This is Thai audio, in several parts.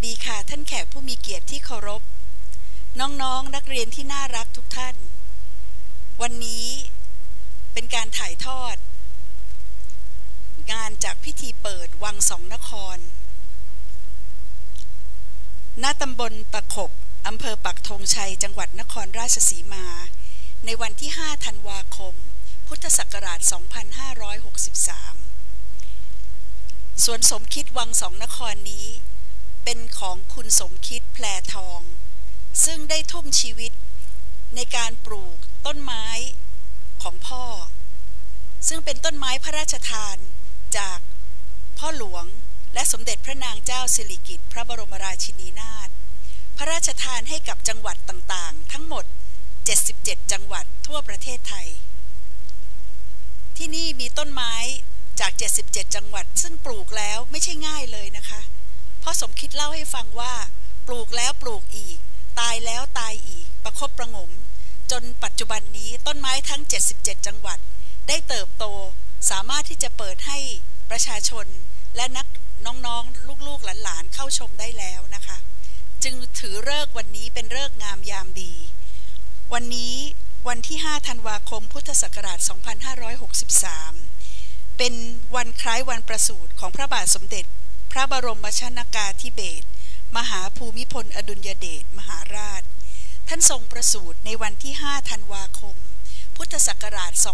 ดีค่ะท่านแขกผู้มีเกียรติที่เคารพน้องๆนักเรียนที่น่ารักทุกท่านวันนี้เป็นการถ่ายทอดงานจากพิธีเปิดวังสองนครณตำบลตะขบอำเภอปักธงชัยจังหวัดนครราชสีมาในวันที่5ธันวาคมพุทธศักราช2563สวนสมคิดวังสองนครนี้เป็นของคุณสมคิดแพรทองซึ่งได้ทุ่มชีวิตในการปลูกต้นไม้ของพ่อซึ่งเป็นต้นไม้พระราชทานจากพ่อหลวงและสมเด็จพระนางเจ้าสิริกิติ์พระบรมราชินีนาถพระราชทานให้กับจังหวัดต่างๆทั้งหมด77จังหวัดทั่วประเทศไทยที่นี่มีต้นไม้จาก77จังหวัดซึ่งปลูกแล้วไม่ใช่ง่ายเลยนะคะพ่อสมคิดเล่าให้ฟังว่าปลูกแล้วปลูกอีกตายแล้วตายอีกประคบประหงมจนปัจจุบันนี้ต้นไม้ทั้ง77จังหวัดได้เติบโตสามารถที่จะเปิดให้ประชาชนและน้องๆลูกๆหลานๆเข้าชมได้แล้วนะคะจึงถือฤกษ์วันนี้เป็นฤกษ์งามยามดีวันนี้วันที่5ธันวาคมพุทธศักราช2563เป็นวันคล้ายวันประสูติของพระบาทสมเด็จพระบรมชนกาธิเบศรมหาภูมิพลอดุลยเดชมหาราชท่านทรงประสูติในวันที่5ธันวาคมพุทธศักราช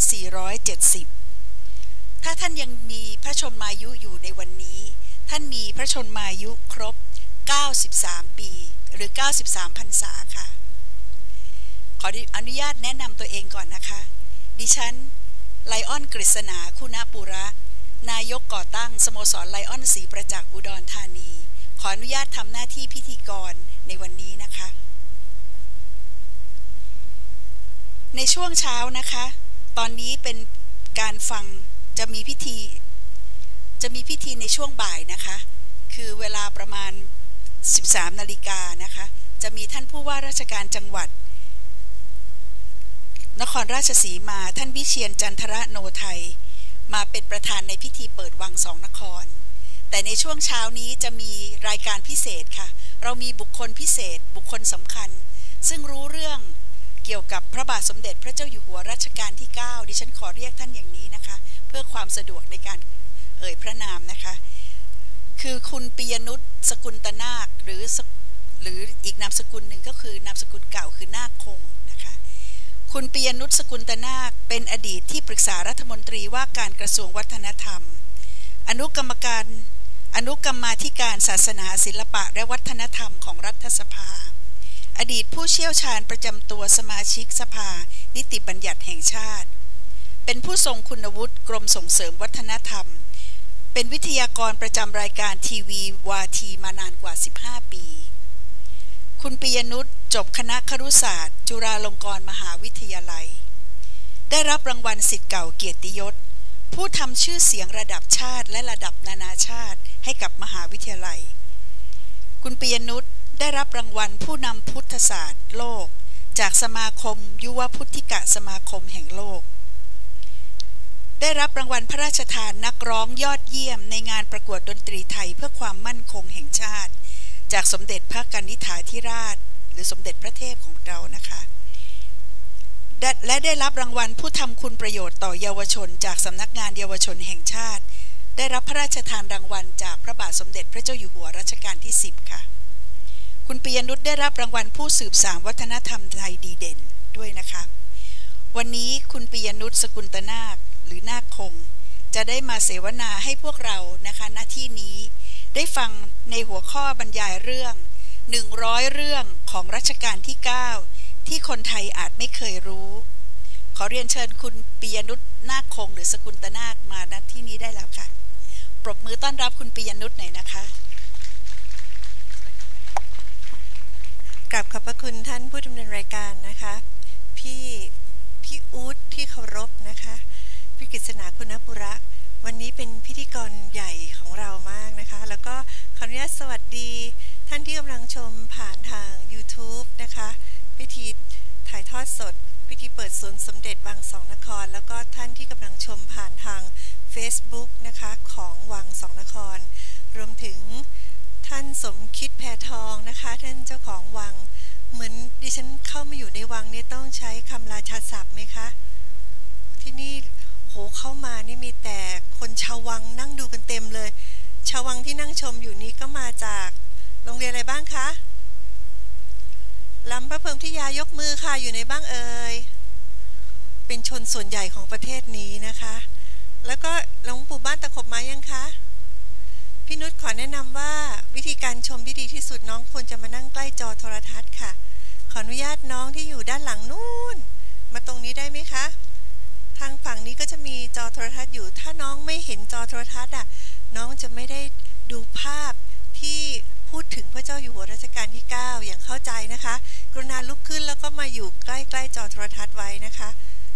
2470ถ้าท่านยังมีพระชนมายุอยู่ในวันนี้ท่านมีพระชนมายุครบ93ปีหรือ93พรรษาค่ะขออนุญาตแนะนำตัวเองก่อนนะคะดิฉันไลออนกฤษณาคุณปุระนายกก่อตั้งสโมสรไลออนศรีประจักษ์อุดรธานีขออนุญาตทำหน้าที่พิธีกรในวันนี้นะคะในช่วงเช้านะคะตอนนี้เป็นการฟังจะมีพิธีในช่วงบ่ายนะคะคือเวลาประมาณ13 นาฬิกานะคะจะมีท่านผู้ว่าราชการจังหวัดนครราชสีมาท่านวิเชียรจันทรโนไทยมาเป็นประธานในพิธีเปิดวังสองนครแต่ในช่วงเช้านี้จะมีรายการพิเศษค่ะเรามีบุคคลพิเศษบุคคลสำคัญซึ่งรู้เรื่องเกี่ยวกับพระบาทสมเด็จพระเจ้าอยู่หัวรัชกาลที่9ดิฉันขอเรียกท่านอย่างนี้นะคะเพื่อความสะดวกในการเอ่ยพระนามนะคะคือคุณปิยนุชสกุลตนาคหรืออีกนามสกุลหนึ่งก็คือนามสกุลเก่าคือนาคคงนะคะคุณปิยนุชสกุลตนาคเป็นอดีตที่ปรึกษารัฐมนตรีว่าการกระทรวงวัฒนธรรมอนุกรรมาธิการศาสนาศิลปะและวัฒนธรรมของรัฐสภาอดีตผู้เชี่ยวชาญประจำตัวสมาชิกสภานิติบัญญัติแห่งชาติเป็นผู้ทรงคุณวุฒิกรมส่งเสริมวัฒนธรรมเป็นวิทยากรประจำรายการทีวีวาทีมานานกว่า15ปีคุณปิยนุชจบคณะครุศาสตร์จุฬาลงกรณ์มหาวิทยาลัยได้รับรางวัลศิษย์เก่าเกียรติยศผู้ทำชื่อเสียงระดับชาติและระดับนานาชาติให้กับมหาวิทยาลัยคุณปิยนุชได้รับรางวัลผู้นำพุทธศาสตร์โลกจากสมาคมยุวพุทธิกสมาคมแห่งโลกได้รับรางวัลพระราชทานนักร้องยอดเยี่ยมในงานประกวดดนตรีไทยเพื่อความมั่นคงแห่งชาติจากสมเด็จพระกนิษฐาธิราชหรือสมเด็จพระเทพของเรานะคะและได้รับรางวัลผู้ทำคุณประโยชน์ต่อเยาวชนจากสำนักงานเยาวชนแห่งชาติได้รับพระราชทานรางวัลจากพระบาทสมเด็จพระเจ้าอยู่หัวรัชกาลที่10ค่ะคุณปิยนุชได้รับรางวัลผู้สืบสานวัฒนธรรมไทยดีเด่นด้วยนะคะวันนี้คุณปิยนุชสกุลตนาคหรือนาคคงจะได้มาเสวนาให้พวกเรานะคะณที่นี้ได้ฟังในหัวข้อบรรยายเรื่อง100เรื่องของรัชกาลที่9ที่คนไทยอาจไม่เคยรู้ขอเรียนเชิญคุณปิยนุชนาคคงหรือสกุลตนาคมาณที่นี้ได้แล้วค่ะปรบมือต้อนรับคุณปิยนุชหน่อยนะคะกราบขอบพระคุณท่านผู้ดำเนินรายการนะคะพี่อู๊ดที่เคารพนะคะพี่กฤษณาคุณปุระวันนี้เป็นพิธีกรใหญ่ของเรามากนะคะแล้วก็ขออนุญาตสวัสดีท่านที่กำลังชมผ่านทาง YouTube นะคะพิธีถ่ายทอดสดพิธีเปิดสวนสมเด็จวังสองนครแล้วก็ท่านที่กำลังชมผ่านทาง Facebook นะคะของวังสองนครรวมถึงท่านสมคิดทองนะคะท่านเจ้าของวังเหมือนดิฉันเข้ามาอยู่ในวังนี่ต้องใช้คำราชาศัพท์ไหมคะที่นี่โหเข้ามานี่มีแต่คนชาววังนั่งดูกันเต็มเลยชาววังที่นั่งชมอยู่นี้ก็มาจากโรงเรียนอะไรบ้างคะลำพระเพิงพิทยายกมือค่ะอยู่ในบ้างเอ่ยเป็นชนส่วนใหญ่ของประเทศนี้นะคะแล้วก็หลวงปู่บ้านตะขบมายังคะพี่นุชขอแนะนำว่าวิธีการชมที่ดีที่สุดน้องควรจะมานั่งใกล้จอโทรทัศน์ค่ะขออนุญาตน้องที่อยู่ด้านหลังนู้นมาตรงนี้ได้ไหมคะทางฝั่งนี้ก็จะมีจอโทรทัศน์อยู่ถ้าน้องไม่เห็นจอโทรทัศน์น้องจะไม่ได้ดูภาพที่พูดถึงพระเจ้าอยู่หัวรัชกาลที่9อย่างเข้าใจนะคะกรุณาลุกขึ้นแล้วก็มาอยู่ใกล้ๆจอโทรทัศน์ไว้นะคะ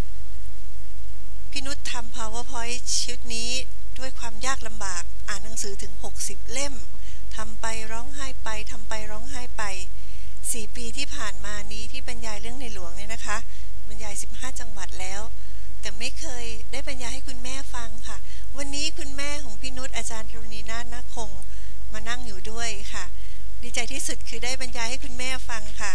พี่นุชทำ PowerPoint ชุดนี้ด้วยความยากลำบากอ่านหนังสือถึง60เล่มทำไปร้องไห้ไปทำไปร้องไห้ไป4ปีที่ผ่านมานี้ที่บรรยายเรื่องในหลวงเนี่ยนะคะบรรยาย15จังหวัดแล้วแต่ไม่เคยได้บรรยายให้คุณแม่ฟังค่ะวันนี้คุณแม่ของพี่นุชอาจารย์กรุณีนาถนาคงมานั่งอยู่ด้วยค่ะดีใจที่สุดคือได้บรรยายให้คุณแม่ฟังค่ะ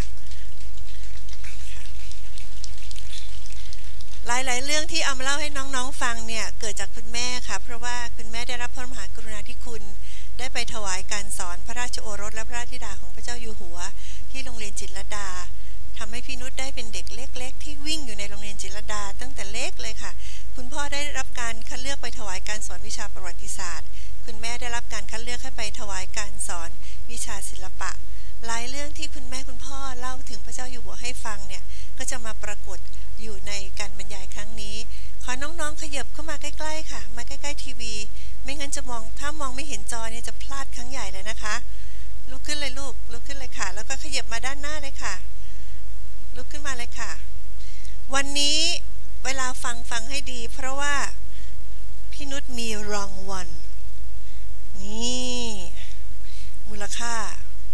หลายๆเรื่องที่เอามาเล่าให้น้องๆฟังเนี่ยเกิดจากคุณแม่ค่ะเพราะว่าคุณแม่ได้รับพระมหากรุณาธิคุณได้ไปถวายการสอนพระราชโอรสและพระราชธิดาของพระเจ้าอยู่หัวที่โรงเรียนจิตรลดาทำให้พี่นุชได้เป็นเด็กเล็กๆที่วิ่งอยู่ในโรงเรียนจิตรลดาตั้งแต่เล็กเลยค่ะคุณพ่อได้รับการคัดเลือกไปถวายการสอนวิชาประวัติศาสตร์คุณแม่ได้รับการคัดเลือกให้ไปถวายการสอนวิชาศิลปะหลายเรื่องที่คุณแม่คุณพ่อเล่าถึงพระเจ้าอยู่หัวให้ฟังเนี่ยก็จะมาปรากฏอยู่ในการบรรยายครั้งนี้ขอน้องๆขยับเข้ามาใกล้ๆค่ะมาใกล้ๆทีวีไม่งั้นจะถ้ามองไม่เห็นจอเนี่ยจะพลาดครั้งใหญ่เลยนะคะลุกขึ้นเลยลูกลุกขึ้นเลยค่ะแล้วก็ขยับมาด้านหน้าเลยค่ะลุกขึ้นมาเลยค่ะวันนี้เวลาฟังให้ดีเพราะว่าพี่นุชมีรางวัลนี่มูลค่า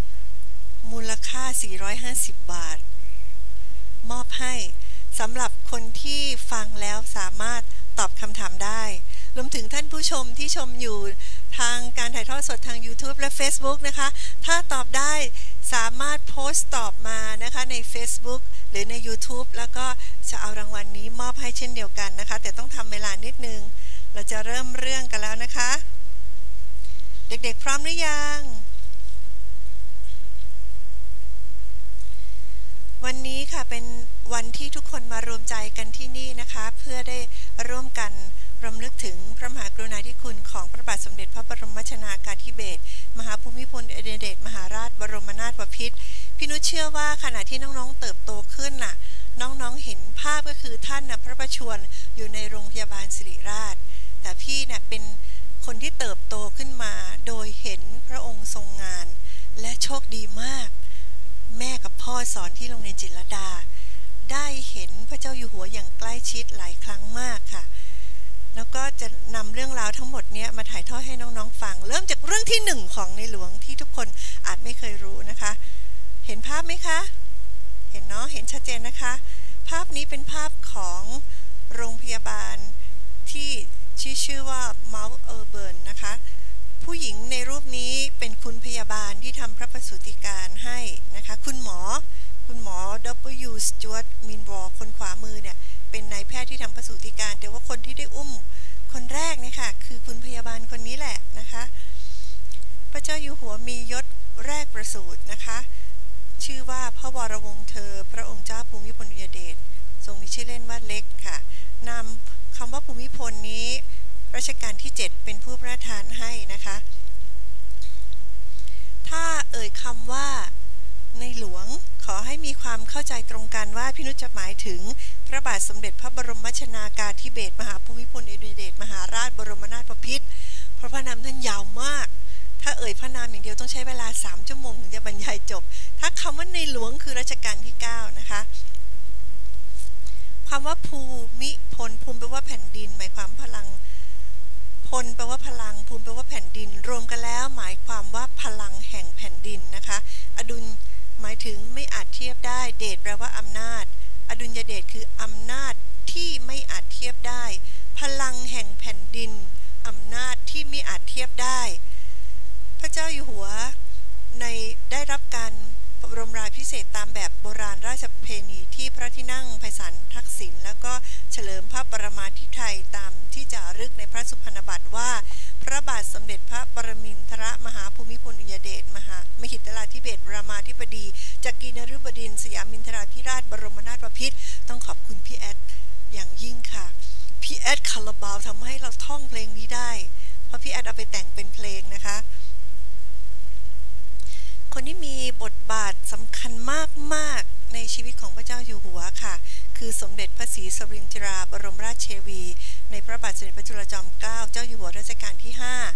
450 บาทมอบให้สำหรับคนที่ฟังแล้วสามารถตอบคำถามได้รวมถึงท่านผู้ชมที่ชมอยู่ทางการถ่ายทอดสดทาง YouTube และ Facebook นะคะถ้าตอบได้สามารถโพสต์ตอบมานะคะใน Facebook หรือใน YouTube แล้วก็จะเอารางวัลนี้มอบให้เช่นเดียวกันนะคะแต่ต้องทำเวลานิดนึงเราจะเริ่มเรื่องกันแล้วนะคะเด็กๆพร้อมหรือยังวันนี้ค่ะเป็นวันที่ทุกคนมารวมใจกันที่นี่นะคะเพื่อได้ร่วมกันรำลึกถึงพระมหากรุณาธิคุณของพระบาทสมเด็จพระบรมชนากาธิเบศรมหาภูมิพลอดุลยเดชมหาราชบรมนาถบพิตรพี่นุชเชื่อว่าขณะที่น้องๆเติบโตขึ้นน่ะน้องๆเห็นภาพก็คือท่านพระประชวรอยู่ในโรงพยาบาลศิริราชแต่พี่เป็นคนที่เติบโตขึ้นมาโดยเห็นพระองค์ทรงงานและโชคดีมากแม่กับพ่อสอนที่โรงเรียนจิตรลดาได้เห็นพระเจ้าอยู่หัวอย่างใกล้ชิดหลายครั้งมากค่ะแล้วก็จะนำเรื่องราวทั้งหมดนี้มาถ่ายทอดให้น้องๆฟังเริ่มจากเรื่องที่1ของในหลวงที่ทุกคนอาจไม่เคยรู้นะคะเห็นภาพไหมคะเห็นเนาะเห็นชัดเจนนะคะภาพนี้เป็นภาพของโรงพยาบาลที่ชื่อว่า Mount Auburn นะคะผู้หญิงในรูปนี้เป็นคุณพยาบาลที่ทำพระประสูติการให้นะคะคุณหมอ W. Stuart Minwall คนขวามือเนี่ยเป็นนายแพทย์ที่ทำประสูติการแต่ว่าคนที่ได้อุ้มคนแรกเนี่ยค่ะคือคุณพยาบาลคนนี้แหละนะคะพระเจ้าอยู่หัวมียศแรกประสูตินะคะชื่อว่าพระวรวงศ์เธอพระองค์เจ้าภูมิพลอดุลยเดชทรงมีชื่อเล่นว่าเล็กค่ะนำคำว่าภูมิพลนี้รัชกาลที่7เป็นผู้พระราชทานให้นะคะถ้าเอ่ยคำว่าในหลวงขอให้มีความเข้าใจตรงกันว่าพี่นุชจะหมายถึงพระบาทสมเด็จพระบรมชนากาธิเบศรมหาภูมิพลอดุลยเดชมหาราชบรมนาถบพิตรเพราะพระนามท่านยาวมากถ้าเอ่ยพระนามอย่างเดียวต้องใช้เวลา3 ชั่วโมงถึงจะบรรยายจบถ้าคำว่าในหลวงคือรัชกาลที่9นะคะคำว่าภูมิพลภูมิแปลว่าแผ่นดินหมายความพลังพลแปลว่าพลังภูมิแปลว่าแผ่นดินรวมกันแล้วหมายความว่าพลังแห่งแผ่นดินนะคะอดุลหมายถึงไม่อาจเทียบได้เดชแปลว่าอำนาจอดุลยเดชคืออำนาจที่ไม่อาจเทียบได้พลังแห่งแผ่นดินอำนาจที่ไม่อาจเทียบได้พระเจ้าอยู่หัวได้รับการบรมราชพิเศษตามแบบโบราณราชประเพณีที่พระที่นั่งไพศาลทักษิณแล้วก็เฉลิมพระปรมาภิไธยตามที่จารึกในพระสุพรรณบัตรว่าพระบาทสมเด็จพระปรมินทรมหาภูมิพลอดุลยเดชมหิดลาธิเบศรรามาธิบดีจักรีนฤบดินทร์สยามินทราธิราชบรมนาถบพิตรต้องขอบคุณพี่แอดอย่างยิ่งค่ะพี่แอดคาราบาวทำให้เราท่องเพลงนี้ได้เพราะพี่แอดเอาไปแต่งเป็นเพลงนะคะคนที่มีบทบาทสำคัญมากๆในชีวิตของพระเจ้าอยู่หัวค่ะคือสมเด็จพระศรีสรินทราบรมราชเทวีในพระบาทสมเด็จพระจุลจอมเกล้าเจ้าอยู่หัวรัชกาลที่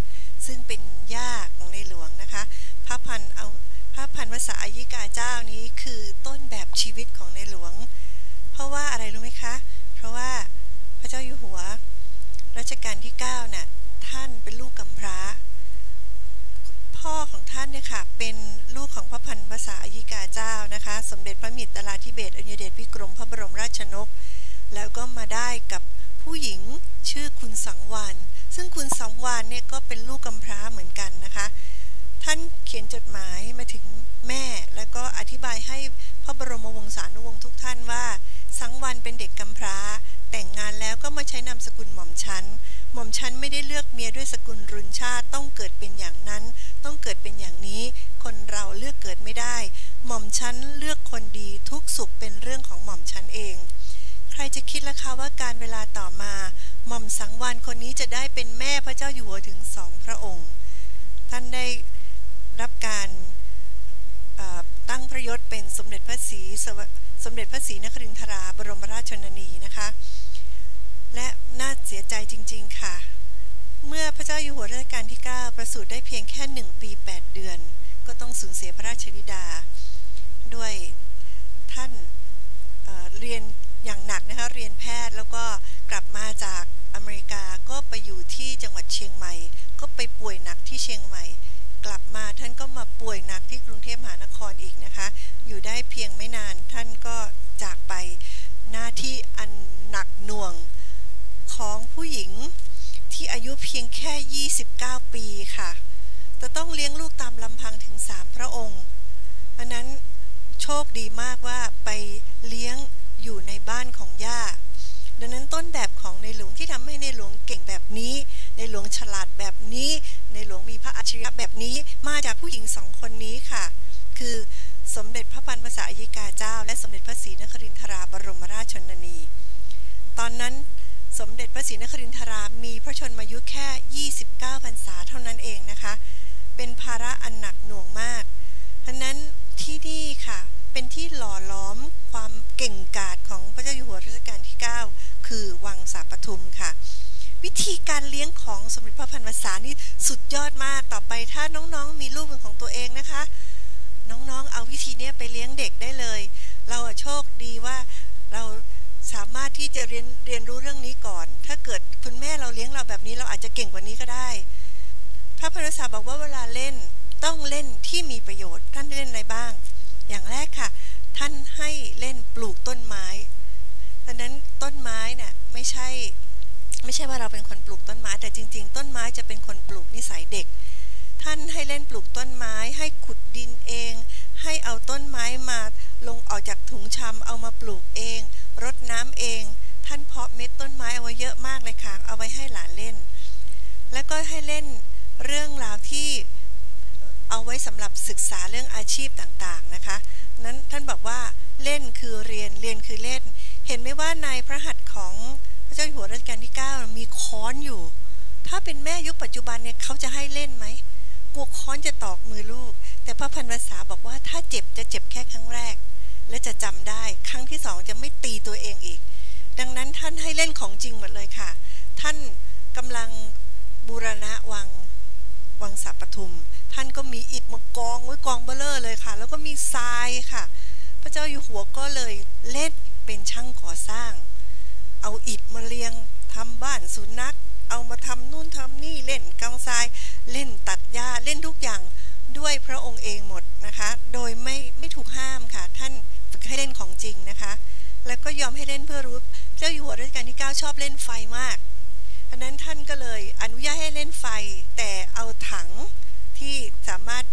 5ซึ่งเป็นย่าของในหลวงนะคะพระพันวษาอายิกาเจ้านี้คือต้นแบบชีวิตของในหลวงเพราะว่าอะไรรู้ไหมคะเพราะว่าพระเจ้าอยู่หัวรัชกาลที่9น่ะท่านเป็นลูกกำพร้าพ่อของท่านเนี่ยค่ะเป็นลูกของพระพันวษาอายิกาเจ้านะคะสมเด็จพระมหิดลาธิเบศรอดุลยเดชวิกรมพระบรมราชชนกแล้วก็มาได้กับผู้หญิงชื่อคุณสังวาลซึ่งคุณสังวาลเนี่ยก็เป็นลูกกำพร้าเหมือนกันนะคะท่านเขียนจดหมายมาถึงแม่แล้วก็อธิบายให้พระบรมวงศานุวงศ์ทุกท่านว่าสังวาลเป็นเด็กกำพร้าแต่งงานแล้วก็มาใช้นามสกุลหม่อมชั้นไม่ได้เลือกเมียด้วยสกุลรุนชาติต้องเกิดเป็นอย่างนั้นต้องเกิดเป็นอย่างนี้คนเราเลือกเกิดไม่ได้หม่อมชั้นเลือกคนดีทุกสุขเป็นเรื่องของหม่อมชั้นเองใครจะคิดล่ะคะว่าการเวลาต่อมาหม่อมสังวาลคนนี้จะได้เป็นแม่พระเจ้าอยู่หัวถึง2พระองค์ท่านได้รับการตั้งพระยศเป็นสมเด็จพระศรีนครินทราบรมราชชนนีนะคะและน่าเสียใจจริงๆค่ะเมื่อพระเจ้าอยู่หัวรัชกาลที่9ประสูติได้เพียงแค่1 ปี8 เดือนก็ต้องสูญเสียพระราชบิดาด้วยท่านเรียนอย่างหนักนะคะเรียนแพทย์แล้วก็กลับมาจากอเมริกาก็ไปอยู่ที่จังหวัดเชียงใหม่ก็ไปป่วยหนักที่เชียงใหม่กลับมาท่านก็มาป่วยหนักที่กรุงเทพมหานครอีกนะคะอยู่ได้เพียงไม่นานท่านก็จากไปหน้าที่อันหนักหน่วงของผู้หญิงที่อายุเพียงแค่29 ปีค่ะจะต้องเลี้ยงลูกตามลำพังถึง3พระองค์เพราะนั้นโชคดีมากว่าไปเลี้ยงอยู่ในบ้านของย่าดังนั้นต้นแบบของในหลวงที่ทำให้ในหลวงเก่งแบบนี้ในหลวงฉลาดแบบนี้ในหลวงมีพระอัจฉริยะแบบนี้มาจากผู้หญิง2 คนนี้ค่ะคือสมเด็จพระพันวษาอายิกาเจ้าและสมเด็จพระศรีนครินทราบรมราชชนนีตอนนั้นสมเด็จพระศรีนครินทรามีพระชนมายุแค่29 พรรษาเท่านั้นเองนะคะเป็นภาระอันหนักหน่วงมากฉะนั้นที่นี่ค่ะเป็นที่หล่อล้อมความเก่งกาจของพระเจ้าอยู่หัวรัชกาลที่9คือวังสาปทุมค่ะวิธีการเลี้ยงของสมเด็จพระพันวษานี่สุดยอดมากต่อไปถ้าน้องๆมีลูกเป็นของตัวเองนะคะน้องๆเอาวิธีนี้ไปเลี้ยงเด็กได้เลยเราโชคดีว่าเราสามารถที่จะเรียนรู้เรื่องนี้ก่อนถ้าเกิดคุณแม่เราเลี้ยงเราแบบนี้เราอาจจะเก่งกว่านี้ก็ได้พระพันวษาบอกว่าเวลาเล่นต้องเล่นที่มีประโยชน์ท่านเล่นอะไรบ้างอย่างแรกค่ะท่านให้เล่นปลูกต้นไม้ดังนั้นต้นไม้เนี่ยไม่ใช่ว่าเราเป็นคนปลูกต้นไม้แต่จริงๆต้นไม้จะเป็นคนปลูกนิสัยเด็กท่านให้เล่นปลูกต้นไม้ให้ขุดดินเองให้เอาต้นไม้มาลงออกจากถุงชำเอามาปลูกเองรดน้ำเองท่านเพาะเม็ดต้นไม้เอาไว้เยอะมากเลยค่ะเอาไว้ให้หลานเล่นแล้วก็ให้เล่นเรื่องราวที่เอาไว้สำหรับศึกษาเรื่องอาชีพต่างๆนะคะนั้นท่านบอกว่าเล่นคือเรียนคือเล่นเห็นไหมว่าในพระหัตถ์ของพระเจ้าอยู่หัวรัชกาลที่9มีค้อนอยู่ถ้าเป็นแม่ยุคปัจจุบันเนี่ยเขาจะให้เล่นไหมกลัวค้อนจะตอกมือลูกแต่พระพันวษาบอกว่าถ้าเจ็บจะเจ็บแค่ครั้งแรกและจะจำได้ครั้งที่2จะไม่ตีตัวเองอีกดังนั้นท่านให้เล่นของจริงหมดเลยค่ะท่านกำลังบูรณะวังสาปทุมท่านก็มีอิฐมากองไว้กองเบ้อเร่อเลยค่ะแล้วก็มีทรายค่ะพระเจ้าอยู่หัวก็เลยเล่นเป็นช่างก่อสร้างเอาอิฐมาเรียงทำบ้านสุนัขเอามาทำนู่นทำนี่เล่นกองทรายเล่นตัดหญ้าเล่นทุกอย่างด้วยพระองค์เองหมดนะคะโดยไม่ถูกห้ามค่ะท่านฝึกให้เล่นของจริงนะคะแล้วก็ยอมให้เล่นเพื่อรู้เจ้าอยู่หัวรัชกาลที่9ชอบเล่นไฟมากอันนั้นท่านก็เลยอนุญาตให้เล่นไฟแต่เอาถังที่สามารถ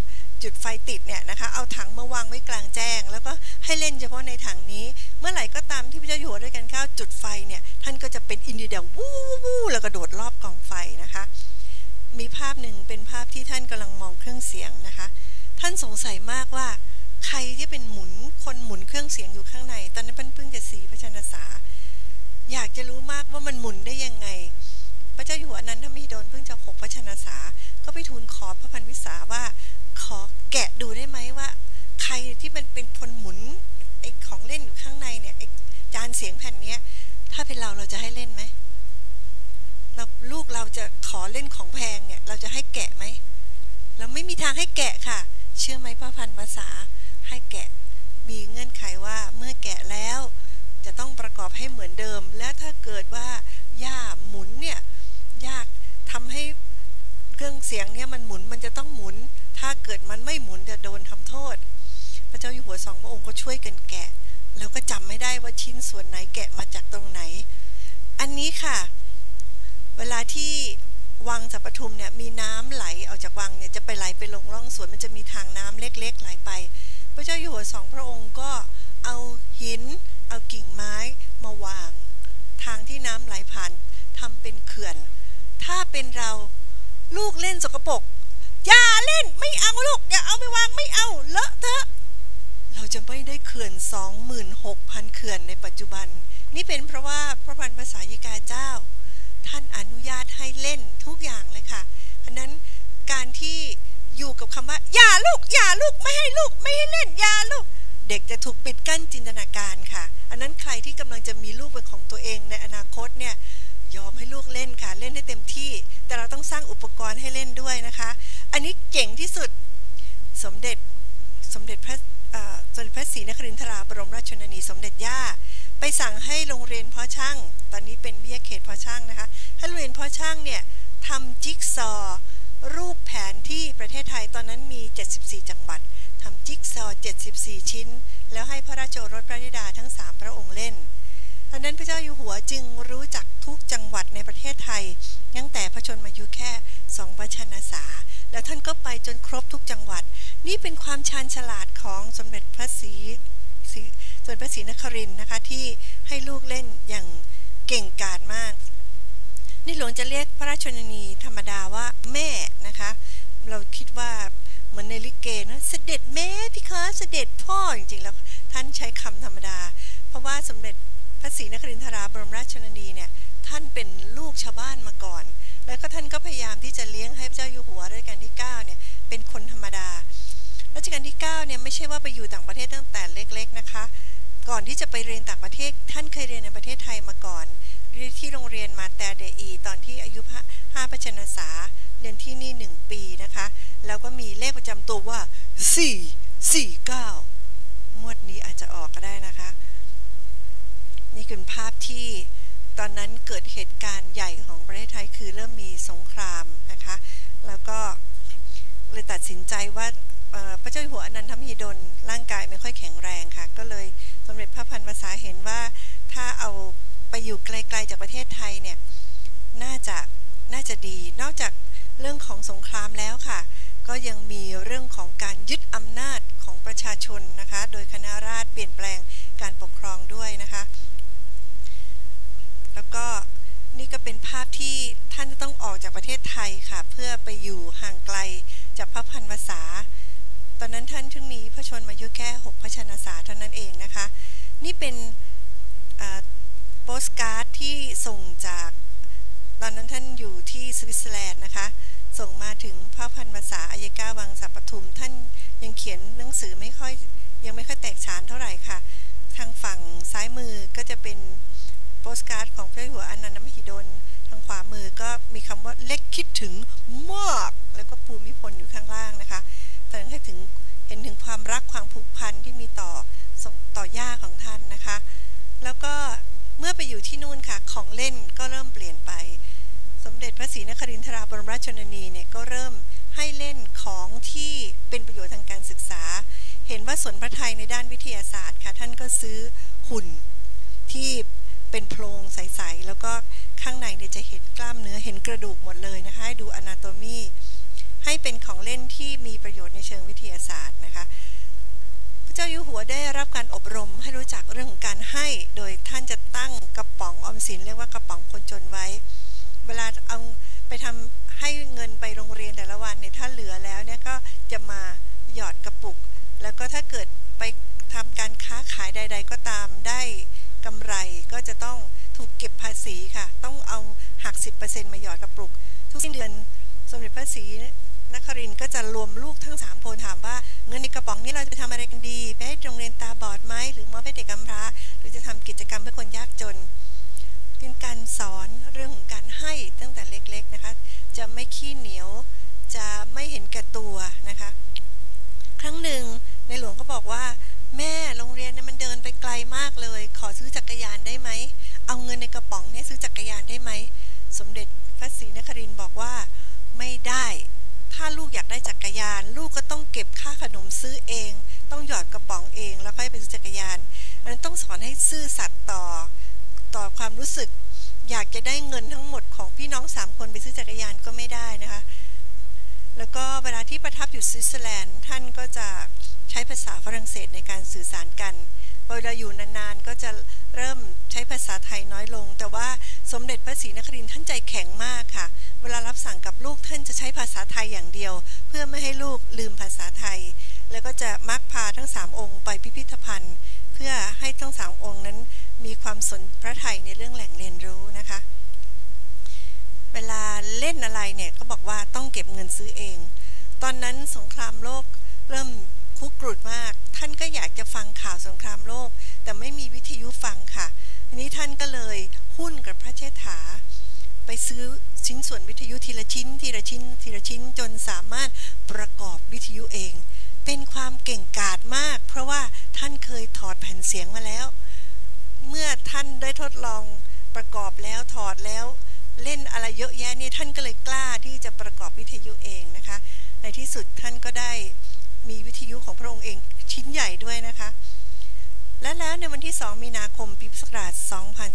จุดไฟติดเนี่ยนะคะเอาถังมาวางไว้กลางแจ้งแล้วก็ให้เล่นเฉพาะในถังนี้เมื่อไหร่ก็ตามที่พระเจ้าอยู่หัวด้วยกันข้าวจุดไฟเนี่ยท่านก็จะเป็นอินเดียเดวู้วู้แล้วก็โดดรอบกองไฟนะคะมีภาพหนึ่งเป็นภาพที่ท่านกำลังมองเครื่องเสียงนะคะท่านสงสัยมากว่าใครที่เป็นคนหมุนเครื่องเสียงอยู่ข้างในตอนนั้นเพิ่งจะ4 พระชนษาอยากจะรู้มากว่ามันหมุนได้ยังไงพระเจ้าอยู่หัวอนันทมหิดลเพิ่งจะ6 พระชนษาก็ไปทูลขอพระพันวิสาว่าขอแกะดูได้ไหมว่าใครที่มันเป็นคนหมุนไอ้ของเล่นอยู่ข้างในเนี่ยไอ้จานเสียงแผ่นนี้ถ้าเป็นเราจะให้เล่นไหมลูกเราจะขอเล่นของแพงเนี่ยเราจะให้แกะไหมเราไม่มีทางให้แกะค่ะเชื่อไหมพระพันวษาให้แกะมีเงื่อนไขว่าเมื่อแกะแล้วจะต้องประกอบให้เหมือนเดิมและถ้าเกิดว่าย่าหมุนเนี่ยยากทำให้เครื่องเสียงเนี่ยมันหมุนมันจะต้องหมุนถ้าเกิดมันไม่หมุนจะโดนทำโทษพระเจ้าอยู่หัว2 พระองค์ก็ช่วยกันแกะแล้วก็จำไม่ได้ว่าชิ้นส่วนไหนแกะมาจากตรงไหนอันนี้ค่ะเวลาที่วังสัปทุมเนี่ยมีน้ำไหลออกจากวังเนี่ยจะไปไหลไปลงร่องสวนมันจะมีทางน้ำเล็กๆไหลไปพระเจ้าอยู่หัว2 พระองค์ก็เอาหินเอากิ่งไม้มาวางทางที่น้ำไหลผ่านทำเป็นเขื่อนถ้าเป็นเราลูกเล่นสกปรกอย่าเล่นไม่เอาลูกอย่าเอาไปวางไม่เอาเลอะเทอะเราจะไม่ได้เขื่อน 26,000 เขื่อนในปัจจุบันนี่เป็นเพราะว่าพระพันภาษายิกาเจ้าท่านอนุญาตให้เล่นทุกอย่างเลยค่ะอันนั้นการที่อยู่กับคำว่าอย่าลูกอย่าลูกไม่ให้ลูกไม่ให้เล่นอย่าลูกเด็กจะถูกปิดกั้นจินตนาการค่ะอันนั้นใครที่กำลังจะมีลูกเป็นของตัวเองในอนาคตเนี่ยยอมให้ลูกเล่นค่ะเล่นให้เต็มที่แต่เราต้องสร้างอุปกรณ์ให้เล่นด้วยนะคะอันนี้เก่งที่สุดสมเด็จพระศรีนครินทราบรมราชชนนีสมเด็จย่าไปสั่งให้โรงเรียนเพาะช่างตอนนี้เป็นวิทยาเขตเพาะช่างนะคะให้โรงเรียนเพาะช่างเนี่ยทำจิ๊กซอว์รูปแผนที่ประเทศไทยตอนนั้นมี74 จังหวัดทำจิ๊กซอว์74 ชิ้นแล้วให้พระราชโอรสพระธิดาทั้ง3 พระองค์เล่นดังนั้นพระเจ้าอยู่หัวจึงรู้จักทุกจังหวัดในประเทศไทยตั้งแต่พระชนมายุแค่2 พระชนษาแล้วท่านก็ไปจนครบทุกจังหวัดนี่เป็นความชาญฉลาดของสมเด็จพระศรีนครินทร์นะคะที่ให้ลูกเล่นอย่างเก่งกาจมากนี่หลวงจะเรียกพระราชชนนีธรรมดาว่าแม่นะคะเราคิดว่าเหมือนในลิเกนะเสด็จแม่พี่คะเสด็จพ่อจริงๆแล้วท่านใช้คำธรรมดาเพราะว่าสมเด็จพระศรีนครินทราบรมราชชนนีเนี่ยท่านเป็นลูกชาวบ้านมาก่อนแล้วก็ท่านก็พยายามที่จะเลี้ยงให้พระเจ้าอยู่หัวรัชกาลที่9เนี่ยเป็นคนธรรมดารัชกาลที่9เนี่ยไม่ใช่ว่าไปอยู่ต่างประเทศตั้งแต่เล็กๆนะคะก่อนที่จะไปเรียนต่างประเทศท่านเคยเรียนในประเทศไทยมาก่อนที่โรงเรียนมาแต่เดอีตอนที่อายุ5 พระชนษาเรียนที่นี่1 ปีนะคะแล้วก็มีเลขประจำตัวว่า449งวดนี้อาจจะออกก็ได้นะคะนี่คือภาพที่ตอนนั้นเกิดเหตุการณ์ใหญ่ของประเทศไทยคือเริ่มมีสงครามนะคะแล้วก็เลยตัดสินใจว่าพระเจ้าอยู่หัวอนันทมหิดลร่างกายไม่ค่อยแข็งแรงค่ะก็เลยสมเด็จพระพันวษาเห็นว่าถ้าเอาไปอยู่ไกลๆจากประเทศไทยเนี่ยน่าจะดีนอกจากเรื่องของสงครามแล้วค่ะก็ยังมีเรื่องของการยึดอำนาจของประชาชนนะคะโดยคณะราษฎรเปลี่ยนแปลงการปกครองด้วยนะคะแล้วก็นี่ก็เป็นภาพที่ท่านจะต้องออกจากประเทศไทยค่ะเพื่อไปอยู่ห่างไกลจากพระพันวษาตอนนั้นท่านเพิ่งมีพระชนมายุแค่6 พระชนษาเท่านั้นเองนะคะนี่เป็นโปสการ์ดที่ส่งจากตอนนั้นท่านอยู่ที่สวิตเซอร์แลนด์นะคะส่งมาถึงพระพันวษาอัยกาวังสัปทุมท่านยังเขียนหนังสือยังไม่ค่อยแตกฉานเท่าไหร่ค่ะทางฝั่งซ้ายมือก็จะเป็นโปสการ์ดของพระหัวอนันทมหิดลทางขวามือก็มีคำว่าเล็กคิดถึงมากแล้วก็ภูมิพลอยู่ข้างล่างนะคะแสดงให้ถึงเห็นถึงความรักความผูกพันที่มีต่อย่าของท่านนะคะแล้วก็เมื่อไปอยู่ที่นู่นค่ะของเล่นก็เริ่มเปลี่ยนไปสมเด็จพระศรีนครินทราบรมราชชนนีเนี่ยก็เริ่มให้เล่นของที่เป็นประโยชน์ทางการศึกษาเห็นว่าสนพระทัยในด้านวิทยาศาสตร์ค่ะท่านก็ซื้อหุ่นที่เป็นโพรงใสๆแล้วก็ข้างในเนี่ยจะเห็นกล้ามเนื้อเห็นกระดูกหมดเลยนะคะให้ดูอนาโตมีให้เป็นของเล่นที่มีประโยชน์ในเชิงวิทยาศาสตร์นะคะพระเจ้าอยู่หัวได้รับการอบรมให้รู้จักเรื่องของการให้โดยท่านจะตั้งกระป๋องออมสินเรียกว่ากระป๋องคนจนไว้เวลาเอาไปทำให้เงินไปโรงเรียนแต่ละวันเนี่ยถ้าเหลือแล้วเนี่ยก็จะมาหยอดกระปุกแล้วก็ถ้าเกิดไปทำการค้าขายใดๆก็ตามได้กำไรก็จะต้องถูกเก็บภาษีค่ะต้องเอาหัก 10% มาหยอดกระปุกทุกเดือนสมเด็จพระศรีนครินทร์ก็จะรวมลูกทั้ง3คนถามว่าเงินในกระป๋องนี้เราจะไปทำอะไรกันดีไปให้โรงเรียนตาบอดไหมหรือมอบให้เด็กกำพร้าหรือจะทำกิจกรรมเพื่อคนยากจนเป็นการสอนเรื่องของการให้ตั้งแต่เล็กๆนะคะจะไม่ขี้เหนียวจะไม่เห็นแก่ตัวนะคะครั้งหนึ่งในหลวงก็บอกว่าแม่โรงเรียนเนี่ยมันเดินไปไกลมากเลยขอซื้อจักรยานได้ไหมเอาเงินในกระป๋องเนี่ยซื้อจักรยานได้ไหมสมเด็จพระศรีนครินทร์บอกว่าไม่ได้ถ้าลูกอยากได้จักรยานลูกก็ต้องเก็บค่าขนมซื้อเองต้องหยอดกระป๋องเองแล้วค่อยไปซื้อจักรยานอันนั้นต้องสอนให้ซื่อสัตย์ต่อความรู้สึกอยากจะได้เงินทั้งหมดของพี่น้อง3คนไปซื้อจักรยานก็ไม่ได้นะคะแล้วก็เวลาที่ประทับอยู่สวิตเซอร์แลนด์ท่านก็จะใช้ภาษาฝรั่งเศสในการสื่อสารกันเวลาอยู่นานๆก็จะเริ่มใช้ภาษาไทยน้อยลงแต่ว่าสมเด็จพระศรีนครินทร์ท่านใจแข็งมากค่ะเวลารับสั่งกับลูกท่านจะใช้ภาษาไทยอย่างเดียวเพื่อไม่ให้ลูกลืมภาษาไทยแล้วก็จะมักพาทั้ง3องค์ไปพิพิธภัณฑ์เพื่อให้ทั้ง3องค์นั้นมีความสนพระทัยในเรื่องแหล่งเรียนรู้นะคะเวลาเล่นอะไรเนี่ยก็บอกว่าต้องเก็บเงินซื้อเองตอนนั้นสงครามโลกเริ่มคุกรุ่นมากท่านก็อยากจะฟังข่าวสงครามโลกแต่ไม่มีวิทยุฟังค่ะทีนี้ท่านก็เลยหุ้นกับพระเชษฐาไปซื้อชิ้นส่วนวิทยุทีละชิ้นทีละชิ้นทีละชิ้นจนสามารถประกอบวิทยุเองเป็นความเก่งกาจมากเพราะว่าท่านเคยถอดแผ่นเสียงมาแล้วเมื่อท่านได้ทดลองประกอบแล้วถอดแล้วเล่นอะไรเยอะแยะนี่ท่านก็เลยกล้าที่จะประกอบวิทยุเองนะคะในที่สุดท่านก็ได้มีวิทยุของพระองค์เองชิ้นใหญ่ด้วยนะคะและแล้วในวันที่2 มีนาคมปีพุทธศักราช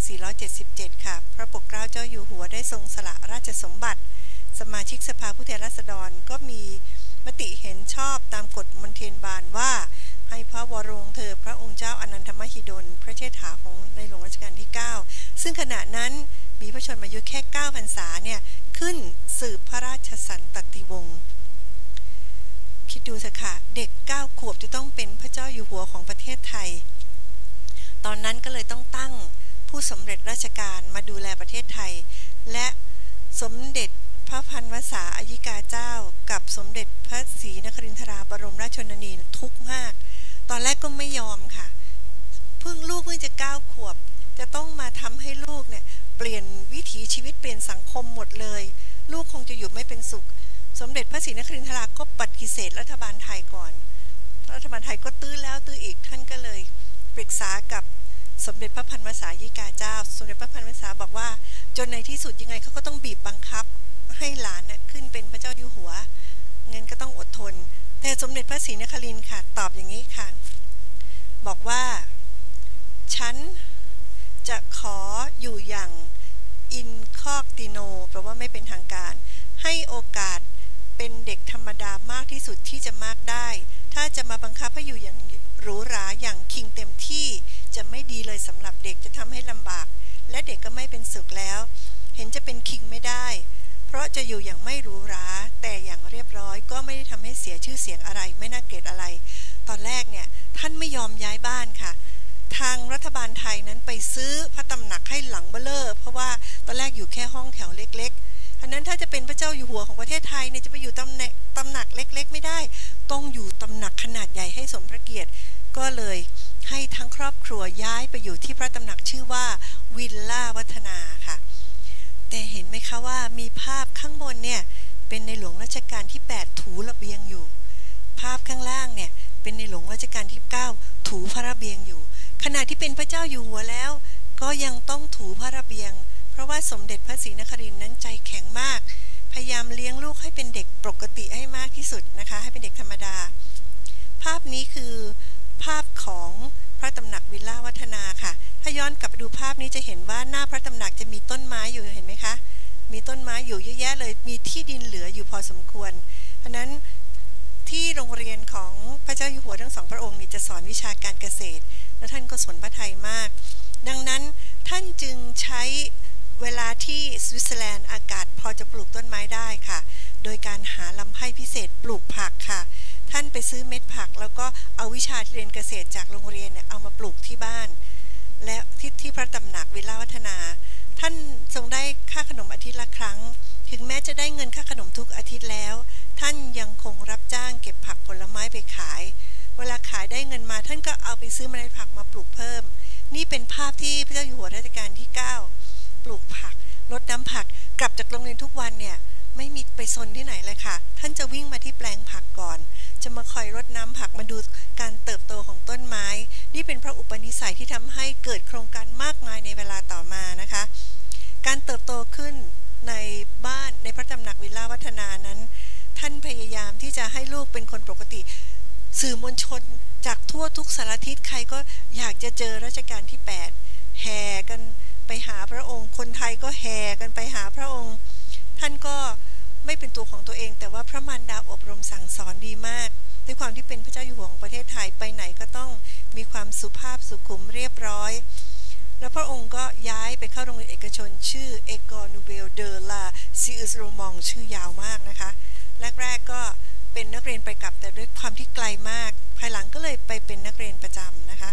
2477 ค่ะพระปกเกล้าเจ้าอยู่หัวได้ทรงสละราชสมบัติสมาชิกสภาผู้แทนราษฎรก็มีมติเห็นชอบตามกฎมนเทียนบานว่าให้พระวรวงศ์เธอพระองค์เจ้าอนันทมหิดลพระเชษฐาของในหลวงรัชกาลที่9ซึ่งขณะนั้นมีพระชนมายุแค่9 พรรษาเนี่ยขึ้นสืบพระราชสันตติวงศ์คิดดูเถอะค่ะเด็ก9 ขวบจะต้องเป็นพระเจ้าอยู่หัวของประเทศไทยตอนนั้นก็เลยต้องตั้งผู้สำเร็จราชการมาดูแลประเทศไทยและสมเด็จพระพันวษาอัยิกาเจ้ากับสมเด็จพระศรีนครินทราบรมราชชนนีทุกข์มากตอนแรกก็ไม่ยอมค่ะลูกเพิ่งจะ9 ขวบจะต้องมาทำให้ลูกเนี่ยเปลี่ยนวิถีชีวิตเปลี่ยนสังคมหมดเลยลูกคงจะอยู่ไม่เป็นสุขสมเด็จพระศรีนครินทราก็ปฏิเสธรัฐบาลไทยก่อนรัฐบาลไทยก็ตื้อแล้วตื้ออีกท่านก็เลยปรึกษากับสมเด็จพระพันวษาอัยิกาเจ้าสมเด็จพระพันวษาบอกว่าจนในที่สุดยังไงเขาก็ต้องบีบบังคับให้หลานเนี่ยขึ้นเป็นพระเจ้าอยู่หัวงั้นก็ต้องอดทนแต่สมเด็จพระศรีนครินทร์ค่ะตอบอย่างนี้ค่ะบอกว่าฉันจะขออยู่อย่างอินคอกติโนแปลว่าไม่เป็นทางการให้โอกาสเป็นเด็กธรรมดามากที่สุดที่จะมากได้ถ้าจะมาบังคับให้อยู่อย่างหรูหราอย่างคิงเต็มที่จะไม่ดีเลยสำหรับเด็กจะทำให้ลำบากและเด็กก็ไม่เป็นสุขแล้วเห็นจะเป็นคิงไม่ได้เพราะจะอยู่อย่างไม่หรูหราแต่อย่างเรียบร้อยก็ไม่ได้ทำให้เสียชื่อเสียงอะไรไม่น่าเกลียดอะไรตอนแรกเนี่ยท่านไม่ยอมย้ายบ้านค่ะทางรัฐบาลไทยนั้นไปซื้อพระตำหนักให้หลังเบ้อเร่อเพราะว่าตอนแรกอยู่แค่ห้องแถวเล็กๆอันนั้นถ้าจะเป็นพระเจ้าอยู่หัวของประเทศไทยเนี่ยจะไปอยู่ตำหนักเล็กๆไม่ได้ต้องอยู่ตำหนักขนาดใหญ่ให้สมพระเกียรติก็เลยให้ทั้งครอบครัวย้ายไปอยู่ที่พระตำหนักชื่อว่าวิลล่าวัฒนาค่ะแต่เห็นไหมคะว่ามีภาพข้างบนเนี่ยเป็นในหลวงรัชกาลที่8ถูระเบียงอยู่ภาพข้างล่างเนี่ยเป็นในหลวงรัชกาลที่9ถูพระระเบียงอยู่ขณะที่เป็นพระเจ้าอยู่หัวแล้วก็ยังต้องถูพระระเบียงเพราะว่าสมเด็จพระศรีนครินทร์นั้นใจแข็งมากพยายามเลี้ยงลูกให้เป็นเด็กปกติให้มากที่สุดนะคะให้เป็นเด็กธรรมดาภาพนี้คือภาพของพระตำหนักวิลล่าวัฒนาค่ะถ้าย้อนกลับไปดูภาพนี้จะเห็นว่าหน้าพระตำหนักจะมีต้นไม้อยู่เห็นไหมคะมีต้นไม้อยู่เยอะแยะเลยมีที่ดินเหลืออยู่พอสมควรเพราะนั้นที่โรงเรียนของพระเจ้าอยู่หัวทั้งสองพระองค์นี่จะสอนวิชาการเกษตรและท่านก็สนพระทัยมากดังนั้นท่านจึงใช้เวลาที่สวิตเซอร์แลนด์อากาศพอจะปลูกต้นไม้ได้ค่ะโดยการหาลำไส้พิเศษปลูกผักค่ะท่านไปซื้อเม็ดผักแล้วก็เอาวิชาที่เรียนเกษตรจากโรงเรียนเนี่ยเอามาปลูกที่บ้านและที่พระตำหนักวิลาวัฒนาท่านทรงได้ค่าขนมอาทิตย์ละครั้งถึงแม้จะได้เงินค่าขนมทุกอาทิตย์แล้วท่านยังคงรับจ้างเก็บผักผลไม้ไปขายเวลาขายได้เงินมาท่านก็เอาไปซื้อเมล็ดผักมาปลูกเพิ่มนี่เป็นภาพที่พระเจ้าอยู่หัวรัชกาลที่9ปลูกผักรดน้ำผักกลับจากโรงเรียนทุกวันเนี่ยไม่มีไปซนที่ไหนเลยค่ะท่านจะวิ่งมาที่แปลงผักก่อนจะมาคอยรดน้ำผักมาดูการเติบโตของต้นไม้นี่เป็นพระอุปนิสัยที่ทำให้เกิดโครงการมากมายในเวลาต่อมานะคะการเติบโตขึ้นในบ้านในพระตำหนักวิลาวัฒนานั้นท่านพยายามที่จะให้ลูกเป็นคนปกติสื่อมวลชนจากทั่วทุกสารทิศใครก็อยากจะเจอรัชกาลที่8แห่กันไปหาพระองค์คนไทยก็แห่กันไปหาพระองค์ท่านก็ไม่เป็นตัวของตัวเองแต่ว่าพระมารดาอบรมสั่งสอนดีมากด้วยความที่เป็นพระเจ้าอยู่หัวของประเทศไทยไปไหนก็ต้องมีความสุภาพสุขุมเรียบร้อยแล้วพระองค์ก็ย้ายไปเข้าโรงเรียนเอกชนชื่อเอกอร์นูเบลเดอลาซิอุสโรมองชื่อยาวมากนะคะแรกๆก็เป็นนักเรียนไปกลับแต่ด้วยความที่ไกลมากภายหลังก็เลยไปเป็นนักเรียนประจำนะคะ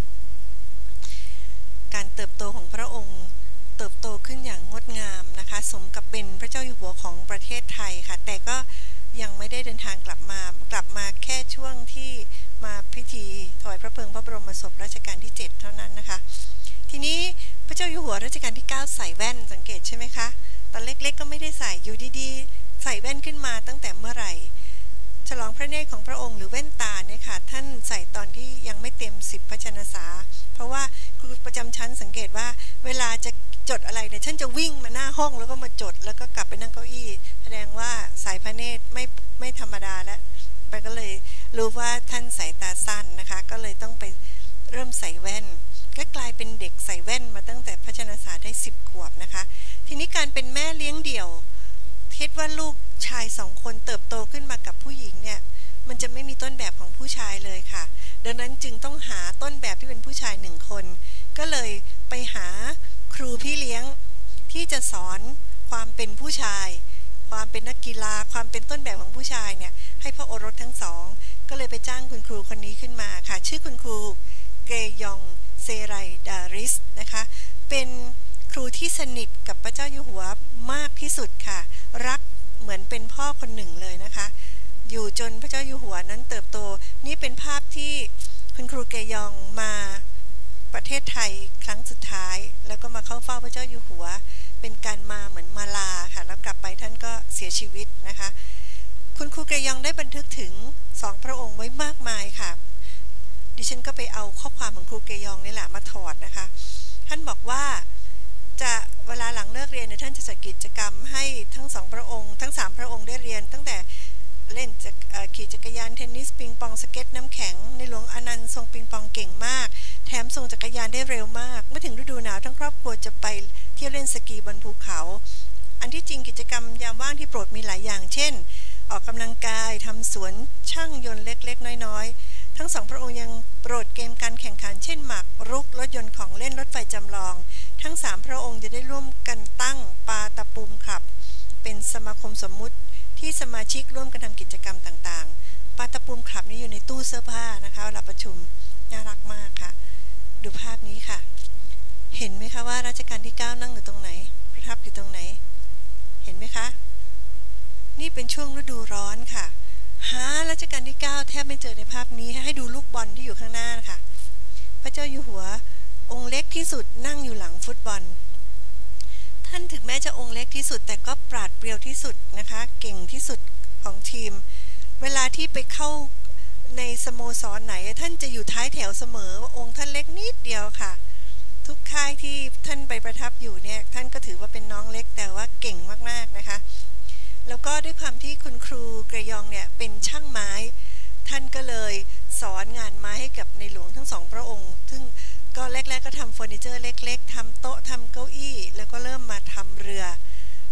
การเติบโตของพระองค์เติบโตขึ้นอย่างงดงามนะคะสมกับเป็นพระเจ้าอยู่หัวของประเทศไทยค่ะแต่ก็ยังไม่ได้เดินทางกลับมาแค่ช่วงที่มาพิธีถวายพระเพลิงพระบรมศพรัชกาลที่7เท่านั้นนะคะทีนี้พระเจ้าอยู่หัวรัชกาลที่9ใส่แว่นสังเกตใช่ไหมคะตอนเล็กๆก็ไม่ได้ใส่อยู่ดีๆใส่แว่นขึ้นมาตั้งแต่เมื่อไหร่ฉลองพระเนตรของพระองค์หรือแว่นตาเนี่ยค่ะท่านใส่ตอนที่ยังไม่เต็ม10พระชนษาเพราะว่าครูประจำชั้นสังเกตว่าเวลาจะจดอะไรเนี่ยท่านจะวิ่งมาหน้าห้องแล้วก็มาจดแล้วก็กลับไปนั่งเก้าอี้แสดงว่าสายพระเนตรไม่ธรรมดาแล้วไปก็เลยรู้ว่าท่านสายตาสั้นนะคะก็เลยต้องไปเริ่มใส่แว่นก็กลายเป็นเด็กใส่แว่นมาตั้งแต่พระชนษาได้10 ขวบนะคะทีนี้การเป็นแม่เลี้ยงเดี่ยวคิดว่าลูกชาย2 คนเติบโตขึ้นมากับผู้หญิงเนี่ยมันจะไม่มีต้นแบบของผู้ชายเลยค่ะดังนั้นจึงต้องหาต้นแบบที่เป็นผู้ชาย1 คนก็เลยไปหาครูพี่เลี้ยงที่จะสอนความเป็นผู้ชายความเป็นนักกีฬาความเป็นต้นแบบของผู้ชายเนี่ยให้พระโอรสทั้งสองก็เลยไปจ้างคุณครูคนนี้ขึ้นมาค่ะชื่อคุณครูเกยองเซไรดาริสนะคะเป็นครูที่สนิทกับพระเจ้าอยู่หัวมากที่สุดค่ะรักเหมือนเป็นพ่อคนหนึ่งเลยนะคะอยู่จนพระเจ้าอยู่หัวนั้นเติบโตนี่เป็นภาพที่คุณครูเกยองมาประเทศไทยครั้งสุดท้ายแล้วก็มาเข้าเฝ้าพระเจ้าอยู่หัวเป็นการมาเหมือนมาลาค่ะแล้วกลับไปท่านก็เสียชีวิตนะคะคุณครูเกยองได้บันทึกถึง2 พระองค์ไว้มากมายค่ะดิฉันก็ไปเอาข้อความของครูเกยองนี่แหละมาถอดนะคะท่านบอกว่าจะเวลาหลังเลิกเรียนเนี่ยท่านจะจัดกิจกรรมให้ทั้ง2 พระองค์ทั้ง3 พระองค์ได้เรียนตั้งแต่เล่นขี่จักรยานเทนนิสปิงปองสเก็ตน้ำแข็งในหลวงอนันต์ทรงปิงปองเก่งมากแถมทรงจักรยานได้เร็วมากเมื่อถึงฤดูหนาวทั้งครอบครัวจะไปเที่ยวเล่นสกีบนภูเขาอันที่จริงกิจกรรมยามว่างที่โปรดมีหลายอย่างเช่นออกกำลังกายทำสวนช่างยนต์เล็กๆน้อยๆทั้ง2 พระองค์ยังโปรดเกมการแข่งขันเช่นหมากรุกรถยนต์ของเล่นรถไฟจำลองทั้ง3 พระองค์จะได้ร่วมกันตั้งปาตะปูมคลับเป็นสมาคมสมมุติที่สมาชิกร่วมกันทำกิจกรรมต่างๆปาตะปูมคลับนี้อยู่ในตู้เสื้อผ้านะคะเวลาประชุมน่ารักมากค่ะดูภาพนี้ค่ะเห็นไหมคะว่ารัชกาลที่9นั่งอยู่ตรงไหนประทับอยู่ตรงไหนเห็นไหมคะนี่เป็นช่วงฤดูร้อนค่ะหารัชกาลที่9แทบไม่เจอในภาพนี้ให้ดูลูกบอลที่อยู่ข้างหน้าค่ะพระเจ้าอยู่หัวองค์เล็กที่สุดนั่งอยู่หลังฟุตบอลท่านถึงแม้จะองค์เล็กที่สุดแต่ก็ปราดเปรียวที่สุดนะคะเก่งที่สุดของทีมเวลาที่ไปเข้าในสโมสรไหนท่านจะอยู่ท้ายแถวเสมอองค์ท่านเล็กนิดเดียวค่ะทุกค่ายที่ท่านไปประทับอยู่เนี่ยท่านก็ถือว่าเป็นน้องเล็กแต่ว่าเก่งมากๆนะคะแล้วก็ด้วยความที่คุณครูเกยองเนี่ยเป็นช่างไม้ท่านก็เลยสอนงานไม้ให้กับในหลวงทั้ง2 พระองค์ซึ่งก็แรกๆก็ทำเฟอร์นิเจอร์เล็กๆทำโต๊ะทำเก้าอี้แล้วก็เริ่มมาทำเรือ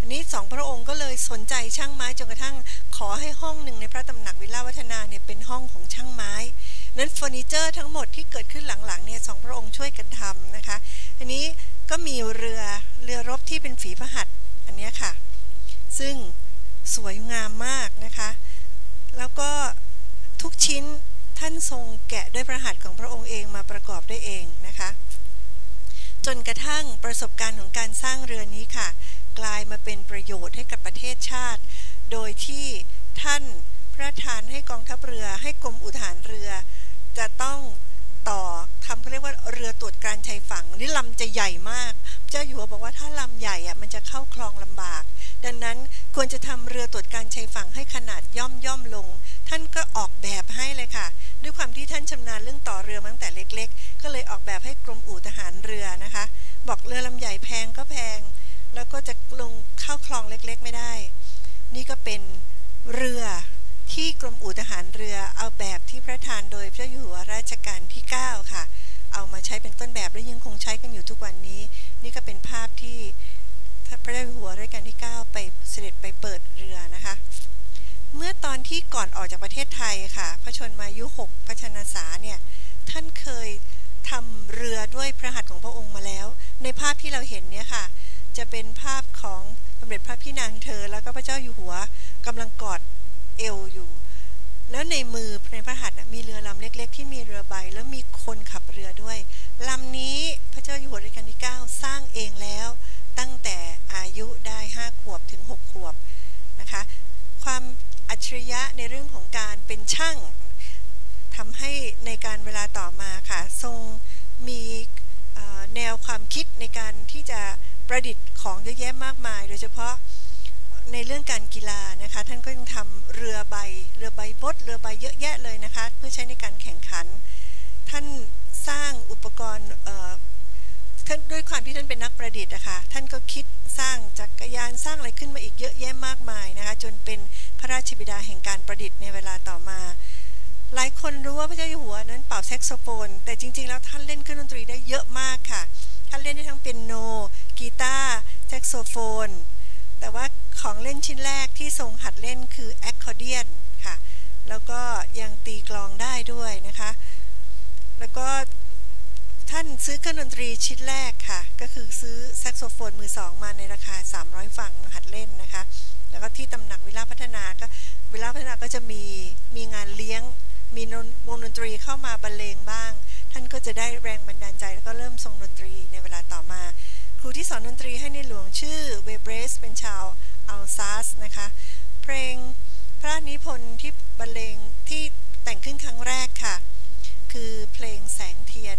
อันนี้สองพระองค์ก็เลยสนใจช่างไม้จนกระทั่งขอให้ห้องหนึ่งในพระตำหนักวิลาวัฒนาเนี่ยเป็นห้องของช่างไม้นั้นเฟอร์นิเจอร์ทั้งหมดที่เกิดขึ้นหลังๆเนี่ยสองพระองค์ช่วยกันทำนะคะอันนี้ก็มีเรือรบที่เป็นฝีพระหัตถ์อันนี้ค่ะซึ่งสวยงามมากนะคะแล้วก็ทุกชิ้นท่านทรงแกะด้วยพระหัตถ์ของพระองค์เองมาประกอบได้เองนะคะจนกระทั่งประสบการณ์ของการสร้างเรือนี้ค่ะกลายมาเป็นประโยชน์ให้กับประเทศชาติโดยที่ท่านพระทานให้กองทัพเรือให้กรมอุทหารเรือจะต้องต่อทำเขาเรียกว่าเรือตรวจการชายฝั่งนี่ลำจะใหญ่มากเจ้าอยู่หัวบอกว่าถ้าลำใหญ่มันจะเข้าคลองลำบากดังนั้นควรจะทำเรือตรวจการชายฝั่งให้ขนาดย่อมลงท่านก็ออกแบบให้เลยค่ะด้วยความที่ท่านชำนาญเรื่องต่อเรือมาตั้งแต่เล็กๆก็เลยออกแบบให้กรมอู่ทหารเรือนะคะบอกเรือลำใหญ่แพงก็แพงแล้วก็จะลงเข้าคลองเล็กๆไม่ได้นี่ก็เป็นเรือที่กรมอู่ทหารเรือเอาแบบที่พระทานโดยพระเจ้าอยู่หัวรัชกาลที่9ค่ะเอามาใช้เป็นต้นแบบและยังคงใช้กันอยู่ทุกวันนี้นี่ก็เป็นภาพที่พระเจ้าอยู่หัวรัชกาลที่9ไปเสด็จไปเปิดเรือนะคะเมื่อตอนที่ก่อนออกจากประเทศไทยค่ะพระชนมายุ6 พระชนสาเนี่ยท่านเคยทำเรือด้วยพระหัตถ์ของพระองค์มาแล้วในภาพที่เราเห็นเนี่ยค่ะจะเป็นภาพของสมเด็จพระพี่นางเธอแล้วก็พระเจ้าอยู่หัวกำลังกอดเอวอยู่แล้วในมือในพระหัตถ์มีเรือลำเล็กๆที่มีเรือใบแล้วมีคนขับเรือด้วยลำนี้พระเจ้าอยู่หัวรัชกาลที่9สร้างเองแล้วตั้งแต่อายุได้5 ขวบถึง6 ขวบนะคะความอัจฉริยะในเรื่องของการเป็นช่างทำให้ในการเวลาต่อมาค่ะทรงมีแนวความคิดในการที่จะประดิษฐ์ของเยอะแยะมากมายโดยเฉพาะในเรื่องการกีฬานะคะท่านก็ยังทำเรือใบบดเรือใบเยอะแยะเลยนะคะเพื่อใช้ในการแข่งขันท่านสร้างอุปกรณ์ท่านด้วยความที่ท่านเป็นนักประดิษฐ์นะคะท่านก็คิดสร้างจักรยานสร้างอะไรขึ้นมาอีกเยอะแยะมากมายนะคะจนเป็นพระราชบิดาแห่งการประดิษฐ์ในเวลาต่อมาหลายคนรู้ว่าพระเจ้าอยู่หัวนั้นเป่าแซกโซโฟนแต่จริงๆแล้วท่านเล่นเครื่องดนตรีได้เยอะมากค่ะท่านเล่นได้ทั้งเปียโนกีตาร์แซกโซโฟนแต่ว่าของเล่นชิ้นแรกที่ทรงหัดเล่นคือแอคคอร์เดียนค่ะแล้วก็ยังตีกลองได้ด้วยนะคะแล้วก็ท่านซื้อเครื่องดนตรีชิ้นแรกค่ะก็คือซื้อแซกโซโฟนมือ2มาในราคา300 ฝั่งหัดเล่นนะคะแล้วก็ที่ตำหนักวิลาพัฒนาก็จะมีงานเลี้ยงมีวงดนตรีเข้ามาบรรเลงบ้างท่านก็จะได้แรงบันดาลใจแล้วก็เริ่มทรงดนตรีในเวลาต่อมาครูที่สอนดนตรีให้ในหลวงชื่อเวเบรสเป็นชาวอัลซาสนะคะเพลงพระนิพนธ์ที่บรรเลงที่แต่งขึ้นครั้งแรกค่ะคือเพลงแสงเทียน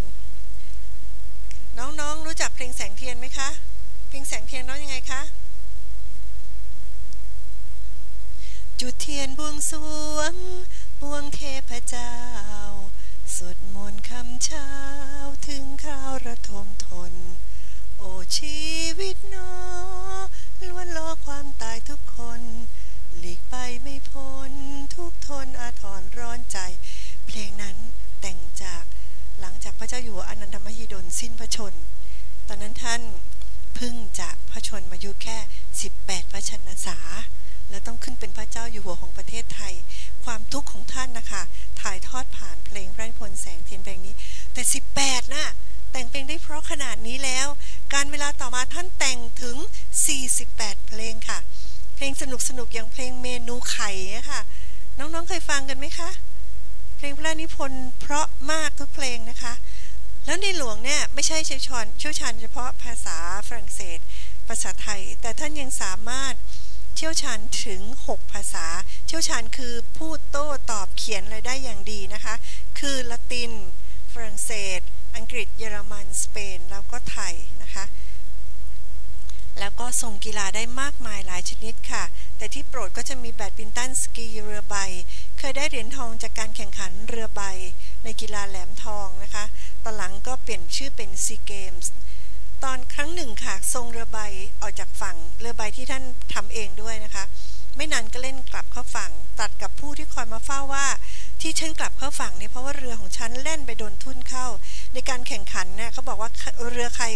น้องๆรู้จักเพลงแสงเทียนไหมคะเพลงแสงเทียนร้องยังไงคะจุดเทียนบวงสรวงบวงเทพเจ้าสวดมนต์คำเช้าถึงคราวระทมทนโอ้ชีวิตน้อล้วนรอความตายทุกคนหลีกไปไม่พ้นทุกทนอาทรร้อนใจเพลงนั้นแต่งจากหลังจากพระเจ้าอยู่หัวอนันทมหิดลสิ้นพระชนตอนนั้นท่านเพิ่งจะพระชนมายุแค่18 พระชนษาและต้องขึ้นเป็นพระเจ้าอยู่หัวของประเทศไทยความทุกข์ของท่านนะคะถ่ายทอดผ่านเพลงพระนิพนธ์แสงเทียนเพลงนี้แต่18น่ะแต่งเพลงได้เพราะขนาดนี้แล้วการเวลาต่อมาท่านแต่งถึง48 เพลงค่ะเพลงสนุกอย่างเพลงเมนูไข่ค่ะน้องๆเคยฟังกันไหมคะเพลงพระนิพนธ์เพราะมากทุกเพลงนะคะแล้วในหลวงเนี่ยไม่ใช่เชี่ยวชาญเฉพาะภาษาฝรั่งเศสภาษาไทยแต่ท่านยังสามารถเชี่ยวชาญถึง6 ภาษาเชี่ยวชาญคือพูดโต้ตอบเขียนอะไรได้อย่างดีนะคะคือละตินฝรั่งเศสอังกฤษเยอรมันสเปนแล้วก็ไทยนะคะแล้วก็ทรงกีฬาได้มากมายหลายชนิดค่ะแต่ที่โปรดก็จะมีแบดมินตันสกีเรือใบเคยได้เหรียญทองจากการแข่งขันเรือใบในกีฬาแหลมทองนะคะตอนหลังก็เปลี่ยนชื่อเป็นซีเกมส์ตอนครั้งหนึ่งค่ะทรงเรือใบออกจากฝั่งเรือใบที่ท่านทำเองด้วยนะคะไม่นานก็เล่นกลับเข้าฝั่งตัดกับผู้ที่คอยมาเฝ้าว่าที่ฉันกลับเข้าฝั่งเนี่ยเพราะว่าเรือของฉันเล่นไปโดนทุ่นเข้าในการแข่งขันเนี่ยเขาบอกว่าเรือใคร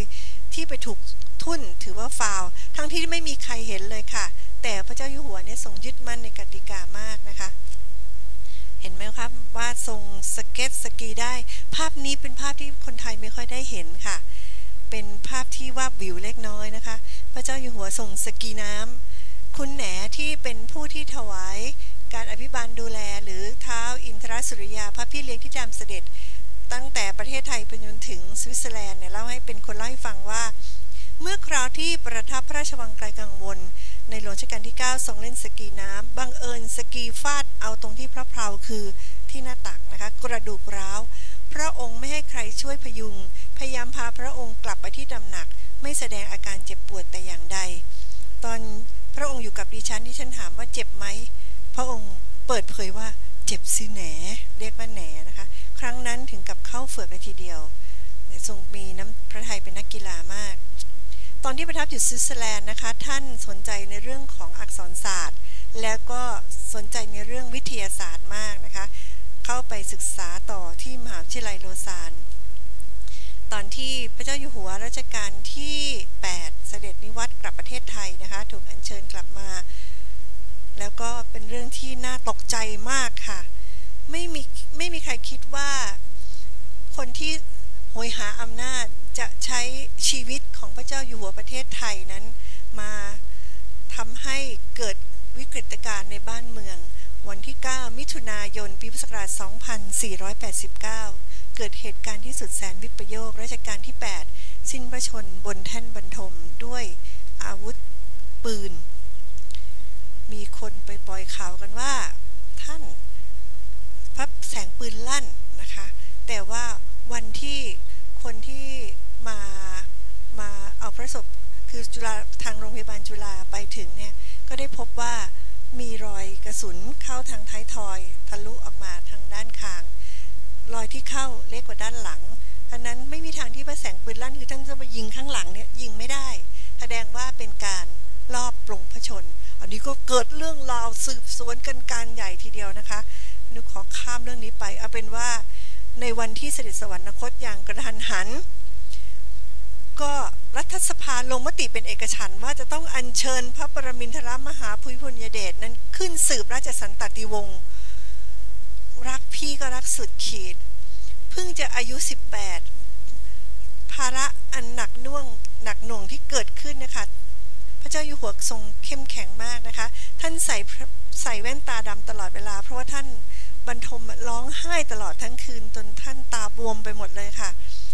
ที่ไปถูกทุ่นถือว่าฟาวทั้งที่ไม่มีใครเห็นเลยค่ะแต่พระเจ้าอยู่หัวเนี่ยทรงยึดมั่นในกติกามากนะคะเห็นไหมครับว่าทรงสเก็ตสกีได้ภาพนี้เป็นภาพที่คนไทยไม่ค่อยได้เห็นค่ะเป็นภาพที่วาบวิวเล็กน้อยนะคะพระเจ้าอยู่หัวทรงสกีน้ำคุณแหนที่เป็นผู้ที่ถวายการอภิบาลดูแลหรือท้าวอินทรสุริยาพระพี่เลี้ยงที่จำเสด็จตั้งแต่ประเทศไทยไปจนถึงสวิตเซอร์แลนด์เนี่ยเล่าให้ฟังว่าเมื่อคราวที่ประทับพระราชวังไกลกังวลในหลวงรัชกาลที่9ทรงเล่นสกีน้ำบังเอิญสกีฟาดเอาตรงที่พระเพลาคือที่หน้าตักนะคะกระดูกร้าวพระองค์ไม่ให้ใครช่วยพยุงพยายามพาพระองค์กลับไปที่ตำหนักไม่แสดงอาการเจ็บปวดแต่อย่างใดตอนพระองค์อยู่กับดิฉันถามว่าเจ็บไหมพระองค์เปิดเผยว่าเจ็บสิแหนเรียกว่าแหนนะคะครั้งนั้นถึงกับเข้าเฝือกเลยทีเดียวทรงมีน้ำพระทัยเป็นนักกีฬามากตอนที่ประทับอยู่สวิตเซอร์แลนด์นะคะท่านสนใจในเรื่องของอักษรศาสตร์แล้วก็สนใจในเรื่องวิทยาศาสตร์มากนะคะเข้าไปศึกษาต่อที่มหาวิทยาลัยโลซานตอนที่พระเจ้าอยู่หัวรัชกาลที่8เสด็จนิวัตรกลับประเทศไทยนะคะถูกอัญเชิญกลับมาแล้วก็เป็นเรื่องที่น่าตกใจมากค่ะไม่มีใครคิดว่าคนที่โหยหาอำนาจจะใช้ชีวิตของพระเจ้าอยู่หัวประเทศไทยนั้นมาทำให้เกิดวิกฤตการณ์ในบ้านเมืองวันที่9มิถุนายนปีพุทธศักราช2489เกิดเหตุการณ์ที่สุดแสนวิปโยครัชกาลที่8สิ้นพระชนบนแท่นบรรทมด้วยอาวุธปืนมีคนไปปล่อยข่าวกันว่าท่านพระแสงปืนลั่นนะคะแต่ว่าวันที่คนที่มาเอาพระศพคือจุฬาทางโรงพยาบาลจุฬาไปถึงเนี่ยก็ได้พบว่ามีรอยกระสุนเข้าทางท้ายทอยทะลุออกมาทางด้านข้างรอยที่เข้าเล็กกว่าด้านหลังอันนั้นไม่มีทางที่พระแสงปืนลั่นคือท่านจะมายิงข้างหลังเนี่ยยิงไม่ได้แสดงว่าเป็นการลอบปลงพระชนอันนี้ก็เกิดเรื่องราวสืบสวนกันการใหญ่ทีเดียวนะคะนึกขอข้ามเรื่องนี้ไปเอาเป็นว่าในวันที่เสด็จสวรรคตอย่างกระทันหันก็รัฐสภาลงมติเป็นเอกฉันท์ว่าจะต้องอัญเชิญพระปรมินทรมหาภูมิพลอดุลยเดชนั้นขึ้นสืบราชสันตติวงศ์รักพี่ก็รักสุดขีดเพิ่งจะอายุ18ภาระอันหนักหน่วงที่เกิดขึ้นนะคะพระเจ้าอยู่หัวทรงเข้มแข็งมากนะคะท่านใส่แว่นตาดำตลอดเวลาเพราะว่าท่านบรรทมร้องไห้ตลอดทั้งคืนจนท่านตาบวมไปหมดเลยค่ะ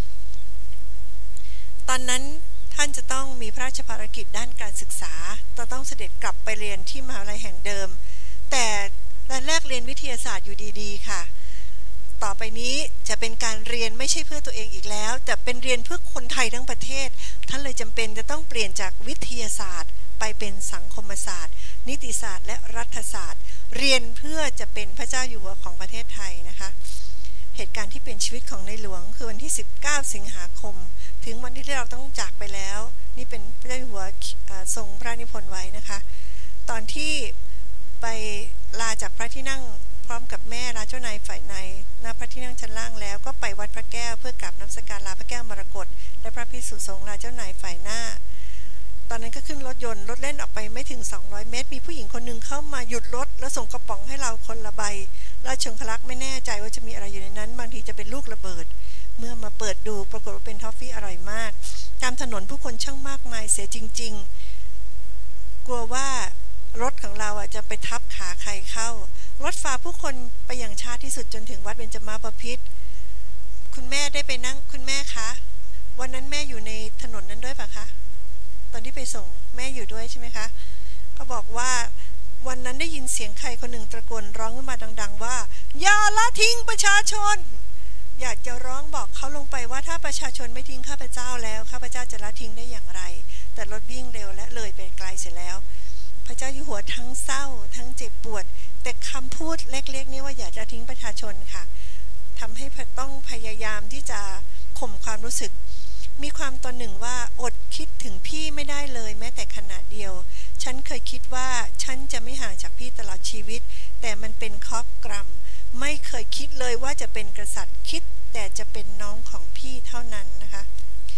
ตอนนั้นท่านจะต้องมีพระราชภารกิจด้านการศึกษาต้องเสด็จกลับไปเรียนที่มหาวิทยาลัยแห่งเดิมแต่แรกเรียนวิทยาศาสตร์อยู่ดีๆค่ะต่อไปนี้จะเป็นการเรียนไม่ใช่เพื่อตัวเองอีกแล้วแต่เป็นเรียนเพื่อคนไทยทั้งประเทศท่านเลยจำเป็นจะต้องเปลี่ยนจากวิทยาศาสตร์ไปเป็นสังคมศาสตร์นิติศาสตร์และรัฐศาสตร์เรียนเพื่อจะเป็นพระเจ้าอยู่หัวของประเทศไทยนะคะเหตุการณ์ที่เป็นชีวิตของในหลวงคือวันที่19สิงหาคมถึงวันที่เราต้องจากไปแล้วนี่เป็นพระเจ้าอยู่หัวทรงพระนิพนธ์ไว้นะคะตอนที่ไปลาจากพระที่นั่งพร้อมกับแม่ลาเจ้านายฝ่ายในณพระที่นั่งชั้นล่างแล้วก็ไปวัดพระแก้วเพื่อกราบนมัสการลาพระแก้วมรกตและพระภิกษุสงฆ์ลาเจ้านายฝ่ายหน้าตอนนั้นก็ขึ้นรถยนต์รถเล่นออกไปไม่ถึง200เมตรมีผู้หญิงคนหนึ่งเข้ามาหยุดรถแล้วส่งกระป๋องให้เราคนละใบราชองคลักษ์ไม่แน่ใจว่าจะมีอะไรอยู่ในนั้นบางทีจะเป็นลูกระเบิดเมื่อมาเปิดดูปรากฏว่าเป็นทอฟฟี่อร่อยมากตามถนนผู้คนช่างมากมายเสียจริงๆกลัวว่ารถของเราจะไปทับขาใครเข้ารถฝ่าผู้คนไปอย่างช้าที่สุดจนถึงวัดเบญจมาบพิตรคุณแม่ได้ไปนั่งคุณแม่คะวันนั้นแม่อยู่ในถนนนั้นด้วยปะคะตอนที่ไปส่งแม่อยู่ด้วยใช่ไหมคะเขาบอกว่าวันนั้นได้ยินเสียงใครคนหนึ่งตะโกนร้องขึ้นมาดังๆว่าอย่าละทิ้งประชาชนอยากจะร้องบอกเขาลงไปว่าถ้าประชาชนไม่ทิ้งข้าพเจ้าแล้วข้าพเจ้าจะละทิ้งได้อย่างไรแต่รถวิ่งเร็วและเลยไปไกลเสียแล้วพระเจ้าอยู่หัวทั้งเศร้าทั้งเจ็บปวดแต่คำพูดเล็กๆนี้ว่าอย่าจะทิ้งประชาชนค่ะทำให้ต้องพยายามที่จะข่มความรู้สึกมีความตอนหนึ่งว่าอดคิดถึงพี่ไม่ได้เลยแม้แต่ขณะเดียวฉันเคยคิดว่าฉันจะไม่ห่างจากพี่ตลอดชีวิตแต่มันเป็นเคราะห์กรรมไม่เคยคิดเลยว่าจะเป็นกษัตริย์คิดแต่จะเป็นน้องของพี่เท่านั้นนะคะ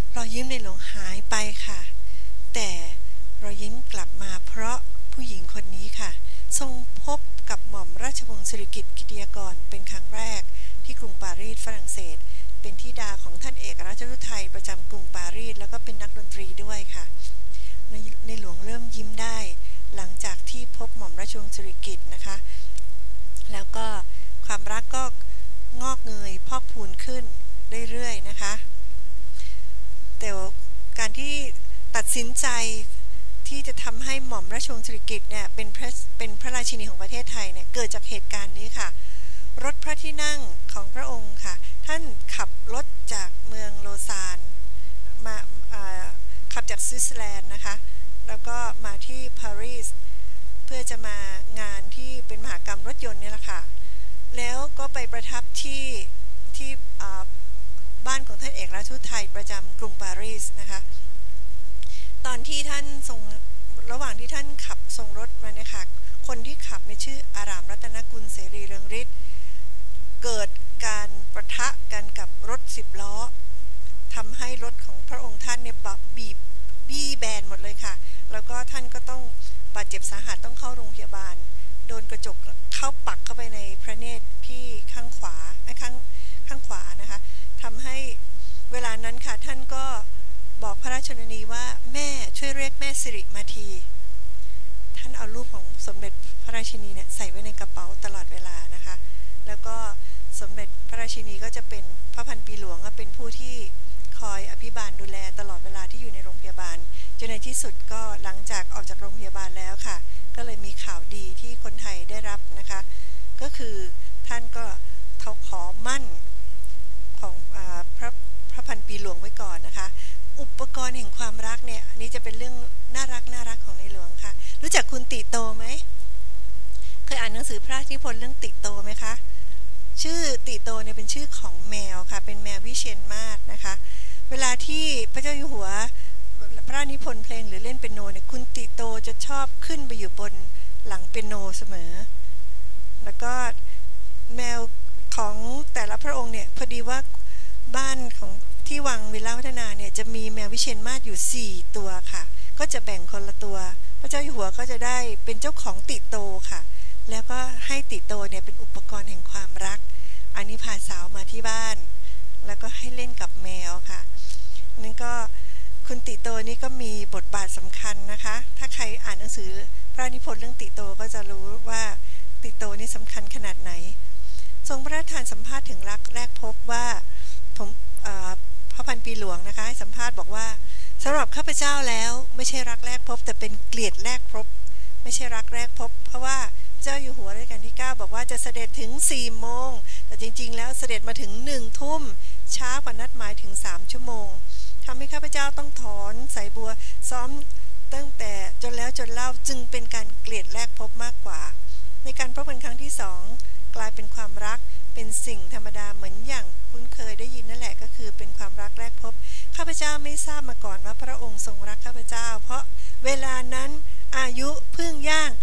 รอยยิ้มในหลวงหายไปค่ะแต่รอยยิ้มกลับมาเพราะผู้หญิงคนนี้ค่ะทรงพบกับหม่อมราชวงศ์สิริกิติ์กิติยากรเป็นครั้งแรกที่กรุงปารีสฝรั่งเศสเป็นธิดาของท่านเอกอัครราชทูตไทยประจำกรุงปารีสแล้วก็เป็นนักดนตรีด้วยค่ะในหลวงเริ่มยิ้มได้หลังจากที่พบหม่อมราชวงศ์สิริกิติ์นะคะแล้วก็ความรักก็งอกเงยพอกพูนขึ้นเรื่อยๆนะคะแต่การที่ตัดสินใจที่จะทำให้หม่อมราชวงศ์สิริกิติ์เนี่ยเป็นพระราชินีของประเทศไทยเนี่ยเกิดจากเหตุการณ์นี้ค่ะรถพระที่นั่งของพระองค์ค่ะท่านขับรถจากเมืองโลซานมาขับจากสวิตเซอร์แลนด์นะคะแล้วก็มาที่ปารีสเพื่อจะมางานที่เป็นมหกรรมรถยนต์นี่แหละค่ะแล้วก็ไปประทับที่บ้านของท่านเอกอัครราชทูตไทยประจำกรุงปารีสนะคะตอนที่ท่านระหว่างที่ท่านขับทรงรถมาเนี่ยค่ะคนที่ขับในชื่ออารามรัตนกุลเสรีเรืองฤทธิ์เกิดการปะทะกันกับรถ10 ล้อทำให้รถของพระองค์ท่านเนี่ยบี้แบนหมดเลยค่ะแล้วก็ท่านก็ต้องบาดเจ็บสาหัสต้องเข้าโรงพยาบาลโดนกระจกเข้าปักเข้าไปในพระเนตรที่ข้างขวานะคะทำให้เวลานั้นค่ะท่านก็บอกพระราชชนนีว่าแม่ช่วยเรียกแม่สิริมาทีท่านเอารูปของสมเด็จพระราชินีเนี่ยใส่ไว้ในกระเป๋าตลอดเวลานะคะแล้วก็สมเด็จพระราชินีก็จะเป็นพระพันปีหลวงก็เป็นผู้ที่คอยอภิบาลดูแลตลอดเวลาที่อยู่ในโรงพยาบาลจนในที่สุดก็หลังจากออกจากโรงพยาบาลแล้วค่ะก็เลยมีข่าวดีที่คนไทยได้รับนะคะก็คือท่านก็ขอมั่นของพระพันปีหลวงไว้ก่อนนะคะอุปกรณ์แห่งความรักเนี่ยอันนี้จะเป็นเรื่องน่ารักของในหลวงค่ะรู้จักคุณติโตไหมเคยอ่านหนังสือพระราชนิพนธ์เรื่องติโตไหมคะชื่อติโตเนี่ยเป็นชื่อของแมวค่ะเป็นแมววิเชียรมาศนะคะเวลาที่พระเจ้าอยู่หัวพระราชนิพนธ์เพลงหรือเล่นเปียโนเนี่ยคุณติโตจะชอบขึ้นไปอยู่บนหลังเปียโนเสมอแล้วก็แมวของแต่ละพระองค์เนี่ยพอดีว่าบ้านของที่วังวิลล่าวัฒนาเนี่ยจะมีแมววิเชียรมาศอยู่4 ตัวค่ะก็จะแบ่งคนละตัวพระเจ้าอยู่หัวก็จะได้เป็นเจ้าของติโตค่ะแล้วก็ให้ติโตเนี่ยเป็นอุปกรณ์แห่งความรักอันนี้พาสาวมาที่บ้านแล้วก็ให้เล่นกับแมวค่ะนั่นก็คุณติโตนี่ก็มีบทบาทสำคัญนะคะถ้าใครอ่านหนังสือพระนิพนธ์เรื่องติโตก็จะรู้ว่าติโตนี่สำคัญขนาดไหนทรงพระราชทานสัมภาษณ์ถึงรักแรกพบว่าพระพันปีหลวงนะคะให้สัมภาษณ์บอกว่าสำหรับข้าพเจ้าแล้วไม่ใช่รักแรกพบแต่เป็นเกลียดแรกพบไม่ใช่รักแรกพบเพราะว่าเจ้าอยู่หัวรัชกาลที่9บอกว่าจะเสด็จถึง4 โมงแต่จริงๆแล้วเสด็จมาถึง1 ทุ่มช้ากว่านัดหมายถึง3 ชั่วโมงทำให้ข้าพเจ้าต้องถอนสายบัวซ้อมตั้งแต่จนแล้วจนเล่าจึงเป็นการเกลียดแรกพบมากกว่าในการพบกันครั้งที่2กลายเป็นความรักเป็นสิ่งธรรมดาเหมือนอย่างคุ้นเคยได้ยินนั่นแหละก็คือเป็นความรักแรกพบข้าพเจ้าไม่ทราบมาก่อนว่าพระองค์ทรงรักข้าพเจ้าเพราะเวลานั้นอายุเพิ่งย่าง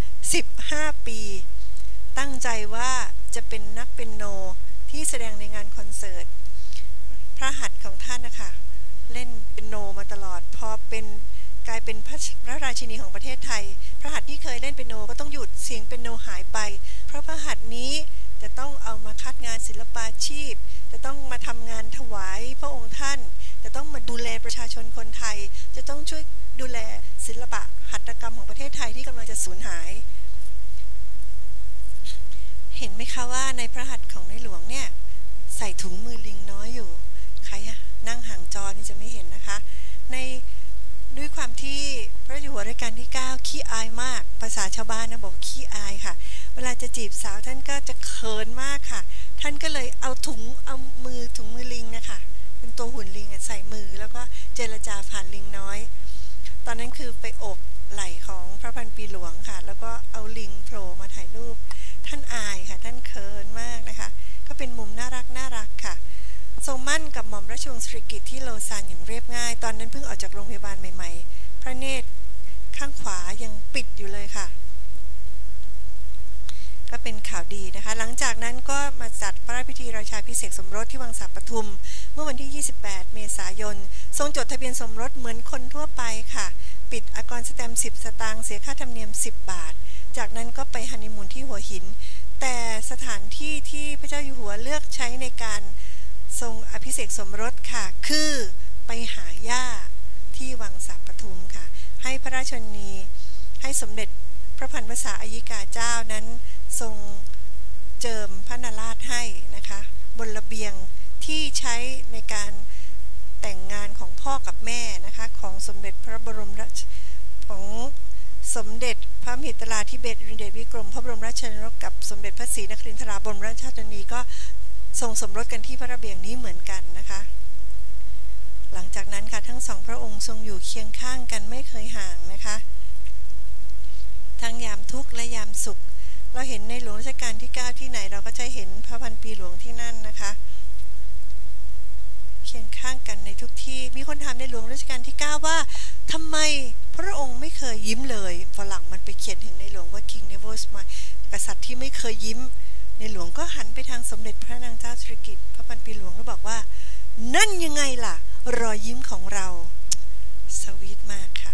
15 ปีตั้งใจว่าจะเป็นนักเปียโนที่แสดงในงานคอนเสิร์ตพระหัตถ์ของท่านนะคะเล่นเปียโนมาตลอดพอกลายเป็นพระราชินีของประเทศไทยพระหัตถ์ที่เคยเล่นเปียโนก็ต้องหยุดเสียงเปียโนหายไปเพราะพระหัตถ์นี้จะต้องเอามาคัดงานศิลปาชีพจะต้องมาทำงานถวายพระองค์ท่านจะต้องมาดูแลประชาชนคนไทยจะต้องช่วยดูแลศิลปะหัตถกรรมของประเทศไทยที่กำลังจะสูญหายเห็นไหมคะว่าในพระหัตถ์ของในหลวงเนี่ยใส่ถุงมือลิงน้อยอยู่ใครนั่งห่างจอนี่จะไม่เห็นนะคะด้วยความที่พระเจ้าอยู่หัวรัชกาลที่9ขี้อายมากภาษาชาวบ้านนะบอกขี้อายค่ะเวลาจะจีบสาวท่านก็จะเขินมากค่ะท่านก็เลยเอาถุงมือลิงนะคะเป็นตัวหุ่นลิงใส่มือแล้วก็เจรจาผ่านลิงน้อยตอนนั้นคือไปโอบไหล่ของพระพันปีหลวงค่ะแล้วก็เอาลิงโผล่มาถ่ายรูปท่านอายค่ะท่านเขินมากนะคะก็เป็นมุมน่ารักค่ะทรงมั่นกับหม่อมราชวงศ์สิริกิติ์ที่โลซานอย่างเรียบง่ายตอนนั้นเพิ่งออกจากโรงพยาบาลใหม่ๆพระเนตรข้างขวายังปิดอยู่เลยค่ะก็เป็นเป็นข่าวดีนะคะหลังจากนั้นก็มาจัดพระราชพิธีราชาภิเษกสมรสที่วังสาปทุมเมื่อวันที่28เมษายนทรงจดทะเบียนสมรสเหมือนคนทั่วไปค่ะปิดอากรสแตมป์10 สตางค์เสียค่าธรรมเนียม10 บาทจากนั้นก็ไปฮันนีมูนที่หัวหินแต่สถานที่ที่พระเจ้าอยู่หัวเลือกใช้ในการทรงอภิเษกสมรสค่ะคือไปหาย่าที่วังสาปทุมค่ะให้พระราชชนีให้สมเด็จพระพันวษาอัยิกาเจ้านั้นทรงเจิมพระนราชให้นะคะบนระเบียงที่ใช้ในการแต่งงานของพ่อกับแม่นะคะของสมเด็จพระบรมราชของสมเด็จพระมหิดลาธิเบศรอินเดชวิกรมพระบรมราชชนกกับสมเด็จพระศรีนครินทราบรมราชชนนีก็ทรงสมรสกันที่พระระเบียงนี้เหมือนกันนะคะหลังจากนั้นค่ะทั้งสองพระองค์ทรงอยู่เคียงข้างกันไม่เคยห่างนะคะทั้งยามทุกข์และยามสุขเราเห็นในหลวงรัชกาลที่9ที่ไหนเราก็จะเห็นพระพันปีหลวงที่นั่นนะคะเคียงข้างกันในทุกที่มีคนถามในหลวงรัชกาลที่9ว่าทำไมพระองค์ไม่เคยยิ้มเลยฝรั่งมันไปเขียนถึงในหลวงว่า King Never Smile กษัตริย์ที่ไม่เคยยิ้มในหลวงก็หันไปทางสมเด็จพระนางเจ้าสิริกิติ์พระพันปีหลวงแล้วบอกว่านั่นยังไงล่ะรอยยิ้มของเราสวีทมากค่ะ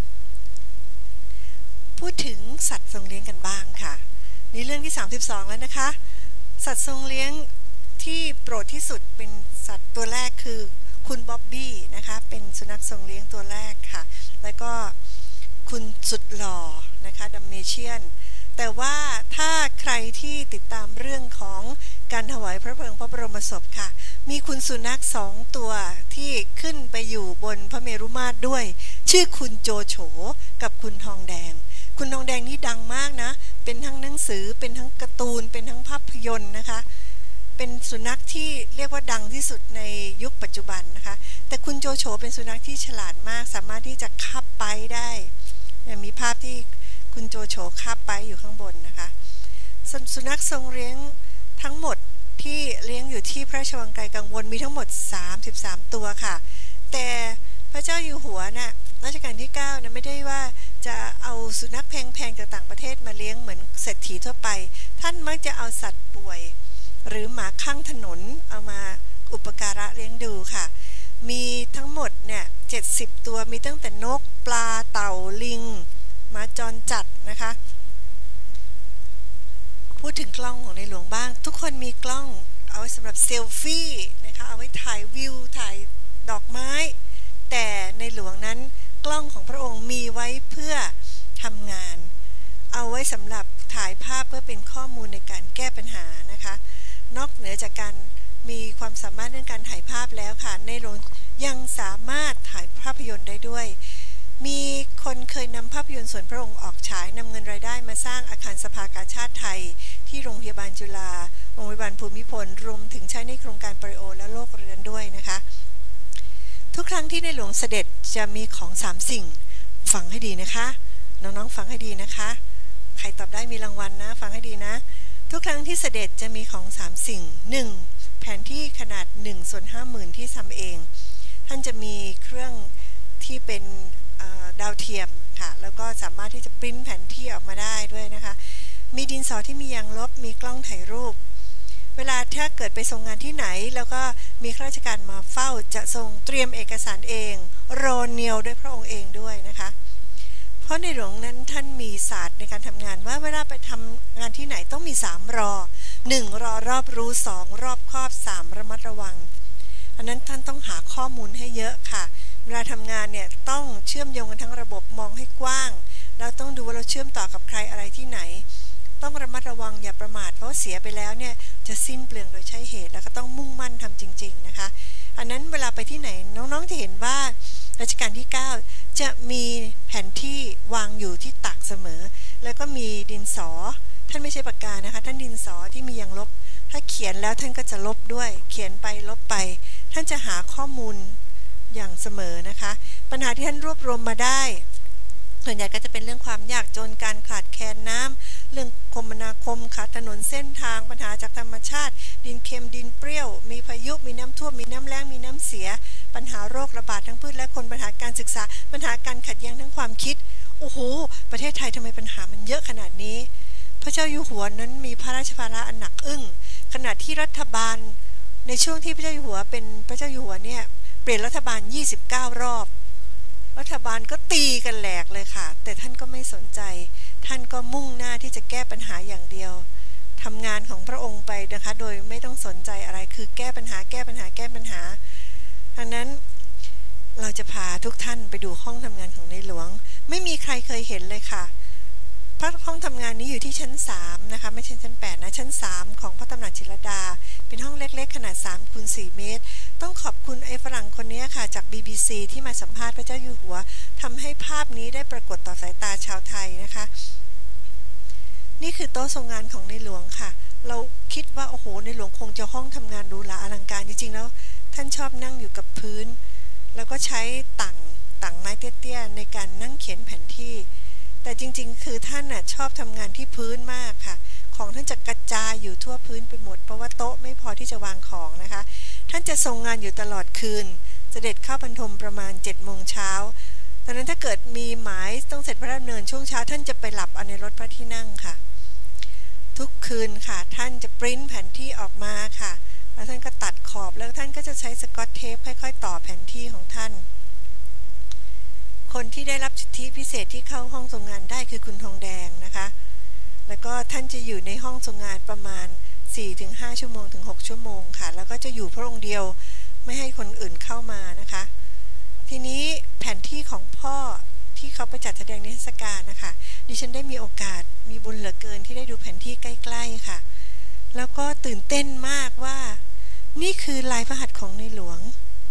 พูดถึงสัตว์ทรงเลี้ยงกันบ้างค่ะนี่เรื่องที่32แล้วนะคะสัตว์ทรงเลี้ยงที่โปรดที่สุดเป็นสัตว์ตัวแรกคือคุณบ๊อบบี้นะคะเป็นสุนัขทรงเลี้ยงตัวแรกค่ะแล้วก็คุณสุดหล่อนะคะดัมเมเชียนแต่ว่าถ้าใครที่ติดตามเรื่องของการถวายพระเพลิงพระบรมศพค่ะมีคุณสุนัข2 ตัวที่ขึ้นไปอยู่บนพระเมรุมาตรด้วยชื่อคุณโจโฉกับคุณทองแดงคุณทองแดงนี่ดังมากนะเป็นทั้งหนังสือเป็นทั้งการ์ตูนเป็นทั้งภาพยนตร์นะคะเป็นสุนัขที่เรียกว่าดังที่สุดในยุคปัจจุบันนะคะแต่คุณโจโฉเป็นสุนัขที่ฉลาดมากสามารถที่จะขับไปได้มีภาพที่คุณโจโฉขับไปอยู่ข้างบนนะคะสุนัขทรงเลี้ยงทั้งหมดที่เลี้ยงอยู่ที่พระราชวังไกลกังวลมีทั้งหมด33 ตัวค่ะแต่พระเจ้าอยู่หัวน่ะรัชกาลที่9นะไม่ได้ว่าจะเอาสุนัขแพงๆจากต่างประเทศมาเลี้ยงเหมือนเศรษฐีทั่วไปท่านมักจะเอาสัตว์ป่วยหรือหมาข้างถนนเอามาอุปการะเลี้ยงดูค่ะมีทั้งหมดเนี่ย70 ตัวมีตั้งแต่นกปลาเต่าลิงหมาจรจัดนะคะพูดถึงกล้องของในหลวงบ้างทุกคนมีกล้องเอาไว้สำหรับเซลฟี่นะคะเอาไว้ถ่ายวิวถ่ายดอกไม้แต่ในหลวงนั้นกล้องของพระองค์มีไว้เพื่อทำงานเอาไว้สำหรับถ่ายภาพเพื่อเป็นข้อมูลในการแก้ปัญหานะคะนอกเหนือจากการมีความสามารถเรื่องการถ่ายภาพแล้วค่ะในหลวงยังสามารถถ่ายภาพยนตร์ได้ด้วยมีคนเคยนำภาพยนตร์ส่วนพระองค์ออกฉายนำเงินรายได้มาสร้างอาคารสภากาชาดไทยที่โรงพยาบาลจุฬาโรงพยาบาลภูมิพลรวมถึงใช้ในโครงการปริโอและโลกเรือนด้วยนะคะทุกครั้งที่ในหลวงเสด็จจะมีของ3 สิ่งฟังให้ดีนะคะน้องๆฟังให้ดีนะคะใครตอบได้มีรางวัลนะฟังให้ดีนะทุกครั้งที่เสด็จจะมีของ3 สิ่ง 1. แผนที่ขนาด1/50,000ที่ทำเองท่านจะมีเครื่องที่เป็นดาวเทียมค่ะแล้วก็สามารถที่จะปริ้นแผนที่ออกมาได้ด้วยนะคะมีดินสอที่มียางลบมีกล้องถ่ายรูปเวลาถ้าเกิดไปทรงงานที่ไหนแล้วก็มีข้าราชการมาเฝ้าจะทรงเตรียมเอกสารเองรอเนียวด้วยพระองค์เองด้วยนะคะเพราะในหลวงนั้นท่านมีศาสตร์ในการทำงานว่าเวลาไปทำงานที่ไหนต้องมี3 รอ 1. รอรอบรู้ 2. รอบคอบ 3. ระมัดระวังอันนั้นท่านต้องหาข้อมูลให้เยอะค่ะเวลาทำงานเนี่ยต้องเชื่อมโยงกันทั้งระบบมองให้กว้างแล้วต้องดูว่าเราเชื่อมต่อกับใครอะไรที่ไหนต้องระมัดระวังอย่าประมาทเพราะเสียไปแล้วเนี่ยจะสิ้นเปลืองโดยใช้เหตุแล้วก็ต้องมุ่งมั่นทำจริงๆนะคะอันนั้นเวลาไปที่ไหนน้องๆจะเห็นว่ารัชกาลที่9จะมีแผนที่วางอยู่ที่ตักเสมอแล้วก็มีดินสอท่านไม่ใช่ปากกานะคะท่านดินสอที่มียางลบถ้าเขียนแล้วท่านก็จะลบด้วยเขียนไปลบไปท่านจะหาข้อมูลอย่างเสมอนะคะปัญหาที่ท่านรวบรวมมาได้ส่วนใหญ่ก็จะเป็นเรื่องความยากจนการขาดแคลนน้ำเรื่องคมนาคมขาดถนนเส้นทางปัญหาจากธรรมชาติดินเค็มดินเปรี้ยวมีพายุมีน้ำท่วมมีน้ำแล้งมีน้ำเสียปัญหาโรคระบาดทั้งพืชและคนปัญหาการศึกษาปัญหาการขัดแย้งทั้งความคิดโอ้โหประเทศไทยทำไมปัญหามันเยอะขนาดนี้พระเจ้าอยู่หัวนั้นมีพระราชภาระอันหนักอึ้งขณะที่รัฐบาลในช่วงที่พระเจ้าอยู่หัวเป็นพระเจ้าอยู่หัวเนี่ยเปลี่ยนรัฐบาล29รอบรัฐบาลก็ตีกันแหลกเลยค่ะแต่ท่านก็ไม่สนใจท่านก็มุ่งหน้าที่จะแก้ปัญหาอย่างเดียวทำงานของพระองค์ไปนะคะโดยไม่ต้องสนใจอะไรคือแก้ปัญหาดังนั้นเราจะพาทุกท่านไปดูห้องทำงานของในหลวงไม่มีใครเคยเห็นเลยค่ะพระห้องทำงานนี้อยู่ที่ชั้น3นะคะไม่ใช่ชั้น8นะชั้น3ของพระตำหนักจิตรลดาเป็นห้องเล็กๆขนาด3 คูณ 4 เมตรต้องขอบคุณไอ้ฝรั่งคนนี้ค่ะจาก BBC ที่มาสัมภาษณ์พระเจ้าอยู่หัวทำให้ภาพนี้ได้ปรากฏต่อสายตาชาวไทยนะคะนี่คือโต๊ะทรงงานของในหลวงค่ะเราคิดว่าโอ้โหในหลวงคงจะห้องทำงานหรูหราอลังการจริงๆแล้วท่านชอบนั่งอยู่กับพื้นแล้วก็ใช้ต่างไม้เตี้ยๆในการนั่งเขียนแผนที่แต่จริงๆคือท่านชอบทำงานที่พื้นมากค่ะของท่านจะกระจายอยู่ทั่วพื้นไปหมดเพราะว่าโต๊ะไม่พอที่จะวางของนะคะท่านจะทรงงานอยู่ตลอดคืนเสด็จเข้าบรรทมประมาณ7 โมงเช้าดังนั้นถ้าเกิดมีหมายต้องเสร็จพระดำเนินช่วงเช้าท่านจะไปหลับเอาในรถพระที่นั่งค่ะทุกคืนค่ะท่านจะปริ้นแผนที่ออกมาค่ะแล้วท่านก็ตัดขอบแล้วท่านก็จะใช้สกอตเทปค่อยๆต่อแผนที่ของท่านคนที่ได้รับสิทธิพิเศษที่เข้าห้องทรงงานได้คือคุณทองแดงนะคะแล้วก็ท่านจะอยู่ในห้องทรงงานประมาณ 4-5 ชั่วโมงถึง 6 ชั่วโมงค่ะแล้วก็จะอยู่พระองค์เดียวไม่ให้คนอื่นเข้ามานะคะทีนี้แผนที่ของพ่อที่เขาไปจัดแสดงนิทรรศการนะคะดิฉันได้มีโอกาสมีบุญเหลือเกินที่ได้ดูแผนที่ใกล้ๆค่ะแล้วก็ตื่นเต้นมากว่านี่คือลายพระหัตถ์ของในหลวง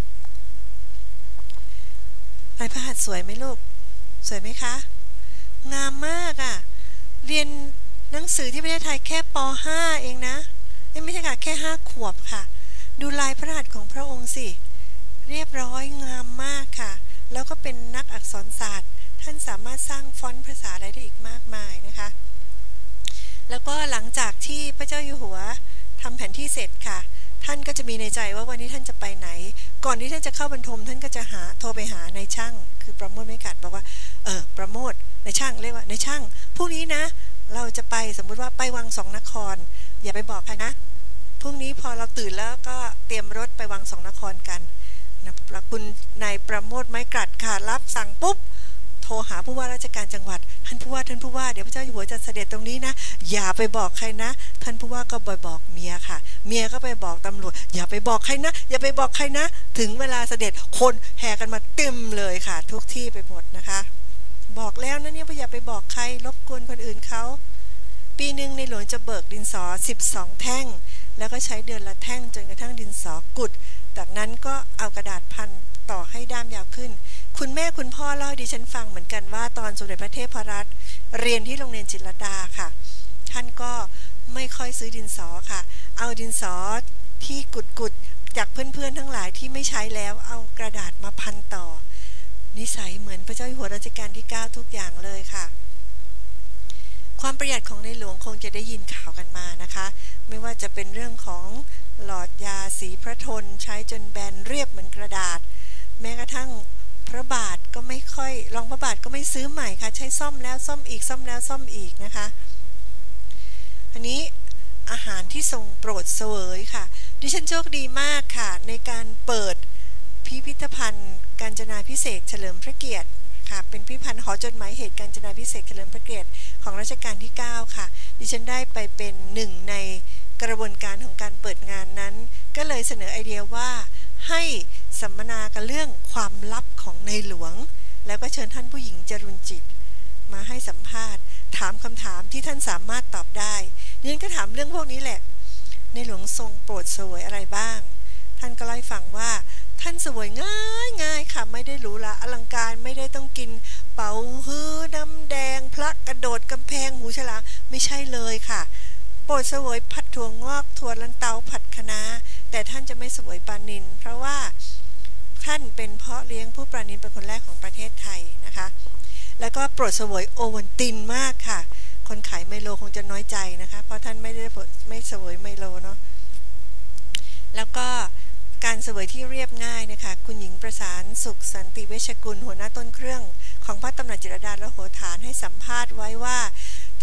ลายพระหัตถ์สวยไหมลูกสวยไหมคะงามมากอ่ะเรียนหนังสือที่ประเทศไทยแค่ป.5 เองนะไม่ใช่ค่ะแค่5 ขวบค่ะดูลายพระหัตถ์ของพระองค์สิเรียบร้อยงามมากค่ะแล้วก็เป็นนักอักษรศาสตร์ท่านสามารถสร้างฟอนต์ภาษาอะไรได้อีกมากมายนะคะแล้วก็หลังจากที่พระเจ้าอยู่หัวทำแผนที่เสร็จค่ะท่านก็จะมีในใจว่าวันนี้ท่านจะไปไหนก่อนที่ท่านจะเข้าบรรทมท่านก็จะโทรไปหานายช่างคือประโมทไม่กัดบอกว่าประโมทนายช่างเรียกว่านายช่างพรุ่งนี้นะเราจะไปสมมุติว่าไปวัง2 นครอย่าไปบอกใครนะพรุ่งนี้พอเราตื่นแล้วก็เตรียมรถไปวัง2 นครกันนะคุณนายประโมทไม้กัดค่ะรับสั่งปุ๊บโทรหาผู้ว่าราชการจังหวัดท่านผู้ว่าเดี๋ยวพระเจ้าอยู่หัวจะเสด็จตรงนี้นะอย่าไปบอกใครนะท่านผู้ว่าก็บอกเมียค่ะเมียก็ไปบอกตำรวจอย่าไปบอกใครนะถึงเวลาเสด็จคนแห่กันมาเต็มเลยค่ะทุกที่ไปหมดนะคะบอกแล้วนะเนี่ยว่าอย่าไปบอกใครรบกวนคนอื่นเขาปีหนึ่งในหลวงจะเบิกดินสอ12 แท่งแล้วก็ใช้เดือนละแท่งจนกระทั่งดินสอกุดจากนั้นก็เอากระดาษพันต่อให้ด้ามยาวขึ้นคุณแม่คุณพ่อเล่าดิฉันฟังเหมือนกันว่าตอนสมเด็จพระเทพรัตน์เรียนที่โรงเรียนจิตรลดาค่ะท่านก็ไม่ค่อยซื้อดินสอค่ะเอาดินสอที่กุดจากเพื่อนๆทั้งหลายที่ไม่ใช้แล้วเอากระดาษมาพันต่อนิสัยเหมือนพระเจ้าอยู่หัวรัชกาลที่9ทุกอย่างเลยค่ะความประหยัดของในหลวงคงจะได้ยินข่าวกันมานะคะไม่ว่าจะเป็นเรื่องของหลอดยาสีพระทนใช้จนแบนเรียบเหมือนกระดาษแม้กระทั่งพระบาทก็ไม่ค่อยรองพระบาทก็ไม่ซื้อใหม่ค่ะใช้ซ่อมแล้วซ่อมอีกซ่อมแล้วซ่อมอีกนะคะอันนี้อาหารที่ทรงโปรดเสวยค่ะดิฉันโชคดีมากค่ะในการเปิดพิพิธภัณฑ์กาญจนาภิเษกเฉลิมพระเกียรติค่ะเป็นพิพิธภัณฑ์หอจดหมายเหตุกาญจนาภิเษกเฉลิมพระเกียรติของรัชกาลที่9ค่ะดิฉันได้ไปเป็นหนึ่งในกระบวนการของการเปิดงานนั้นก็เลยเสนอไอเดียว่าให้สัมมนากันเรื่องความลับของในหลวงแล้วก็เชิญท่านผู้หญิงจรุณจิตมาให้สัมภาษณ์ถามคำถามที่ท่านสามารถตอบได้ดิฉันก็ถามเรื่องพวกนี้แหละในหลวงทรงโปรดเสวยอะไรบ้างท่านก็เล่าให้ฟังว่าท่านเสวยง่ายค่ะไม่ได้หรูหราอลังการไม่ได้ต้องกินเป๋าฮื้อน้ำแดงพระกระโดดกำแพงหูฉลามไม่ใช่เลยค่ะโปรดเสวยผัดถั่วงอกถั่วลันเตาผัดคะน้าแต่ท่านจะไม่เสวยปลานิลเพราะว่าท่านเป็นเพาะเลี้ยงผู้ปลานิลเป็นคนแรกของประเทศไทยนะคะแล้วก็โปรดเสวยโอวัลตินมากค่ะคนขายไมโลคงจะน้อยใจนะคะเพราะท่านไม่เสวยไมโลเนาะแล้วก็การเสวยที่เรียบง่ายนะคะคุณหญิงประสานสุขสันติเวชกุลหัวหน้าต้นเครื่องของพระตำหนักจิตรลดาและโหฐานให้สัมภาษณ์ไว้ว่า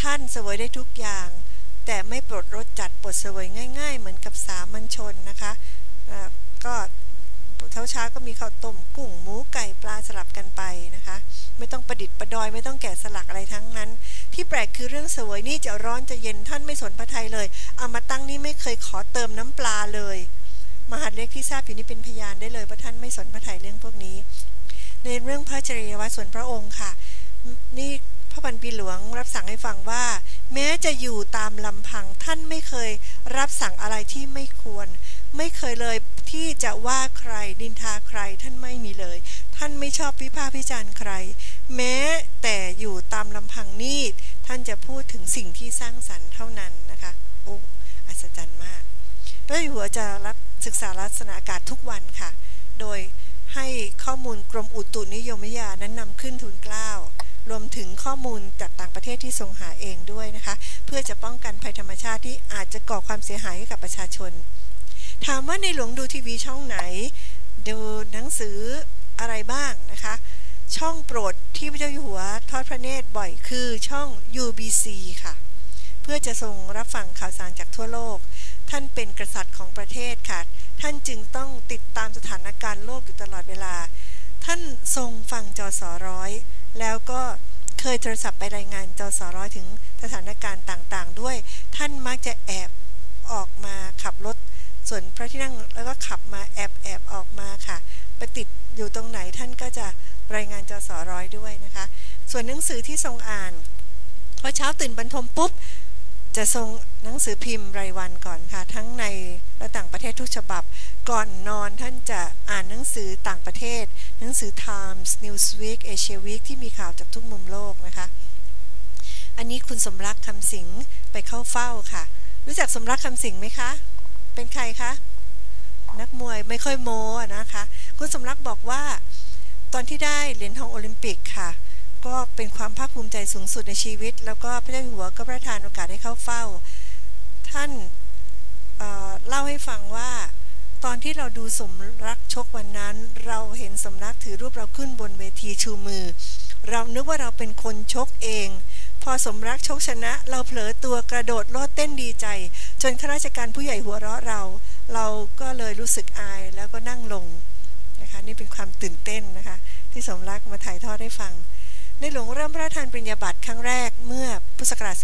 ท่านเสวยได้ทุกอย่างแต่ไม่ปรดรสจัดปรดเสวยง่ายๆเหมือนกับสามัญชนนะคะก็เช้าก็มีข้าวต้มกุ้งหมูไก่ปลาสลับกันไปนะคะไม่ต้องประดิษฐ์ประดอยไม่ต้องแกะสลักอะไรทั้งนั้นที่แปลกคือเรื่องเสวยนี่จะร้อนจะเย็นท่านไม่สนพระทัยเลยเอามาตั้งนี่ไม่เคยขอเติมน้ำปลาเลยมหาดเล็กที่ทราบอยู่นี่เป็นพยานได้เลยว่าท่านไม่สนพระทัยเรื่องพวกนี้ในเรื่องพระจริยวัตรส่วนพระองค์ค่ะนี่พระบัณฑิตหลวงรับสั่งให้ฟังว่าแม้จะอยู่ตามลำพังท่านไม่เคยรับสั่งอะไรที่ไม่ควรไม่เคยเลยที่จะว่าใครนินทาใครท่านไม่มีเลยท่านไม่ชอบวิพากษ์วิจารณ์ใครแม้แต่อยู่ตามลำพังนี่ท่านจะพูดถึงสิ่งที่สร้างสรรค์เท่านั้นนะคะโอ้อัศจรรย์มากพระเจ้าอยู่หัวจะรับศึกษาลักษณะอากาศทุกวันค่ะโดยให้ข้อมูลกรมอุตุนิยมวิทยานั้นนำขึ้นทูลเกล้ารวมถึงข้อมูลจากต่างประเทศที่ทรงหาเองด้วยนะคะเพื่อจะป้องกันภัยธรรมชาติที่อาจจะก่อความเสียหายให้กับประชาชนถามว่าในหลวงดูทีวีช่องไหนดูหนังสืออะไรบ้างนะคะช่องโปรดที่พระเจ้าอยู่หัวทอดพระเนตรบ่อยคือช่อง UBC ค่ะเพื่อจะทรงรับฟังข่าวสารจากทั่วโลกท่านเป็นกษัตริย์ของประเทศค่ะท่านจึงต้องติดตามสถานการณ์โลกอยู่ตลอดเวลาท่านทรงฟังจส.100แล้วก็เคยโทรศัพท์ไปรายงานจส.100ถึงสถานการณ์ต่างๆด้วยท่านมักจะแอบออกมาขับรถส่วนพระที่นั่งแล้วก็ขับมาแอบออกมาค่ะไปติดอยู่ตรงไหนท่านก็จะรายงานจส.100ด้วยนะคะส่วนหนังสือที่ทรงอ่านพอเช้าตื่นบรรทมปุ๊บจะทรงหนังสือพิมพ์รายวันก่อนค่ะทั้งในและต่างประเทศทุกฉบับก่อนนอนท่านจะอ่านหนังสือต่างประเทศหนังสือ Times Newsweek Asia Week ที่มีข่าวจากทุกมุมโลกนะคะอันนี้คุณสมรักคำสิงห์ไปเข้าเฝ้าค่ะรู้จักสมรักคำสิงห์ไหมคะเป็นใครคะนักมวยไม่ค่อยโม้นะคะคุณสมรักบอกว่าตอนที่ได้เหรียญทองโอลิมปิกค่ะก็เป็นความภาคภูมิใจสูงสุดในชีวิตแล้วก็พระเจ้าอยู่หัวก็ประทานโอกาสให้เข้าเฝ้าท่านเล่าให้ฟังว่าตอนที่เราดูสมรักชกวันนั้นเราเห็นสมรักถือรูปเราขึ้นบนเวทีชูมือเรานึกว่าเราเป็นคนชกเองพอสมรักชกชนะเราเผลอตัวกระโดดโลดเต้นดีใจจนข้าราชการผู้ใหญ่หัวเราะเราก็เลยรู้สึกอายแล้วก็นั่งลงนะคะนี่เป็นความตื่นเต้นนะคะที่สมรักมาถ่ายทอดให้ฟังในหลวงเริ่มพระราชทานปริญญาบัตรครั้งแรกเมื่อพุทธศักราช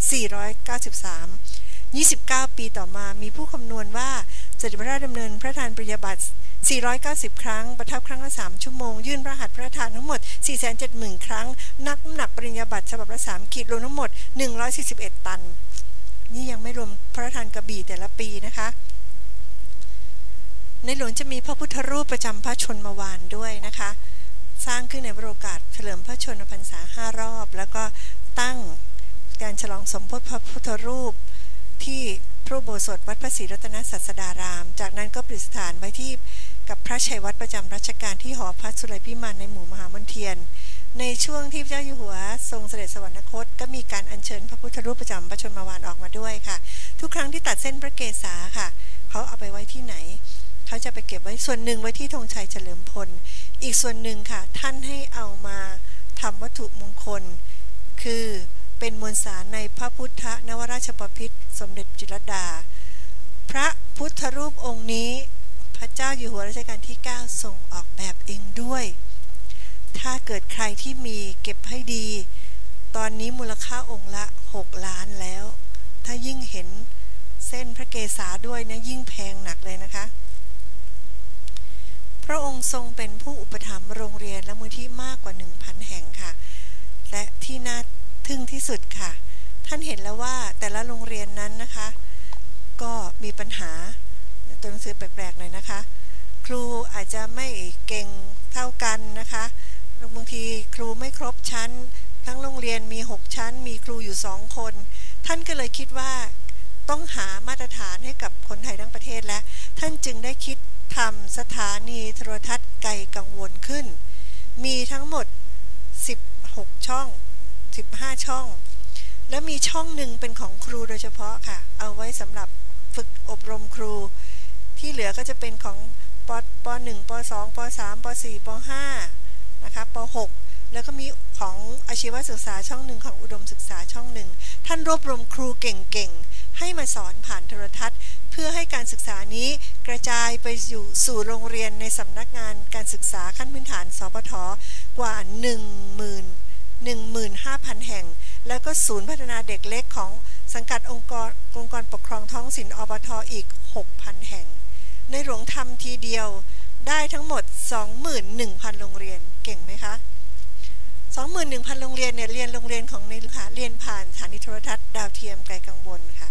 2493 29 ปีต่อมามีผู้คำนวณว่าเสด็จพระราชดำเนินพระราชทานปริญญาบัตร490 ครั้งประทับครั้งละ3 ชั่วโมงยื่นพระหัตถ์พระราชทานทั้งหมด 470,000 ครั้งนักน้ำหนักปริญญาบัตรฉบับละ3 ขีดรวมทั้งหมด141 ตันนี่ยังไม่รวมพระราชทานกระบี่แต่ละปีนะคะในหลวงจะมีพระพุทธรูปประจำพระชนมวาลด้วยนะคะสร้างขึ้นในโอกาสเฉลิมพระชนมพรรษา5 รอบแล้วก็ตั้งการฉลองสมโภชพระพุทธรูปที่พระอุโบสถวัดพระศรีรัตนศาสดารามจากนั้นก็ประดิษฐานไว้ที่กับพระชัยวัฒน์ประจำรัชกาลที่หอพระสุไลพิมานในหมู่มหามณฑียนในช่วงที่พระเจ้าอยู่หัวทรงเสด็จสวรรคตก็มีการอัญเชิญพระพุทธรูปประจำพระชนมวาลออกมาด้วยค่ะทุกครั้งที่ตัดเส้นพระเกศาค่ะเขาเอาไปไว้ที่ไหนเขาจะไปเก็บไว้ส่วนหนึ่งไว้ที่ธงชัยเฉลิมพลอีกส่วนหนึ่งค่ะท่านให้เอามาทำวัตถุมงคลคือเป็นมวลสารในพระพุทธนวราชบพิตรสมเด็จจิตรลดาพระพุทธรูปองค์นี้พระเจ้าอยู่หัวรัชกาลที่9ทรงออกแบบเองด้วยถ้าเกิดใครที่มีเก็บให้ดีตอนนี้มูลค่าองค์ละ6 ล้านแล้วถ้ายิ่งเห็นเส้นพระเกศาด้วยนะยิ่งแพงหนักเลยนะคะพระองค์ทรงเป็นผู้อุปถัมภ์โรงเรียนและมูลที่มากกว่า 1,000 แห่งค่ะและที่น่าทึ่งที่สุดค่ะท่านเห็นแล้วว่าแต่ละโรงเรียนนั้นนะคะก็มีปัญหาตัวหนังสือแปลกๆหน่อยนะคะครูอาจจะไม่เก่งเท่ากันนะคะบางทีครูไม่ครบชั้นทั้งโรงเรียนมี6 ชั้นมีครูอยู่2 คนท่านก็เลยคิดว่าต้องหามาตรฐานให้กับคนไทยทั้งประเทศและท่านจึงได้คิดทำสถานีโทรทัศน์ไกลกังวลขึ้นมีทั้งหมด16 ช่อง15 ช่องและมีช่องหนึ่งเป็นของครูโดยเฉพาะค่ะเอาไว้สำหรับฝึกอบรมครูที่เหลือก็จะเป็นของป .1 ป .2 ป .3 ป .4 ป .5 นะคะป .6 แล้วก็มีของอาชีวศึกษาช่องหนึ่งของอุดมศึกษาช่องหนึ่งท่านรวบรวมครูเก่งๆให้มาสอนผ่านโทรทัศน์เพื่อให้การศึกษานี้กระจายไปอยู่สู่โรงเรียนในสำนักงานการศึกษาขั้นพื้นฐานสปท.กว่า 15,000 แห่งแล้วก็ศูนย์พัฒนาเด็กเล็กของสังกัดองค์กรปกครองท้องถิ่นอบท.อีก 6,000 แห่งในหลวงทำทีเดียวได้ทั้งหมด 21,000 โรงเรียนเก่งไหมคะ 21,000 โรงเรียนเนี่ยเรียนโรงเรียนของในค่ะเรียนผ่านสถานีโทรทัศน์ดาวเทียมไกลกังวลค่ะ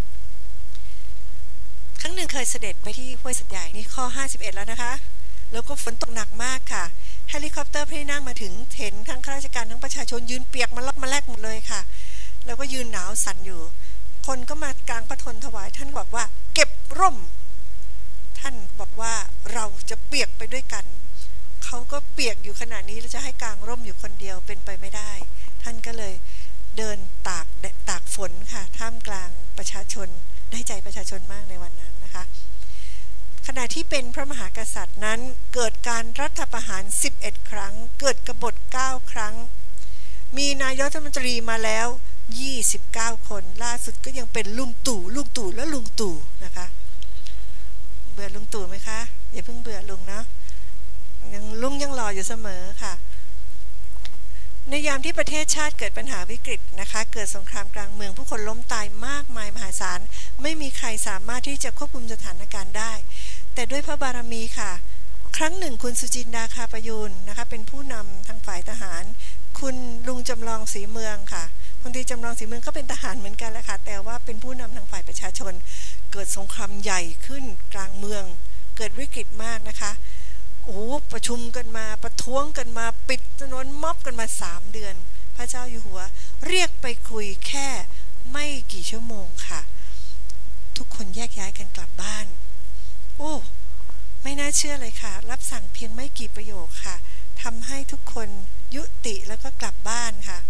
ครั้งหนึ่งเคยเสด็จไปที่ห้วยสัตว์ใหญ่นี่ข้อ51แล้วนะคะแล้วก็ฝนตกหนักมากค่ะเฮลิคอปเตอร์พี่นั่งมาถึงเห็นทั้งข้าราชการทั้งประชาชนยืนเปียกมาลับมาแลกหมดเลยค่ะแล้วก็ยืนหนาวสั่นอยู่คนก็มากางพระธนถวายท่านบอกว่าเก็บร่มท่านบอกว่าเราจะเปียกไปด้วยกันเขาก็เปียกอยู่ขนาดนี้แล้วจะให้กางร่มอยู่คนเดียวเป็นไปไม่ได้ท่านก็เลยเดินตากฝนค่ะท่ามกลางประชาชนได้ใจประชาชนมากในวันนั้นนะคะขณะที่เป็นพระมหากษัตริย์นั้นเกิดการรัฐประหาร11ครั้งเกิดกบฏ9ครั้งมีนายกรัฐมนตรีมาแล้ว29คนล่าสุดก็ยังเป็นลุงตู่และลุงตู่นะคะเบื่อลุงตู่ไหมคะอย่าเพิ่งเบื่อลุงนะลุงยังรออยู่เสมอค่ะในยามที่ประเทศชาติเกิดปัญหาวิกฤตนะคะเกิดสงครามกลางเมืองผู้คนล้มตายมากมายมหาศาลไม่มีใครสามารถที่จะควบคุมสถานการณ์ได้แต่ด้วยพระบารมีค่ะครั้งหนึ่งคุณสุจินดาคาประยูรนะคะเป็นผู้นำทางฝ่ายทหารคุณลุงจำลองศรีเมืองค่ะคนที่จำลองศรีเมืองก็เป็นทหารเหมือนกันแหละค่ะแต่ว่าเป็นผู้นำทางฝ่ายประชาชนเกิดสงครามใหญ่ขึ้นกลางเมืองเกิดวิกฤตมากนะคะโอ้ประชุมกันมาประท้วงกันมาปิดถนนม็อบกันมา3 เดือนพระเจ้าอยู่หัวเรียกไปคุยแค่ไม่กี่ชั่วโมงค่ะทุกคนแยกย้ายกันกลับบ้านโอ้ไม่น่าเชื่อเลยค่ะรับสั่งเพียงไม่กี่ประโยคค่ะทำให้ทุกคนยุติแล้วก็กลับบ้านค่ะ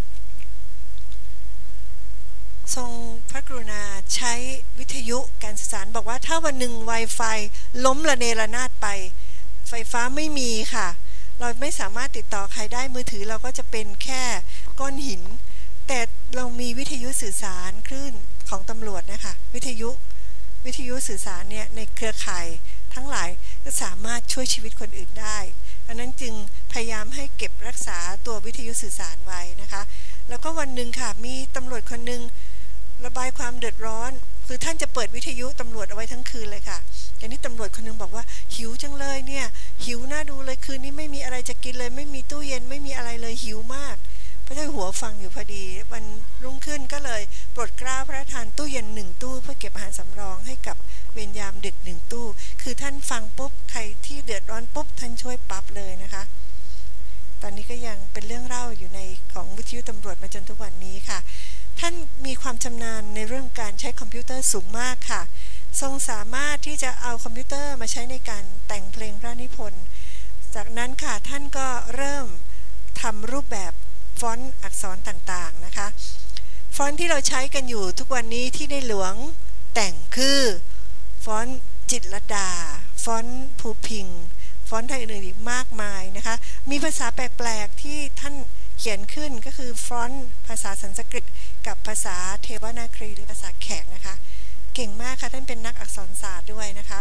ทรงพระกรุณาใช้วิทยุการสื่อสารบอกว่าถ้าวันหนึ่ง Wi-Fi ล้มระเนระนาดไปไฟฟ้าไม่มีค่ะเราไม่สามารถติดต่อใครได้มือถือเราก็จะเป็นแค่ก้อนหินแต่เรามีวิทยุสื่อสารคลื่นของตำรวจนะคะวิทยุสื่อสารเนี่ยในเครือข่ายทั้งหลายจะสามารถช่วยชีวิตคนอื่นได้อันนั้นจึงพยายามให้เก็บรักษาตัววิทยุสื่อสารไว้นะคะแล้วก็วันหนึ่งค่ะมีตำรวจคนหนึ่งระบายความเดือดร้อนคือท่านจะเปิดวิทยุตำรวจเอาไว้ทั้งคืนเลยค่ะอย่างนี้ตำรวจคนนึงบอกว่าหิวจังเลยเนี่ยหิวน่าดูเลยคืนนี้ไม่มีอะไรจะกินเลยไม่มีตู้เย็นไม่มีอะไรเลยหิวมากพระเจ้าอยู่หัวฟังอยู่พอดีวันรุ่งขึ้นก็เลยโปรดเกล้าพระราชทานตู้เย็น1 ตู้เพื่อเก็บอาหารสำรองให้กับเวรยามดึก1 ตู้คือท่านฟังปุ๊บใครที่เดือดร้อนปุ๊บท่านช่วยปั๊บเลยนะคะตอนนี้ก็ยังเป็นเรื่องเล่าอยู่ในของวิทยุตำรวจมาจนทุกวันนี้ค่ะท่านมีความชำนาญในเรื่องการใช้คอมพิวเตอร์สูงมากค่ะทรงสามารถที่จะเอาคอมพิวเตอร์มาใช้ในการแต่งเพลงพระนิพนธ์จากนั้นค่ะท่านก็เริ่มทำรูปแบบฟอนต์อักษรต่างๆนะคะฟอนต์ที่เราใช้กันอยู่ทุกวันนี้ที่ในหลวงแต่งคือฟอนต์จิตรลดาฟอนต์ภูพิงฟอนต์ไทยอื่นๆอีกมากมายนะคะมีภาษาแปลกๆที่ท่านเขียนขึ้นก็คือฟอนต์ภาษาสันสกฤตกับภาษาเทวนาครีหรือภาษาแขกนะคะเก่งมากค่ะท่านเป็นนักอักษรศาสตร์ด้วยนะคะ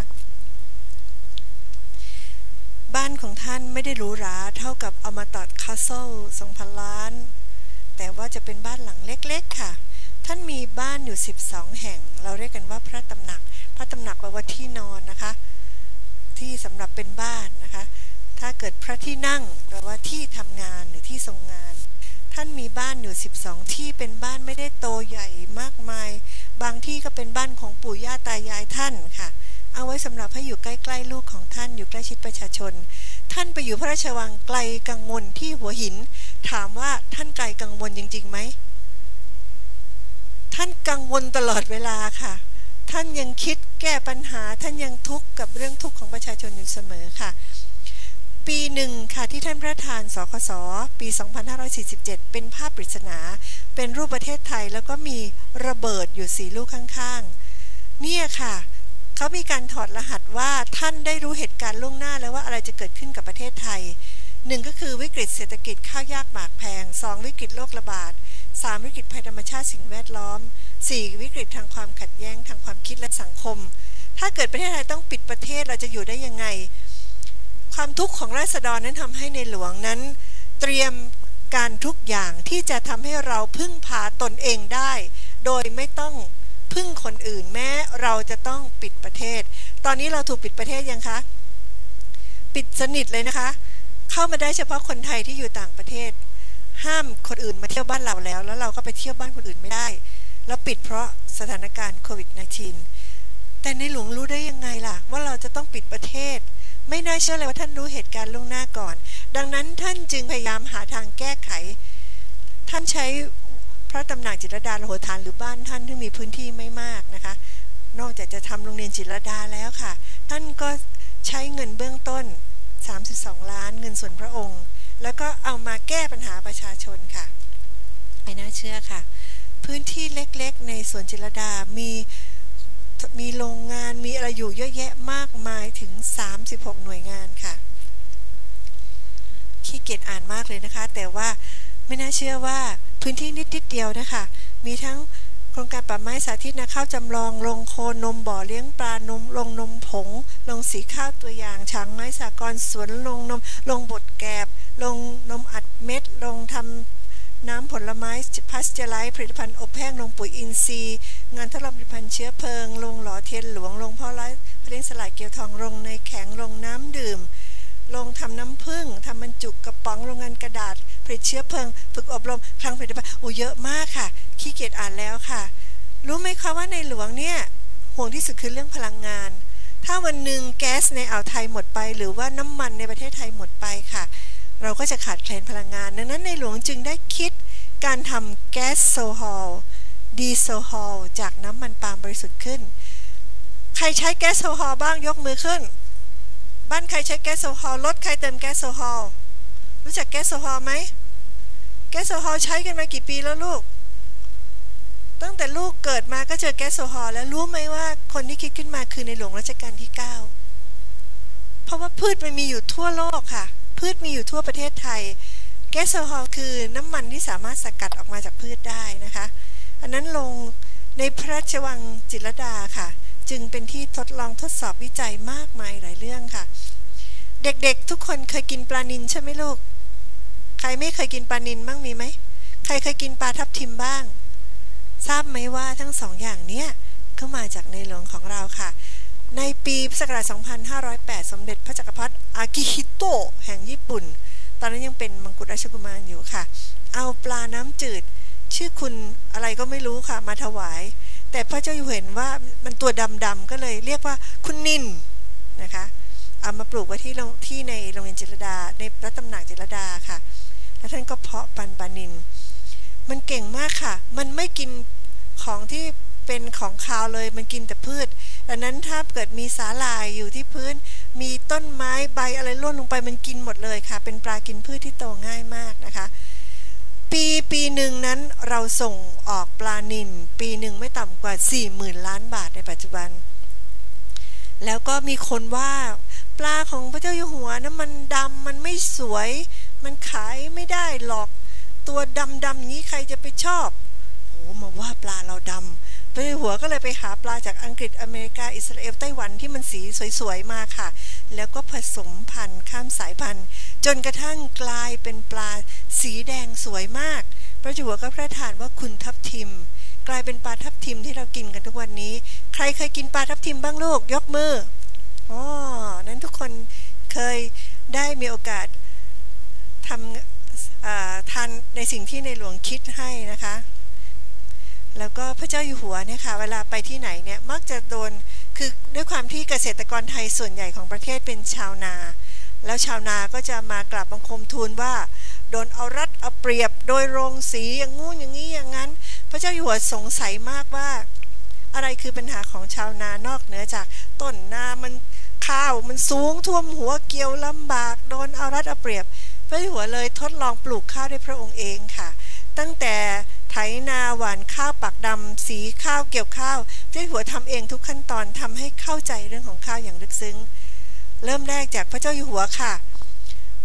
บ้านของท่านไม่ได้หรูหราเท่ากับอมตะคาสเซิล2,000 ล้านแต่ว่าจะเป็นบ้านหลังเล็กๆค่ะท่านมีบ้านอยู่12 แห่งเราเรียกกันว่าพระตำหนักแปลว่าที่นอนนะคะที่สำหรับเป็นบ้านนะคะถ้าเกิดพระที่นั่งแปลว่าที่ทำงานหรือที่ทรงงานท่านมีบ้านอยู่12 ที่เป็นบ้านไม่ได้โตใหญ่มากมายบางที่ก็เป็นบ้านของปู่ย่าตายายท่านค่ะเอาไว้สำหรับให้อยู่ใกล้ๆลูกของท่านอยู่ใกล้ชิดประชาชนท่านไปอยู่พระราชวังไกลกังวลที่หัวหินถามว่าท่านไกลกังวลจริงๆไหมท่านกังวลตลอดเวลาค่ะท่านยังคิดแก้ปัญหาท่านยังทุกข์กับเรื่องทุกข์ของประชาชนอยู่เสมอค่ะปีหนึ่งค่ะที่ท่านพระราชทานสคสปี 2547เป็นภาพปริศนาเป็นรูปประเทศไทยแล้วก็มีระเบิดอยู่4 ลูกข้างๆเนี่ยค่ะเขามีการถอดรหัสว่าท่านได้รู้เหตุการณ์ล่วงหน้าแล้วว่าอะไรจะเกิดขึ้นกับประเทศไทย 1ก็คือวิกฤตเศรษฐกิจข้าวยากหมากแพง2วิกฤตโรคระบาด3วิกฤตภัยธรรมชาติสิ่งแวดล้อม4วิกฤตทางความขัดแย้งทางความคิดและสังคมถ้าเกิดประเทศไทยต้องปิดประเทศเราจะอยู่ได้ยังไงความทุกข์ของราษฎรนั้นทำให้ในหลวงนั้นเตรียมการทุกอย่างที่จะทำให้เราพึ่งพาตนเองได้โดยไม่ต้องพึ่งคนอื่นแม้เราจะต้องปิดประเทศตอนนี้เราถูกปิดประเทศยังคะปิดสนิทเลยนะคะเข้ามาได้เฉพาะคนไทยที่อยู่ต่างประเทศห้ามคนอื่นมาเที่ยวบ้านเราแล้วเราก็ไปเที่ยวบ้านคนอื่นไม่ได้แล้วปิดเพราะสถานการณ์โควิด -19 แต่ในหลวงรู้ได้ยังไงล่ะว่าเราจะต้องปิดประเทศไม่น่าเชื่อเลยว่าท่านรู้เหตุการณ์ล่วงหน้าก่อนดังนั้นท่านจึงพยายามหาทางแก้ไขท่านใช้พระตำหนักจิตรลดาโหฐานหรือบ้านท่านที่มีพื้นที่ไม่มากนะคะนอกจากจะทำโรงเรียนจิตรลดาแล้วค่ะท่านก็ใช้เงินเบื้องต้น32 ล้านเงินส่วนพระองค์แล้วก็เอามาแก้ปัญหาประชาชนค่ะไม่น่าเชื่อค่ะพื้นที่เล็กๆในสวนจิตรลดามีโรงงานมีอะไรอยู่เยอะแยะมากมายถึง36หน่วยงานค่ะขี้เกียจอ่านมากเลยนะคะแต่ว่าไม่น่าเชื่อว่าพื้นที่นิดเดียวนะคะมีทั้งโครงการป่าไม้สาธิตนาข้าวจำลองโรงโคนมบ่อเลี้ยงปลานมโรงนมผงโรงสีข้าวตัวอย่างช้างไม้สากรสวนโรงนมโรงบดแกบโรงนมอัดเม็ดโรงทำน้ำผลไม้พัสเจอร์ไลท์ผลิตภัณฑ์อบแห้งโรงปุ๋ยอินทรีย์งานทดลองผลิตภัณฑ์เชื้อเพลิงโรงหล่อเทียนหลวงโรงพ่อไร้เพลงสลายเกลียวทองโรงในแข็งโรงน้ำดื่มโรงทำน้ำผึ้งทำบรรจุกระป๋องโรงงานกระดาษผลิตเชื้อเพลิงฝึกอบรมคลังผลิตภัณฑ์เยอะมากค่ะขี้เกียจอ่านแล้วค่ะรู้ไหมคะว่าในหลวงเนี่ยห่วงที่สุดคือเรื่องพลังงานถ้าวันหนึ่งแก๊สในอ่าวไทยหมดไปหรือว่าน้ำมันในประเทศไทยหมดไปค่ะเราก็จะขาดแคลนพลังงานดังนั้นในหลวงจึงได้คิดการทำแก๊สโซฮอลดีโซฮอลจากน้ำมันปาล์มบริสุทธิ์ขึ้นใครใช้แก๊สโซฮอลบ้างยกมือขึ้นบ้านใครใช้แก๊สโซฮอลรถใครเติมแก๊สโซฮอลรู้จักแก๊สโซฮอลไหมแก๊สโซฮอลใช้กันมากี่ปีแล้วลูกตั้งแต่ลูกเกิดมาก็เจอแก๊สโซฮอลแล้วรู้ไหมว่าคนที่คิดขึ้นมาคือในหลวงรัชกาลที่9เพราะว่าพืชมันมีอยู่ทั่วโลกค่ะพืชมีอยู่ทั่วประเทศไทยแก๊สโซฮอลคือน้ำมันที่สามารถสกัดออกมาจากพืชได้นะคะอันนั้นลงในพระราชวังจิตรลดาค่ะจึงเป็นที่ทดลองทดสอบวิจัยมากมายหลายเรื่องค่ะเด็กๆทุกคนเคยกินปลานิลใช่ไหมลูกใครไม่เคยกินปลานิลบ้างมีไหมใครเคยกินปลาทับทิมบ้างทราบไหมว่าทั้งสองอย่างเนี้ยก็มาจากในหลวงของเราค่ะในปีพุทธศักราช 2508 สมเด็จพระจักรพรรดิอากิฮิโตะแห่งญี่ปุ่นตอนนั้นยังเป็นมังกุฎราชกุมารอยู่ค่ะเอาปลาน้ำจืดชื่อคุณอะไรก็ไม่รู้ค่ะมาถวายแต่พระเจ้าอยู่เห็นว่ามันตัวดำๆก็เลยเรียกว่าคุณนินนะคะเอามาปลูกไว้ที่ในโรงเรียนจิตรลดาในพระตำหนักจิตรลดาค่ะแล้วท่านก็เพาะปลานิลมันเก่งมากค่ะมันไม่กินของที่เป็นของคาวเลยมันกินแต่พืชดังนั้นถ้าเกิดมีสาหร่ายอยู่ที่พื้นมีต้นไม้ใบอะไรร่วงลงไปมันกินหมดเลยค่ะเป็นปลากินพืชที่โตง่ายมากนะคะปีหนึ่งนั้นเราส่งออกปลานิลปีหนึ่งไม่ต่ำกว่า 40,000 ล้านบาทในปัจจุบันแล้วก็มีคนว่าปลาของพระเจ้าอยู่หัวนะมันดำมันไม่สวยมันขายไม่ได้หรอกตัวดำนี้ใครจะไปชอบโอ้มาว่าปลาเราดำพระเจ้าอยู่หัวก็เลยไปหาปลาจากอังกฤษอเมริกาอิสราเอลไต้หวันที่มันสีสวยๆมาค่ะแล้วก็ผสมพันธุ์ข้ามสายพันธุ์จนกระทั่งกลายเป็นปลาสีแดงสวยมากพระเจ้าอยู่หัวก็พระราชทานว่าคุณทับทิมกลายเป็นปลาทับทิมที่เรากินกันทุกวันนี้ใครเคยกินปลาทับทิมบ้างลูกยกมืออ๋อนั้นทุกคนเคยได้มีโอกาสทำทานในสิ่งที่ในหลวงคิดให้นะคะแล้วก็พระเจ้าอยู่หัวเนี่ยค่ะเวลาไปที่ไหนเนี่ยมักจะโดนคือด้วยความที่เกษตรกรไทยส่วนใหญ่ของประเทศเป็นชาวนาแล้วชาวนาก็จะมากราบบังคมทูลว่าโดนเอารัดเอาเปรียบโดยโรงสีอย่างงู้นอย่างนี้อย่างนั้นพระเจ้าอยู่หัวสงสัยมากว่าอะไรคือปัญหาของชาวนานอกเหนือจากต้นนามันข้าวมันสูงท่วมหัวเกี่ยวลำบากโดนเอารัดเอาเปรียบพระเจ้าอยู่หัวเลยทดลองปลูกข้าวด้วยพระองค์เองค่ะตั้งแต่ไถนาหว่านข้าวปักดำสีข้าวเกี่ยวข้าวพระเจ้าอยู่หัวทำเองทุกขั้นตอนทำให้เข้าใจเรื่องของข้าวอย่างลึกซึ้งเริ่มแรกจากพระเจ้าอยู่หัวค่ะ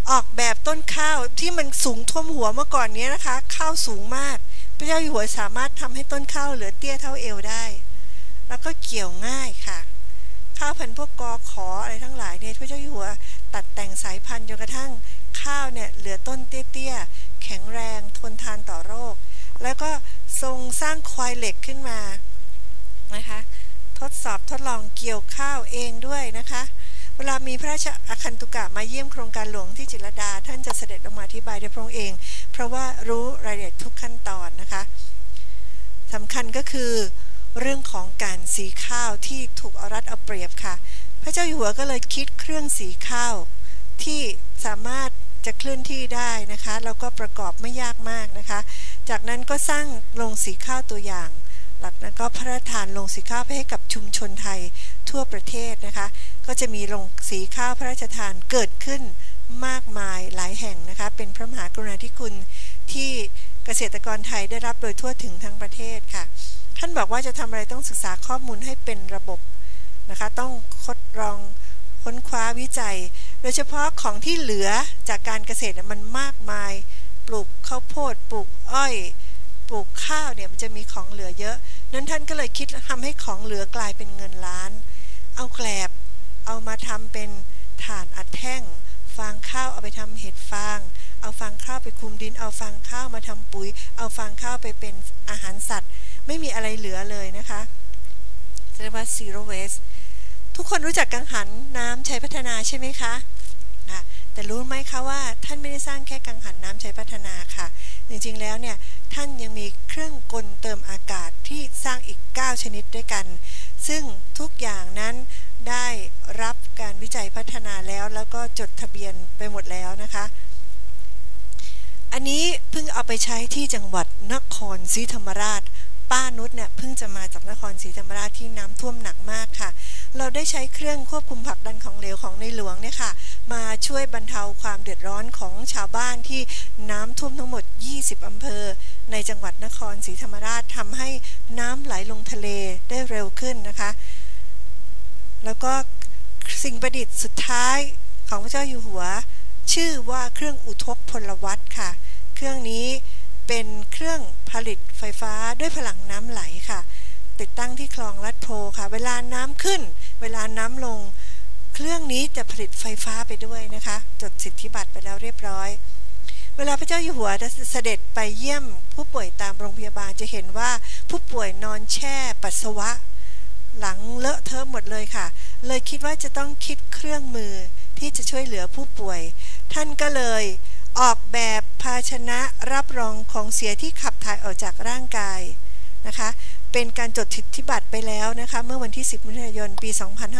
ออกแบบต้นข้าวที่มันสูงท่วมหัวเมื่อก่อนนี้นะคะข้าวสูงมากพระเจ้าอยู่หัวสามารถทำให้ต้นข้าวเหลือเตี้ยเท่าเอวได้แล้วก็เกี่ยวง่ายค่ะข้าวพันธุ์พวกกอขออะไรทั้งหลายเนี่ยพระเจ้าอยู่หัวตัดแต่งสายพันธุ์จนกระทั่งข้าวเนี่ยเหลือต้นเตี้ยๆแข็งแรงทนทานต่อโรคแล้วก็ทรงสร้างควายเหล็กขึ้นมานะคะทดลองเกี่ยวข้าวเองด้วยนะคะเวลามีพระราชอาคันตุกะมาเยี่ยมโครงการหลวงที่จิตรลดาท่านจะเสด็จลงมาอธิบายด้วยพระองค์เองเพราะว่ารู้รายละเอียดทุกขั้นตอนนะคะสำคัญก็คือเรื่องของการสีข้าวที่ถูกเอารัดเอาเปรียบค่ะพระเจ้าอยู่หัวก็เลยคิดเครื่องสีข้าวที่สามารถจะเคลื่อนที่ได้นะคะแล้วก็ประกอบไม่ยากมากนะคะจากนั้นก็สร้างโรงสีข้าวตัวอย่างหลักนั้นก็พระราชทานโรงสีข้าวไปให้กับชุมชนไทยทั่วประเทศนะคะก็จะมีโรงสีข้าวพระราชทานเกิดขึ้นมากมายหลายแห่งนะคะเป็นพระมหากรุณาธิคุณที่เกษตรกรไทยได้รับโดยทั่วถึงทั้งประเทศค่ะท่านบอกว่าจะทำอะไรต้องศึกษาข้อมูลให้เป็นระบบนะคะต้องทดลองค้นคว้าวิจัยโดยเฉพาะของที่เหลือจากการเกษตรมันมากมายปลูกข้าวโพดปลูกอ้อยปลูกข้าวเนี่ยมันจะมีของเหลือเยอะนั้นท่านก็เลยคิดทำให้ของเหลือกลายเป็นเงินล้านเอาแกลบเอามาทำเป็นถ่านอัดแท่งฟางข้าวเอาไปทำเห็ดฟางเอาฟางข้าวไปคลุมดินเอาฟางข้าวมาทำปุ๋ยเอาฟางข้าวไปเป็นอาหารสัตว์ไม่มีอะไรเหลือเลยนะคะเรียกว่า zero waste ทุกคนรู้จักกังหันน้ำชัยพัฒนาใช่ไหมคะแต่รู้ไหมคะว่าท่านไม่ได้สร้างแค่กังหันน้ำชัยพัฒนาค่ะจริงๆแล้วเนี่ยท่านยังมีเครื่องกลเติมอากาศที่สร้างอีก9ชนิดด้วยกันซึ่งทุกอย่างนั้นได้รับการวิจัยพัฒนาแล้วก็จดทะเบียนไปหมดแล้วนะคะอันนี้เพิ่งเอาไปใช้ที่จังหวัดนครศรีธรรมราชป้านุชเนี่ยเพิ่งจะมาจากนครศรีธรรมราชที่น้ำท่วมหนักมากค่ะเราได้ใช้เครื่องควบคุมผลักดันของเหลวของในหลวงเนี่ยค่ะมาช่วยบรรเทาความเดือดร้อนของชาวบ้านที่น้ำท่วมทั้งหมด20อำเภอในจังหวัดนครศรีธรรมราชทำให้น้ำไหลลงทะเลได้เร็วขึ้นนะคะแล้วก็สิ่งประดิษฐ์สุดท้ายของพระเจ้าอยู่หัวชื่อว่าเครื่องอุทกพลวัตค่ะเครื่องนี้เป็นเครื่องผลิตไฟฟ้าด้วยพลังน้ำไหลค่ะติดตั้งที่คลองลัดโพค่ะเวลาน้ำขึ้นเวลาน้ำลงเครื่องนี้จะผลิตไฟฟ้าไปด้วยนะคะจดสิทธิบัตรไปแล้วเรียบร้อยเวลาพระเจ้าอยู่หัวจะเสด็จไปเยี่ยมผู้ป่วยตามโรงพยาบาลจะเห็นว่าผู้ป่วยนอนแช่ปัสสาวะหลังเลอะเทอะหมดเลยค่ะเลยคิดว่าจะต้องคิดเครื่องมือที่จะช่วยเหลือผู้ป่วยท่านก็เลยออกแบบภาชนะรับรองของเสียที่ขับถ่ายออกจากร่างกายนะคะเป็นการจดสิทธิบัตรไปแล้วนะคะเมื่อวันที่10 มิถุนายนปี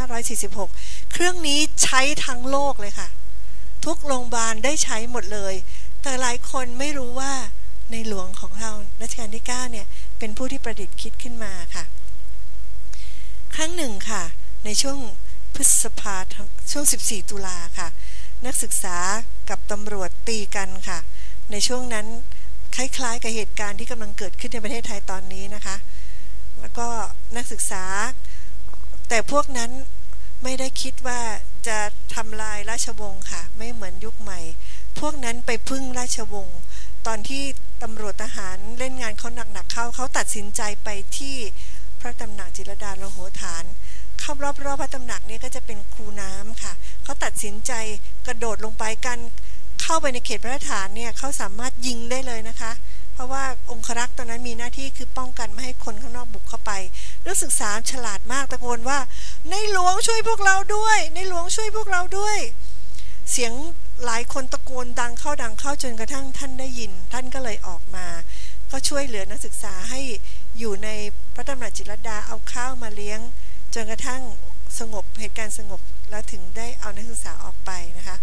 2546เครื่องนี้ใช้ทั้งโลกเลยค่ะทุกโรงพยาบาลได้ใช้หมดเลยแต่หลายคนไม่รู้ว่าในหลวงของเรารัชกาลที่9เนี่ยเป็นผู้ที่ประดิษฐ์คิดขึ้นมาค่ะครั้งหนึ่งค่ะในช่วงพฤษภาคมช่วง14 ตุลาค่ะนักศึกษากับตำรวจตีกันค่ะในช่วงนั้นคล้ายๆกับเหตุการณ์ที่กำลังเกิดขึ้นในประเทศไทยตอนนี้นะคะแล้วก็นักศึกษาแต่พวกนั้นไม่ได้คิดว่าจะทำลายราชวงศ์ค่ะไม่เหมือนยุคใหม่พวกนั้นไปพึ่งราชวงศ์ตอนที่ตำรวจทหารเล่นงานเขาหนักๆเขาตัดสินใจไปที่พระตำหนักจิตรลดาโลโหฐานเข้ารอบพระตำหนักนี่ก็จะเป็นคูน้ำค่ะเขาตัดสินใจกระโดดลงไปกันเข้าไปในเขตพระราชฐานเนี่ยเขาสามารถยิงได้เลยนะคะเพราะว่าองครักษ์ตอนนั้นมีหน้าที่คือป้องกันไม่ให้คนข้างนอกบุกเข้าไปนักศึกษาฉลาดมากตะโกนว่าในหลวงช่วยพวกเราด้วยในหลวงช่วยพวกเราด้วยเสียงหลายคนตะโกนดังเข้าจนกระทั่งท่านได้ยินท่านก็เลยออกมาก็ช่วยเหลือนักศึกษาให้อยู่ในพระตำหนักจิตรลดาเอาข้าวมาเลี้ยงจนกระทั่งสงบเหตุการณ์สงบแล้วถึงได้เอานักศึกษาออกไปนะคะ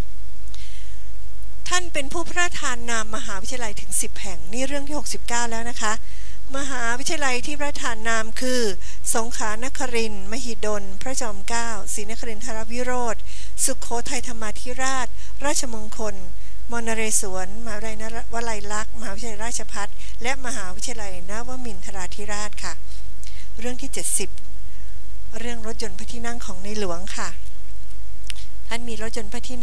ท่านเป็นผู้พระราชทานนามมหาวิทยาลัยถึง10แห่งนี่เรื่องที่69แล้วนะคะมหาวิทยาลัยที่พระราชทานนามคือสงขลานครินทร์มหิดลพระจอมเกล้าศรีนครินทรวิโรธสุโขทัยธรรมาธิราชราชมงคลมนเรศวรมหาวิทยาลัยวลัยลักษณ์มหาวิทยาลัยราชภัฏและมหาวิทยาลัยนวมินทราธิราชค่ะเรื่องที่70เรื่องรถยนต์พระที่นั่งของในหลวงค่ะท่านมีรถยนต์พระที่นั่ง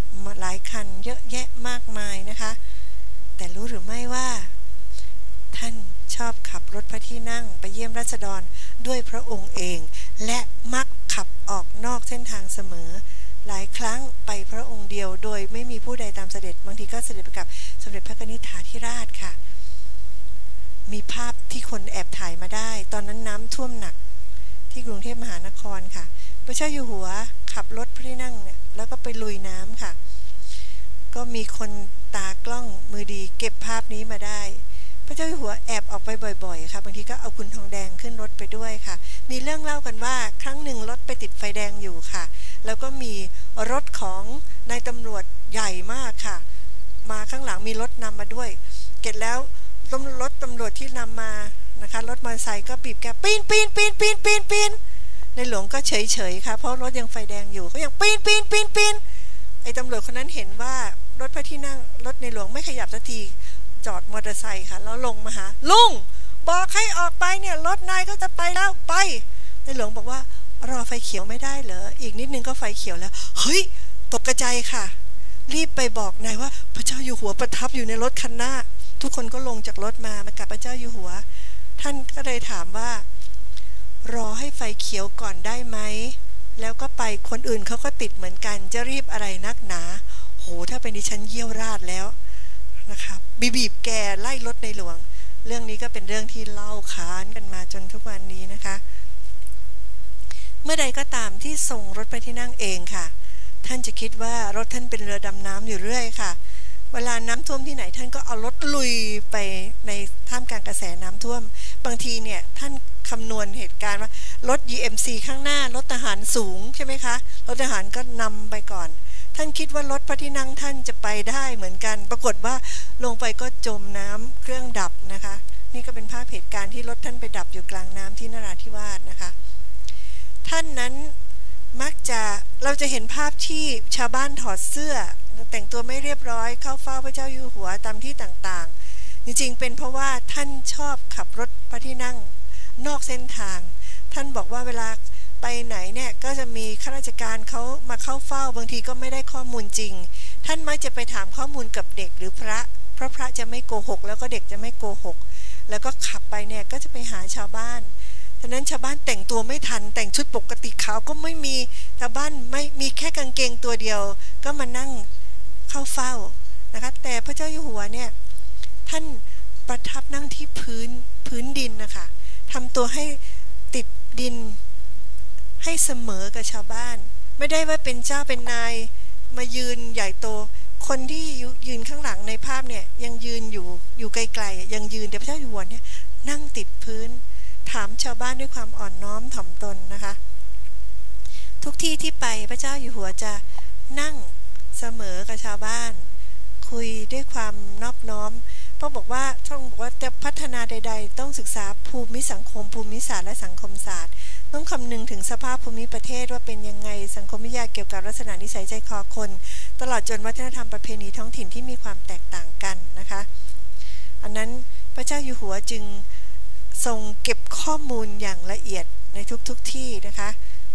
หลายคันเยอะแยะมากมายนะคะแต่รู้หรือไม่ว่าท่านชอบขับรถพระที่นั่งไปเยี่ยมราษฎรด้วยพระองค์เองและมักขับออกนอกเส้นทางเสมอหลายครั้งไปพระองค์เดียวโดยไม่มีผู้ใดตามเสด็จบางทีก็เสด็จไปกับสมเด็จพระนิธิฐาธิราชค่ะมีภาพที่คนแอบถ่ายมาได้ตอนนั้นน้ำท่วมหนักที่กรุงเทพมหานครค่ะพระเจ้าอยู่หัวขับรถพระที่นั่งเนี่ยแล้วก็ไปลุยน้ำค่ะก็มีคนตากล้องมือดีเก็บภาพนี้มาได้พระเจ้าอยู่หัวแอบออกไปบ่อยๆค่ะบางทีก็เอาคุณทองแดงขึ้นรถไปด้วยค่ะมีเรื่องเล่ากันว่าครั้งหนึ่งรถไปติดไฟแดงอยู่ค่ะแล้วก็มีรถของนายตำรวจใหญ่มากค่ะมาข้างหลังมีรถนำมาด้วยเก็บแล้วรถตำรวจที่นำมานะคะรถมอเตอร์ไซค์ก็บีบแกปีนในหลวงก็เฉยๆค่ะเพราะรถยังไฟแดงอยู่ก็ยังปีนไอ้ตำรวจคนนั้นเห็นว่ารถพระที่นั่งรถในหลวงไม่ขยับสักทีจอดมอเตอร์ไซค์ค่ะแล้วลงมาหาลุงบอกให้ออกไปเนี่ยรถนายก็จะไปแล้วไปในหลวงบอกว่ารอไฟเขียวไม่ได้เหรออีกนิดนึงก็ไฟเขียวแล้วเฮ้ยตกใจค่ะรีบไปบอกนายว่าพระเจ้าอยู่หัวประทับอยู่ในรถคันหน้าทุกคนก็ลงจากรถมากับพระเจ้าอยู่หัวท่านก็เลยถามว่ารอให้ไฟเขียวก่อนได้ไหมแล้วก็ไปคนอื่นเขาก็ติดเหมือนกันจะรีบอะไรนักหนาโหถ้าเป็นดิฉันเยี่ยวราดแล้วนะครับบีบแกไล่รถในหลวงเรื่องนี้ก็เป็นเรื่องที่เล่าขานกันมาจนทุกวันนี้นะคะเมื่อใดก็ตามที่ทรงรถพระที่นั่งเองค่ะท่านจะคิดว่ารถท่านเป็นเรือดำน้ำอยู่เรื่อยค่ะเวลาน้ำท่วมที่ไหนท่านก็เอารถลุยไปในท่ามกลางกระแสน้ำท่วมบางทีเนี่ยท่านคำนวณเหตุการณ์ว่ารถ EMC ข้างหน้ารถทหารสูงใช่ไหมคะรถทหารก็นำไปก่อนท่านคิดว่ารถพระที่นั่งท่านจะไปได้เหมือนกันปรากฏว่าลงไปก็จมน้ำเครื่องดับนะคะนี่ก็เป็นภาพเหตุการณ์ที่รถท่านไปดับอยู่กลางน้ำที่นราธิวาสนะคะท่านนั้นมักจะเราจะเห็นภาพที่ชาวบ้านถอดเสื้อแต่งตัวไม่เรียบร้อยเข้าเฝ้าพระเจ้าอยู่หัวตามที่ต่างๆจริงๆเป็นเพราะว่าท่านชอบขับรถพระที่นั่งนอกเส้นทางท่านบอกว่าเวลาไปไหนเนี่ยก็จะมีข้าราชการเขามาเข้าเฝ้าบางทีก็ไม่ได้ข้อมูลจริงท่านมักจะไปถามข้อมูลกับเด็กหรือพระเพราะพระจะไม่โกหกแล้วก็เด็กจะไม่โกหกแล้วก็ขับไปเนี่ยก็จะไปหาชาวบ้านฉะนั้นชาวบ้านแต่งตัวไม่ทันแต่งชุดปกติขาวก็ไม่มีชาวบ้านไม่มีแค่กางเกงตัวเดียวก็มานั่งเข้าเฝ้านะคะแต่พระเจ้าอยู่หัวเนี่ยท่านประทับนั่งที่พื้นดินนะคะทำตัวให้ติดดินให้เสมอกับชาวบ้านไม่ได้ว่าเป็นเจ้าเป็นนายมายืนใหญ่โตคนที่ยืนข้างหลังในภาพเนี่ยยังยืนอยู่ไกลๆยังยืนแต่พระเจ้าอยู่หัวเนี่ยนั่งติดพื้นถามชาวบ้านด้วยความอ่อนน้อมถ่อมตนนะคะทุกที่ที่ไปพระเจ้าอยู่หัวจะนั่งเสมอกับชาวบ้านคุยด้วยความนอบน้อมเพราะบอกว่าจะพัฒนาใดๆต้องศึกษาภูมิสังคมภูมิศาสตร์และสังคมศาสตร์ต้องคำนึงถึงสภาพภูมิประเทศว่าเป็นยังไงสังคมวิทยาเกี่ยวกับลักษณะนิสัยใจคอคนตลอดจนวัฒนธรรมประเพณีท้องถิ่นที่มีความแตกต่างกันนะคะอันนั้นพระเจ้าอยู่หัวจึงทรงเก็บข้อมูลอย่างละเอียดในทุกที่นะคะ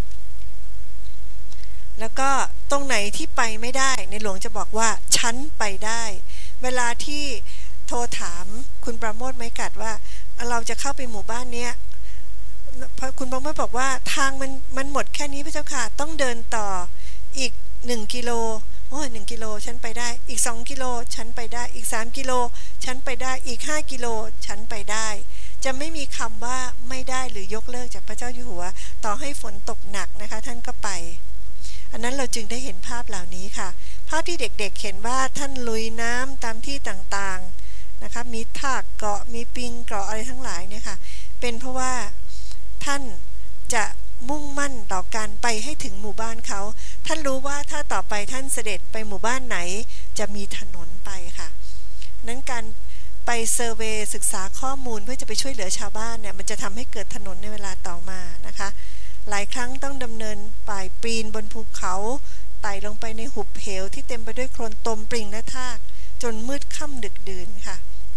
แล้วก็ตรงไหนที่ไปไม่ได้ในหลวงจะบอกว่าฉันไปได้เวลาที่โทรถามคุณประโมทไม้กัดว่าเราจะเข้าไปหมู่บ้านเนี้ยคุณประโมทบอกว่าทางมันหมดแค่นี้พระเจ้าค่ะต้องเดินต่ออีก1 กิโล1 กิโลฉันไปได้อีก2 กิโลฉันไปได้อีก3 กิโลฉันไปได้อีก5 กิโลฉันไปได้จะไม่มีคำว่าไม่ได้หรือยกเลิกจากพระเจ้าอยู่หัวต่อให้ฝนตกหนักนะคะท่านก็ไปอันนั้นเราจึงได้เห็นภาพเหล่านี้ค่ะภาพที่เด็กๆเห็นว่าท่านลุยน้ำตามที่ต่างๆนะคะมีทากเกาะมีปิงเกาะอะไรทั้งหลายเนี่ยค่ะเป็นเพราะว่าท่านจะมุ่งมั่นต่อการไปให้ถึงหมู่บ้านเขาท่านรู้ว่าถ้าต่อไปท่านเสด็จไปหมู่บ้านไหนจะมีถนนไปค่ะนั้นการไปเซอร์เวย์ศึกษาข้อมูลเพื่อจะไปช่วยเหลือชาวบ้านเนี่ยมันจะทำให้เกิดถนนในเวลาต่อมานะคะหลายครั้งต้องดำเนินป่ายปีนบนภูเขาไต่ลงไปในหุบเหวที่เต็มไปด้วยโคลนตมปริงและทากจนมืดค่ำดึกดื่นค่ะ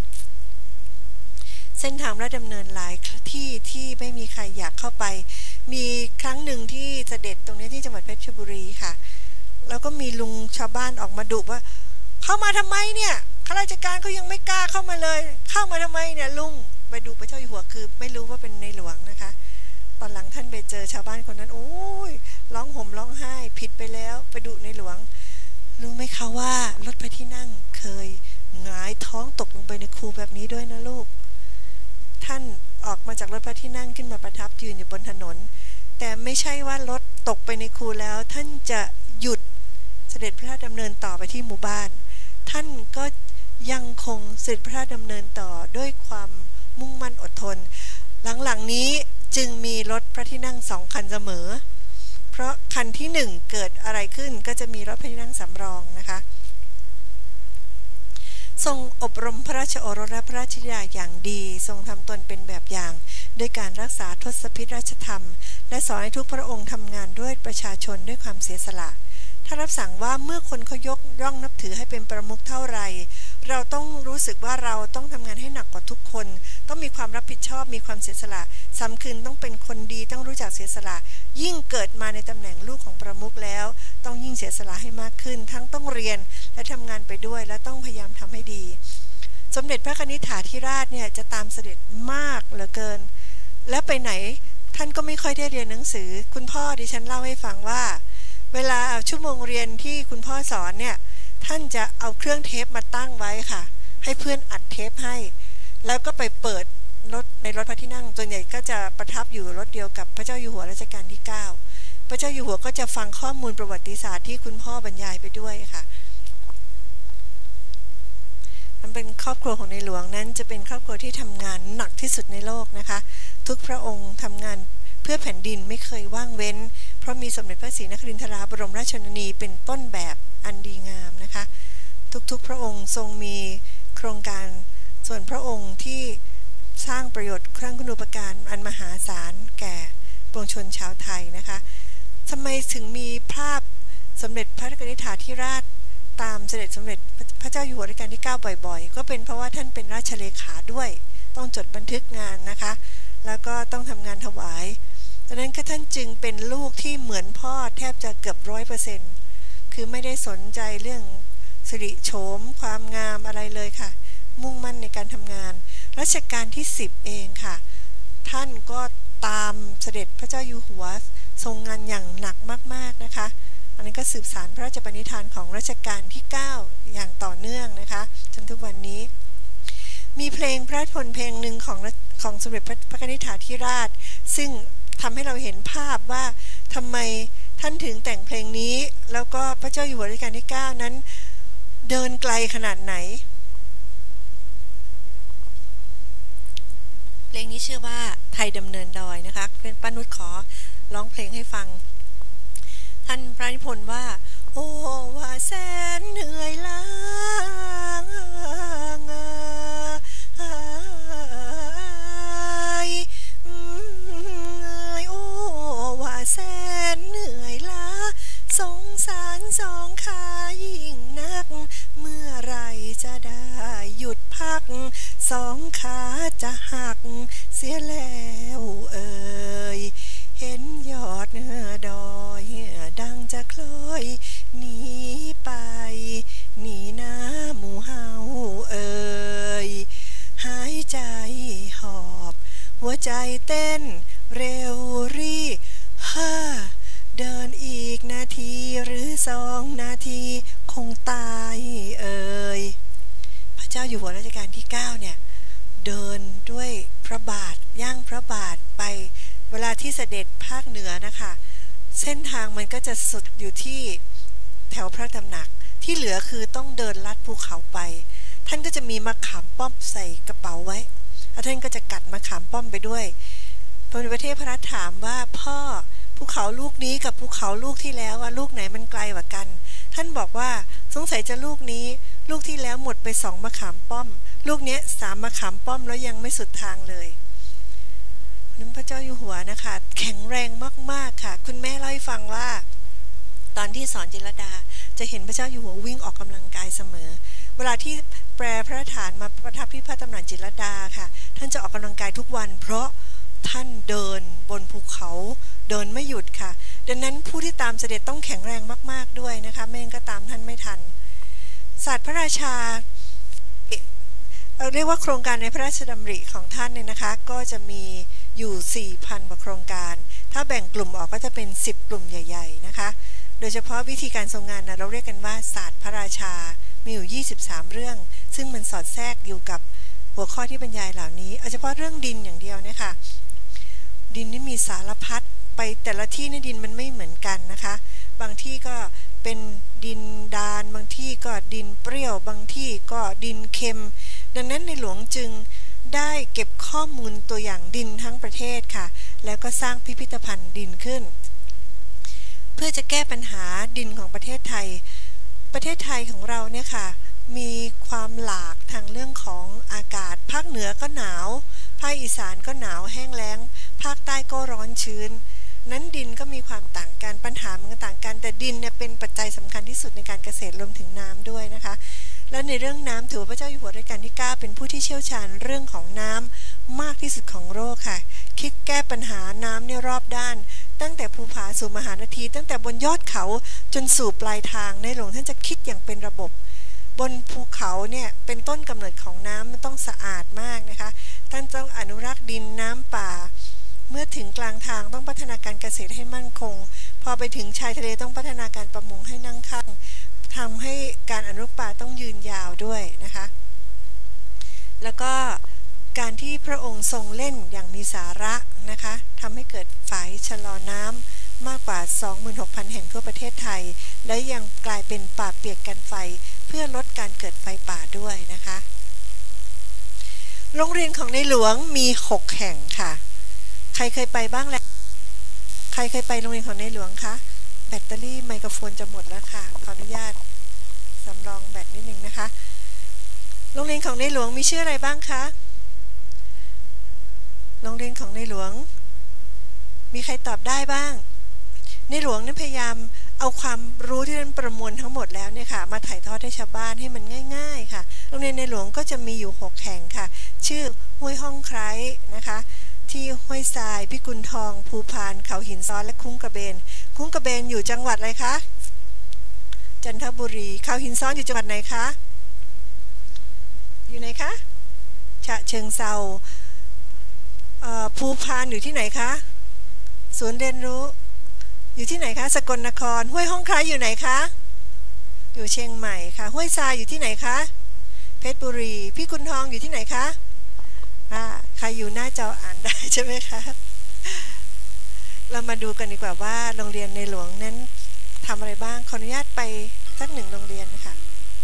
เส้นทางราชดำเนินหลายที่ไม่มีใครอยากเข้าไปมีครั้งหนึ่งที่เสด็จตรงนี้ที่จังหวัดเพชรบุรีค่ะแล้วก็มีลุงชาวบ้านออกมาดุว่าเข้ามาทำไมเนี่ยข้าราชการเขายังไม่กล้าเข้ามาเลยเข้ามาทำไมเนี่ยลุงไปดูพระเจ้าอยู่หัวคือไม่รู้ว่าเป็นในหลวงนะคะตอนหลังท่านไปเจอชาวบ้านคนนั้นโอ้ยร้องห่มร้องไห้ผิดไปแล้วไปดุในหลวงรู้ไหมคะว่ารถพระที่นั่งเคยหงายท้องตกลงไปในคูแบบนี้ด้วยนะลูกท่านออกมาจากรถพระที่นั่งขึ้นมาประทับยืนอยู่บนถนนแต่ไม่ใช่ว่ารถตกไปในคูแล้วท่านจะหยุดเสด็จพระราชดำเนินต่อไปที่หมู่บ้านท่านก็ยังคงเสด็จพระราชดำเนินต่อด้วยความมุ่งมั่นอดทนหลังๆนี้จึงมีรถพระที่นั่ง2 คันเสมอเพราะคันที่1เกิดอะไรขึ้นก็จะมีรถพระที่นั่งสำรองนะคะทรงอบรมพระราชโอรสและพระราชธิดาอย่างดีทรงทำตนเป็นแบบอย่างด้วยการรักษาทศพิธราชธรรมและสอนให้ทุกพระองค์ทำงานด้วยประชาชนด้วยความเสียสละถ้ารับสั่งว่าเมื่อคนเขายกย่องนับถือให้เป็นประมุขเท่าไรเราต้องรู้สึกว่าเราต้องทำงานให้หนักกว่าทุกคนต้องมีความรับผิดชอบมีความเสียสละสำคัญต้องเป็นคนดีต้องรู้จักเสียสละยิ่งเกิดมาในตำแหน่งลูกของประมุขแล้วต้องยิ่งเสียสละให้มากขึ้นทั้งต้องเรียนและทำงานไปด้วยและต้องพยายามทำให้ดีสมเด็จพระกนิษฐาธิราชเนี่ยจะตามเสด็จมากเหลือเกินและไปไหนท่านก็ไม่ค่อยได้เรียนหนังสือคุณพ่อดิฉันเล่าให้ฟังว่าเวลาชั่วโมงเรียนที่คุณพ่อสอนเนี่ยท่านจะเอาเครื่องเทปมาตั้งไว้ค่ะให้เพื่อนอัดเทปให้แล้วก็ไปเปิดรถในรถพระที่นั่งส่วนใหญ่ก็จะประทับอยู่รถเดียวกับพระเจ้าอยู่หัวรัชกาลที่9พระเจ้าอยู่หัวก็จะฟังข้อมูลประวัติศาสตร์ที่คุณพ่อบรรยายไปด้วยค่ะมันเป็นครอบครัวของในหลวงนั้นจะเป็นครอบครัวที่ทำงานหนักที่สุดในโลกนะคะทุกพระองค์ทำงานเพื่อแผ่นดินไม่เคยว่างเว้นเพราะมีสมเด็จพระศรีนครินทราบรมราชชนนีเป็นต้นแบบอันดีงามนะคะทุกพระองค์ทรงมีโครงการส่วนพระองค์ที่สร้างประโยชน์ครั้งคุณูปการอันมหาศาลแก่ปวงชนชาวไทยนะคะทำไมถึงมีภาพสมเด็จพระกนิษฐาธิราชตามเสด็จสมเด็จพระเจ้าอยู่หัวรัชกาลที่9บ่อยๆก็เป็นเพราะว่าท่านเป็นราชเลขาด้วยต้องจดบันทึกงานนะคะแล้วก็ต้องทำงานถวายดังนั้นก็ท่านจึงเป็นลูกที่เหมือนพ่อแทบจะเกือบ100%คือไม่ได้สนใจเรื่องสิริโฉมความงามอะไรเลยค่ะมุ่งมั่นในการทำงานรัชกาลที่10เองค่ะท่านก็ตามเสด็จพระเจ้าอยู่หัวทรงงานอย่างหนักมากๆนะคะอันนี้ก็สืบสานพระราชปณิธานของรัชกาลที่9อย่างต่อเนื่องนะคะจนทุกวันนี้มีเพลงพระราชนิพนธ์เพลงหนึ่งของสมเด็จพระกนิษฐาธิราชซึ่งทำให้เราเห็นภาพว่าทำไมท่านถึงแต่งเพลงนี้แล้วก็พระเจ้าอยู่หัวรัชกาลที่9นั้นเดินไกลขนาดไหนเพลงนี้ชื่อว่าไทยดำเนินดอยนะคะเพื่อนป้านุชขอร้องเพลงให้ฟังท่านพระนิพนธ์ว่าโอ้ว่าแสนเหนื่อยล้าโอ้ว่าแสนเหนื่อยล้าสงสารสองขายิ่งนักเมื่อไรจะได้หยุดพักสองขาจะหักเสียแล้วเอ่ยเห็นยอดดอยดังจะคล้อยหนีไปหนีหน้าหมู่เฮาเอ่ยหายใจหอบหัวใจเต้นเร็วรีฮ่าเดินอีกนาทีหรือ2 นาทีคงตายเอ่ยพระเจ้าอยู่หัวรัชกาลที่9เนี่ยเดินด้วยพระบาทย่างพระบาทไปเวลาที่เสด็จภาคเหนือนะคะเส้นทางมันก็จะสุดอยู่ที่แถวพระตำหนักที่เหลือคือต้องเดินลัดภูเขาไปท่านก็จะมีมะขามป้อมใส่กระเป๋าไว้แล้วท่านก็จะกัดมะขามป้อมไปด้วยพระประเทศพระราชถามว่าพ่อภูเขาลูกนี้กับภูเขาลูกที่แล้วลูกไหนมันไกลกว่ากันท่านบอกว่าสงสัยจะลูกนี้ลูกที่แล้วหมดไป2 มะขามป้อมลูกนี้3 มะขามป้อมแล้วยังไม่สุดทางเลยนั้นพระเจ้าอยู่หัวนะคะแข็งแรงมากๆค่ะคุณแม่เล่าให้ฟังว่าตอนที่สอนจิรดาจะเห็นพระเจ้าอยู่หัววิ่งออกกำลังกายเสมอเวลาที่แปรพระราชฐานมาประทับที่พระตำหนักจิรดาค่ะท่านจะออกกำลังกายทุกวันเพราะท่านเดินบนภูเขาเดินไม่หยุดค่ะดังนั้นผู้ที่ตามเสด็จต้องแข็งแรงมากๆด้วยนะคะไม่งั้นก็ตามท่านไม่ทันศาสตร์พระราชาเรียกว่าโครงการในพระราชดำริของท่านเนี่ยนะคะก็จะมีอยู่ 4,000 กว่าโครงการถ้าแบ่งกลุ่มออกก็จะเป็น10กลุ่มใหญ่ๆนะคะโดยเฉพาะวิธีการทรงงานนะเราเรียกกันว่าศาสตร์พระราชามีอยู่23เรื่องซึ่งมันสอดแทรกอยู่กับหัวข้อที่บรรยายเหล่านี้เอาเฉพาะเรื่องดินอย่างเดียวเนี่ยค่ะดินนี่มีสารพัดไปแต่ละที่ในดินมันไม่เหมือนกันนะคะบางที่ก็เป็นดินดานบางที่ก็ดินเปรี้ยวบางที่ก็ดินเค็มดังนั้นในหลวงจึงได้เก็บข้อมูลตัวอย่างดินทั้งประเทศค่ะแล้วก็สร้างพิพิธภัณฑ์ดินขึ้นเพื่อจะแก้ปัญหาดินของประเทศไทยของเราเนี่ยค่ะมีความหลากทางเรื่องของอากาศภาคเหนือก็หนาวภาคอีสานก็หนาวแห้งแล้งภาคใต้ก็ร้อนชื้นนั้นดินก็มีความต่างกันปัญหามันก็ต่างกันแต่ดินเนี่ยเป็นปัจจัยสำคัญที่สุดในการเกษตรรวมถึงน้ำด้วยนะคะและในเรื่องน้ำถือว่าพระเจ้าอยู่หัวรัชกาลที่ 9เป็นผู้ที่เชี่ยวชาญเรื่องของน้ำมากที่สุดของโลกค่ะคิดแก้ปัญหาน้ำเนี่ยรอบด้านตั้งแต่ภูผาสู่มหานาทีตั้งแต่บนยอดเขาจนสู่ปลายทางในหลวงท่านจะคิดอย่างเป็นระบบบนภูเขาเนี่ยเป็นต้นกำเนิดของน้ำมันต้องสะอาดมากนะคะท่านต้องอนุรักษ์ดินน้ำป่าเมื่อถึงกลางทางต้องพัฒนาการเกษตรให้มั่นคงพอไปถึงชายทะเลต้องพัฒนาการประมงให้นั่งคั่งทำให้การอนุรักษ์ป่าต้องยืนยาวด้วยนะคะแล้วก็การที่พระองค์ทรงเล่นอย่างมีสาระนะคะทำให้เกิดฝายชะลอน้ำมากกว่า 26,000 แห่งทั่วประเทศไทยและยังกลายเป็นป่าเปียกกันไฟเพื่อลดการเกิดไฟป่าด้วยนะคะโรงเรียนของในหลวงมี6แห่งค่ะใครเคยไปบ้างแล้วใครเคยไปโรงเรียนของในหลวงคะแบตเตอรี่ไมโครโฟนจะหมดแล้วค่ะขออนุญาตสำรองแบตนิดนึงนะคะโรงเรียนของในหลวงมีชื่ออะไรบ้างคะโรงเรียนของในหลวงมีใครตอบได้บ้างในหลวงนั้นพยายามเอาความรู้ที่ท่านประมวลทั้งหมดแล้วเนี่ยค่ะมาถ่ายทอดให้ชาวบ้านให้มันง่ายๆค่ะโรงเรียนในหลวงก็จะมีอยู่6แห่งค่ะชื่อห้วยห้องไคร้นะคะที่ห้วยทรายพิกุลทองภูพานเขาหินซ้อนและคุ้งกระเบนคุ้งกระเบนอยู่จังหวัดอะไรคะจันทบุรีเขาหินซ้อนอยู่จังหวัดไหนคะอยู่ไหนคะฉะเชิงเทราภูพานอยู่ที่ไหนคะศูนย์เรียนรู้อยู่ที่ไหนคะสกลนครห้วยห้องไคร้อยู่ไหนคะอยู่เชียงใหม่ค่ะห้วยทรายอยู่ที่ไหนคะเพชรบุรีพิกุลทองอยู่ที่ไหนคะใครอยู่หน้าจออ่านได้ใช่ไหมคะเรามาดูกันดีกว่าว่าโรงเรียนในหลวงนั้นทำอะไรบ้างขออนุญาตไปสัก1โรงเรียนนะคะ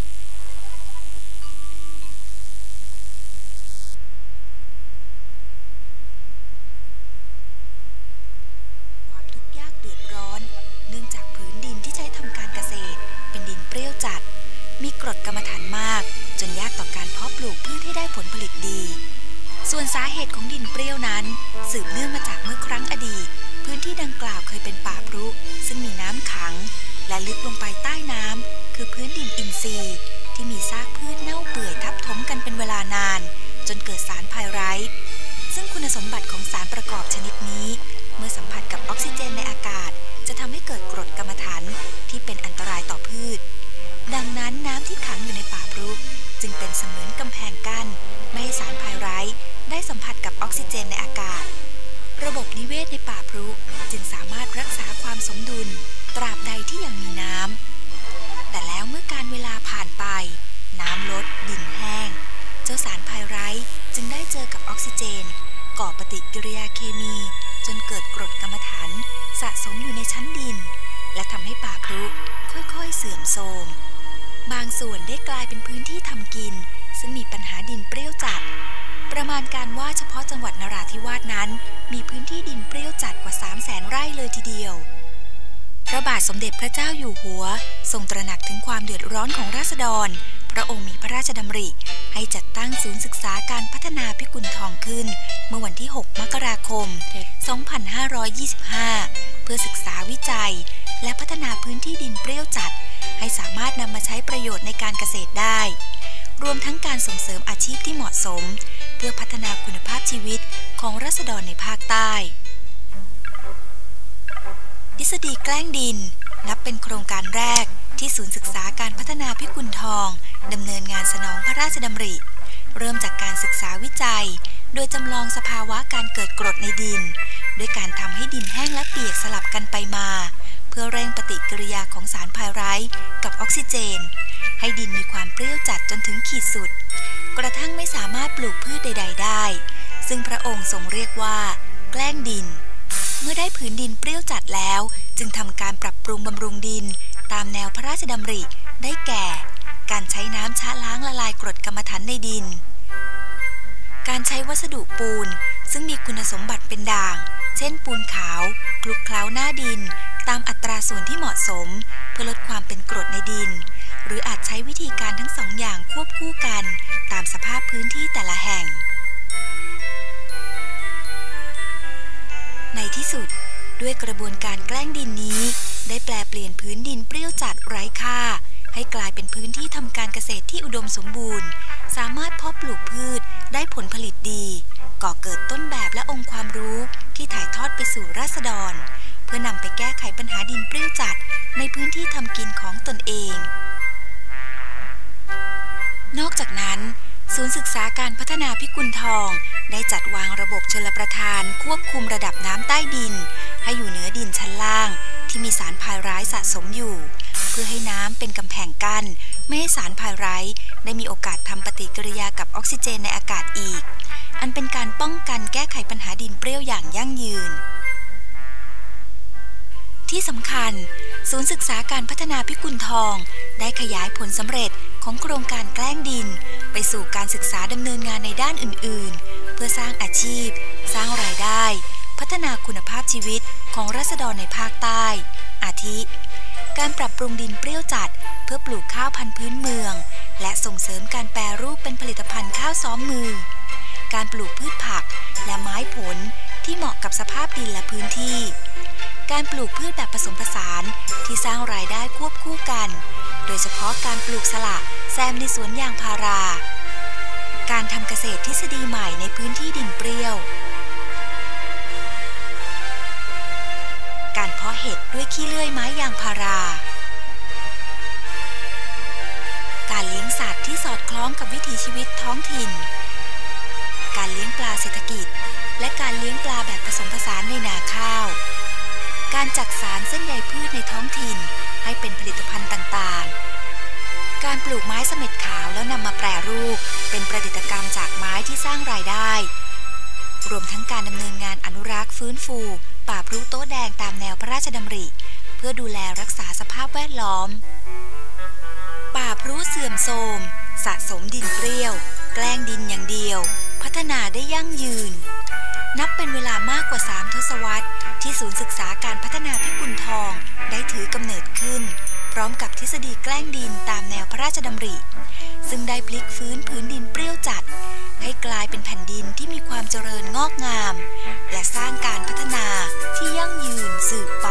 ความทุกข์ยากเดือดร้อนเนื่องจากผืนดินที่ใช้ทำการเกษตรเป็นดินเปรี้ยวจัดมีกรดกรรมฐานมากจนยากต่อการเพาะปลูกพืชให้ได้ผลผลิตดีส่วนสาเหตุของดินเปรี้ยวนั้นสืบเนื่องมาจากเมื่อครั้งอดีตพื้นที่ดังกล่าวเคยเป็นป่าพรุซึ่งมีน้ำขังและลึกลงไปใต้น้ำคือพื้นดินอินทรีย์ที่มีซากพืชเน่าเปื่อยทับถมกันเป็นเวลานานจนเกิดสารไพไรท์ซึ่งคุณสมบัติของสารประกอบชนิดนี้เมื่อสัมผัสกับออกซิเจนในอากาศจะทำให้เกิดกรดกรรมฐานที่เป็นอันตรายต่อพืชดังนั้นน้ำที่ขังอยู่ในป่าพรุจึงเป็นเสมือนกำแพงกั้นไม่ให้สารไพไรท์ได้สัมผัสกับออกซิเจนในอากาศระบบนิเวศในป่าพรุจึงสามารถรักษาความสมดุลตราบใดที่ยังมีน้ำแต่แล้วเมื่อการเวลาผ่านไปน้ำลดดินแห้งเจ้าสารไพไรท์จึงได้เจอกับออกซิเจนก่อปฏิกิริยาเคมีจนเกิดกรดกรรมฐานสะสมอยู่ในชั้นดินและทำให้ป่าพรุค่อยๆเสื่อมโทรมบางส่วนได้กลายเป็นพื้นที่ทำกินซึ่งมีปัญหาดินเปรี้ยวจัดประมาณการว่าเฉพาะจังหวัดนราธิวาสนั้นมีพื้นที่ดินเปรี้ยวจัดกว่า 300,000 ไร่เลยทีเดียวพระบาทสมเด็จพระเจ้าอยู่หัวทรงตระหนักถึงความเดือดร้อนของราษฎรพระองค์มีพระราชดำริให้จัดตั้งศูนย์ศึกษาการพัฒนาพิกุลทองขึ้นเมื่อวันที่ 6 มกราคม 2525 เพื่อศึกษาวิจัยและพัฒนาพื้นที่ดินเปรี้ยวจัดให้สามารถนำมาใช้ประโยชน์ในการเกษตรได้รวมทั้งการส่งเสริมอาชีพที่เหมาะสมเพื่อพัฒนาคุณภาพชีวิตของราษฎรในภาคใต้ทฤษฎีแกล้งดินนับเป็นโครงการแรกที่ศูนย์ศึกษาการพัฒนาพิกุลทองดำเนินงานสนองพระราชดำริเริ่มจากการศึกษาวิจัยโดยจำลองสภาวะการเกิดกรดในดินด้วยการทำให้ดินแห้งและเปียกสลับกันไปมาเพื่อเร่งปฏิกิริยาของสารไพไรท์กับออกซิเจนให้ดินมีความเปรี้ยวจัดจนถึงขีดสุดกระทั่งไม่สามารถปลูกพืชใดๆได้ซึ่งพระองค์ทรงเรียกว่าแกล้งดินเมื่อได้ผืนดินเปรี้ยวจัดแล้วจึงทำการปรับปรุงบำรุงดินตามแนวพระราชดำริได้แก่การใช้น้ำชะล้างละลายกรดกรรมฐานในดินการใช้วัสดุปูนซึ่งมีคุณสมบัติเป็นด่างเช่นปูนขาวคลุกเคล้าหน้าดินตามอัตราส่วนที่เหมาะสมเพื่อลดความเป็นกรดในดินหรืออาจใช้วิธีการทั้งสองอย่างควบคู่กันตามสภาพพื้นที่แต่ละแห่งในที่สุดด้วยกระบวนการแกล้งดินนี้ได้แปลเปลี่ยนพื้นดินเปรี้ยวจัดไร้ค่าให้กลายเป็นพื้นที่ทำการเกษตรที่อุดมสมบูรณ์สามารถเพาะปลูกพืชได้ผลผลิตดีก่อเกิดต้นแบบและองค์ความรู้ที่ถ่ายทอดไปสู่ราษฎรเพื่อนำไปแก้ไขปัญหาดินเปรี้ยวจัดในพื้นที่ทำกินของตนเองนอกจากนั้นศูนย์ศึกษาการพัฒนาพิกุลทองได้จัดวางระบบชลประทานควบคุมระดับน้ำใต้ดินให้อยู่เหนือดินชั้นล่างที่มีสารไพไรท์สะสมอยู่เพื่อให้น้ำเป็นกำแพงกั้นไม่ให้สารไพไรท์ได้มีโอกาสทำปฏิกิริยากับออกซิเจนในอากาศอีกอันเป็นการป้องกันแก้ไขปัญหาดินเปรี้ยวอย่างยั่งยืนที่สำคัญศูนย์ศึกษาการพัฒนาพิกุลทองได้ขยายผลสำเร็จของโครงการแกล้งดินไปสู่การศึกษาดำเนินงานในด้านอื่นๆเพื่อสร้างอาชีพสร้างรายได้พัฒนาคุณภาพชีวิตของราษฎรในภาคใต้อาทิการปรับปรุงดินเปรี้ยวจัดเพื่อปลูกข้าวพันธุ์พื้นเมืองและส่งเสริมการแปรรูปเป็นผลิตภัณฑ์ข้าวซ้อมมือการปลูกพืชผักและไม้ผลที่เหมาะกับสภาพดินและพื้นที่การปลูกพืชแบบผสมผสานที่สร้างรายได้ควบคู่กันโดยเฉพาะการปลูกสละแซมในสวนยางพาราการทำเกษตรทฤษฎีใหม่ในพื้นที่ดินเปรี้ยวการเพาะเห็ดด้วยขี้เลื่อยไม้ยางพาราการเลี้ยงสัตว์ที่สอดคล้องกับวิถีชีวิตท้องถิ่นการเลี้ยงปลาเศรษฐกิจและการเลี้ยงปลาแบบผสมผสานในนาข้าวการจักสานเส้นใยพืชในท้องถิ่นให้เป็นผลิตภัณฑ์ต่างๆการปลูกไม้เสม็ดขาวแล้วนำมาแปรรูปเป็นประดิษฐกรรมจากไม้ที่สร้างรายได้รวมทั้งการดำเนินงานอนุรักษ์ฟื้นฟูป่าพลูโต๊ะแดงตามแนวพระราชดำริเพื่อดูแลรักษาสภาพแวดล้อมป่าพลูเสื่อมโทรมสะสมดินเปรี้ยวแกล้งดินอย่างเดียวพัฒนาได้ยั่งยืนนับเป็นเวลามากกว่า3 ทศวรรษที่ศูนย์ศึกษาการพัฒนาพิกุลทองได้ถือกำเนิดขึ้นพร้อมกับทฤษฎีแกล้งดินตามแนวพระราชดำริซึ่งได้พลิกฟื้นพื้นดินเปรี้ยวจัดให้กลายเป็นแผ่นดินที่มีความเจริญงอกงามและสร้างการพัฒนาที่ยั่งยืนสืบไป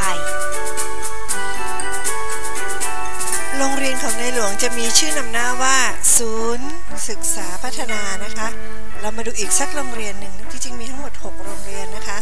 โรงเรียนของในหลวงจะมีชื่อนำหน้าว่าศูนย์ศึกษาพัฒนานะคะเรามาดูอีกสักโรงเรียนหนึ่งที่จริงมีทั้งหมด6 โรงเรียนนะคะ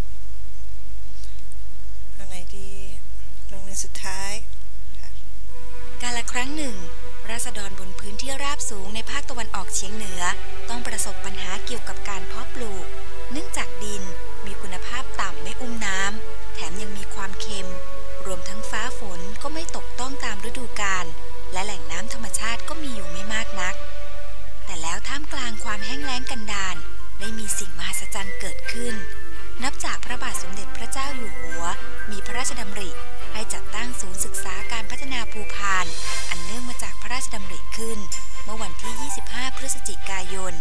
อันไหนดีโรงเรียนสุดท้ายกาลครั้งหนึ่งราษฎรบนพื้นที่ราบสูงในภาคตะวันออกเฉียงเหนือต้องประสบปัญหาเกี่ยวกับการเพาะปลูกเนื่องจากดินมีคุณภาพต่ำไม่อุ้มน้ำแถมยังมีความเค็มรวมทั้งฟ้าฝนก็ไม่ตกต้องตามฤดูกาลและแหล่งน้ำธรรมชาติก็มีอยู่ไม่มากนักแต่แล้วท่ามกลางความแห้งแล้งกันดารได้มีสิ่งมหัศจรรย์เกิดขึ้นนับจากพระบาทสมเด็จพระเจ้าอยู่หัวมีพระราชดำริให้จัดตั้งศูนย์ศึกษาการพัฒนาภูพานอันเนื่องมาจากพระราชดำริขึ้นเมื่อวันที่25 พฤศจิกายน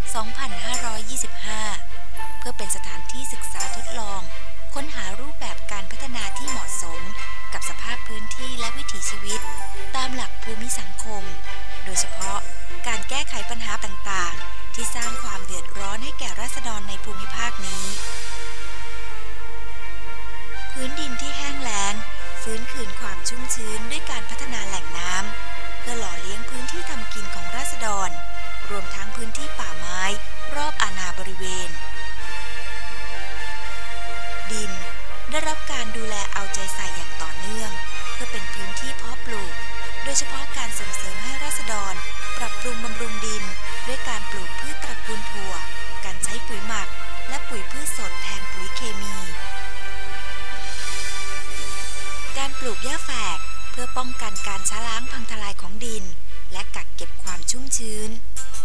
2525 เพื่อเป็นสถานที่ศึกษาทดลองค้นหารูปแบบการพัฒนาที่เหมาะสมกับสภาพพื้นที่และวิถีชีวิตตามหลักภูมิสังคมโดยเฉพาะการแก้ไขปัญหาต่างๆที่สร้างความเดือดร้อนให้แก่ราษฎรในภูมิภาคนี้พื้นดินที่แห้งแล้งฟื้นคืนความชุ่มชื้นด้วยการพัฒนาแหล่งน้ำเพื่อหล่อเลี้ยงพื้นที่ทำกินของราษฎรรวมทั้งพื้นที่ป่าไม้รอบอาณาบริเวณดินได้รับการดูแลเอาใจใส่อย่างต่อเนื่องเพื่อเป็นพื้นที่เพาะปลูกโดยเฉพาะการส่งเสริมให้ราษฎรปรับปรุงบำรุงดินด้วยการปลูกพืชตระกูลถั่วการใช้ปุ๋ยหมักและปุ๋ยพืชสดแทนปุ๋ยเคมีการปลูกหญ้าแฝกเพื่อป้องกันการช้าล้างพังทลายของดินและกักเก็บความชุ่มชื้น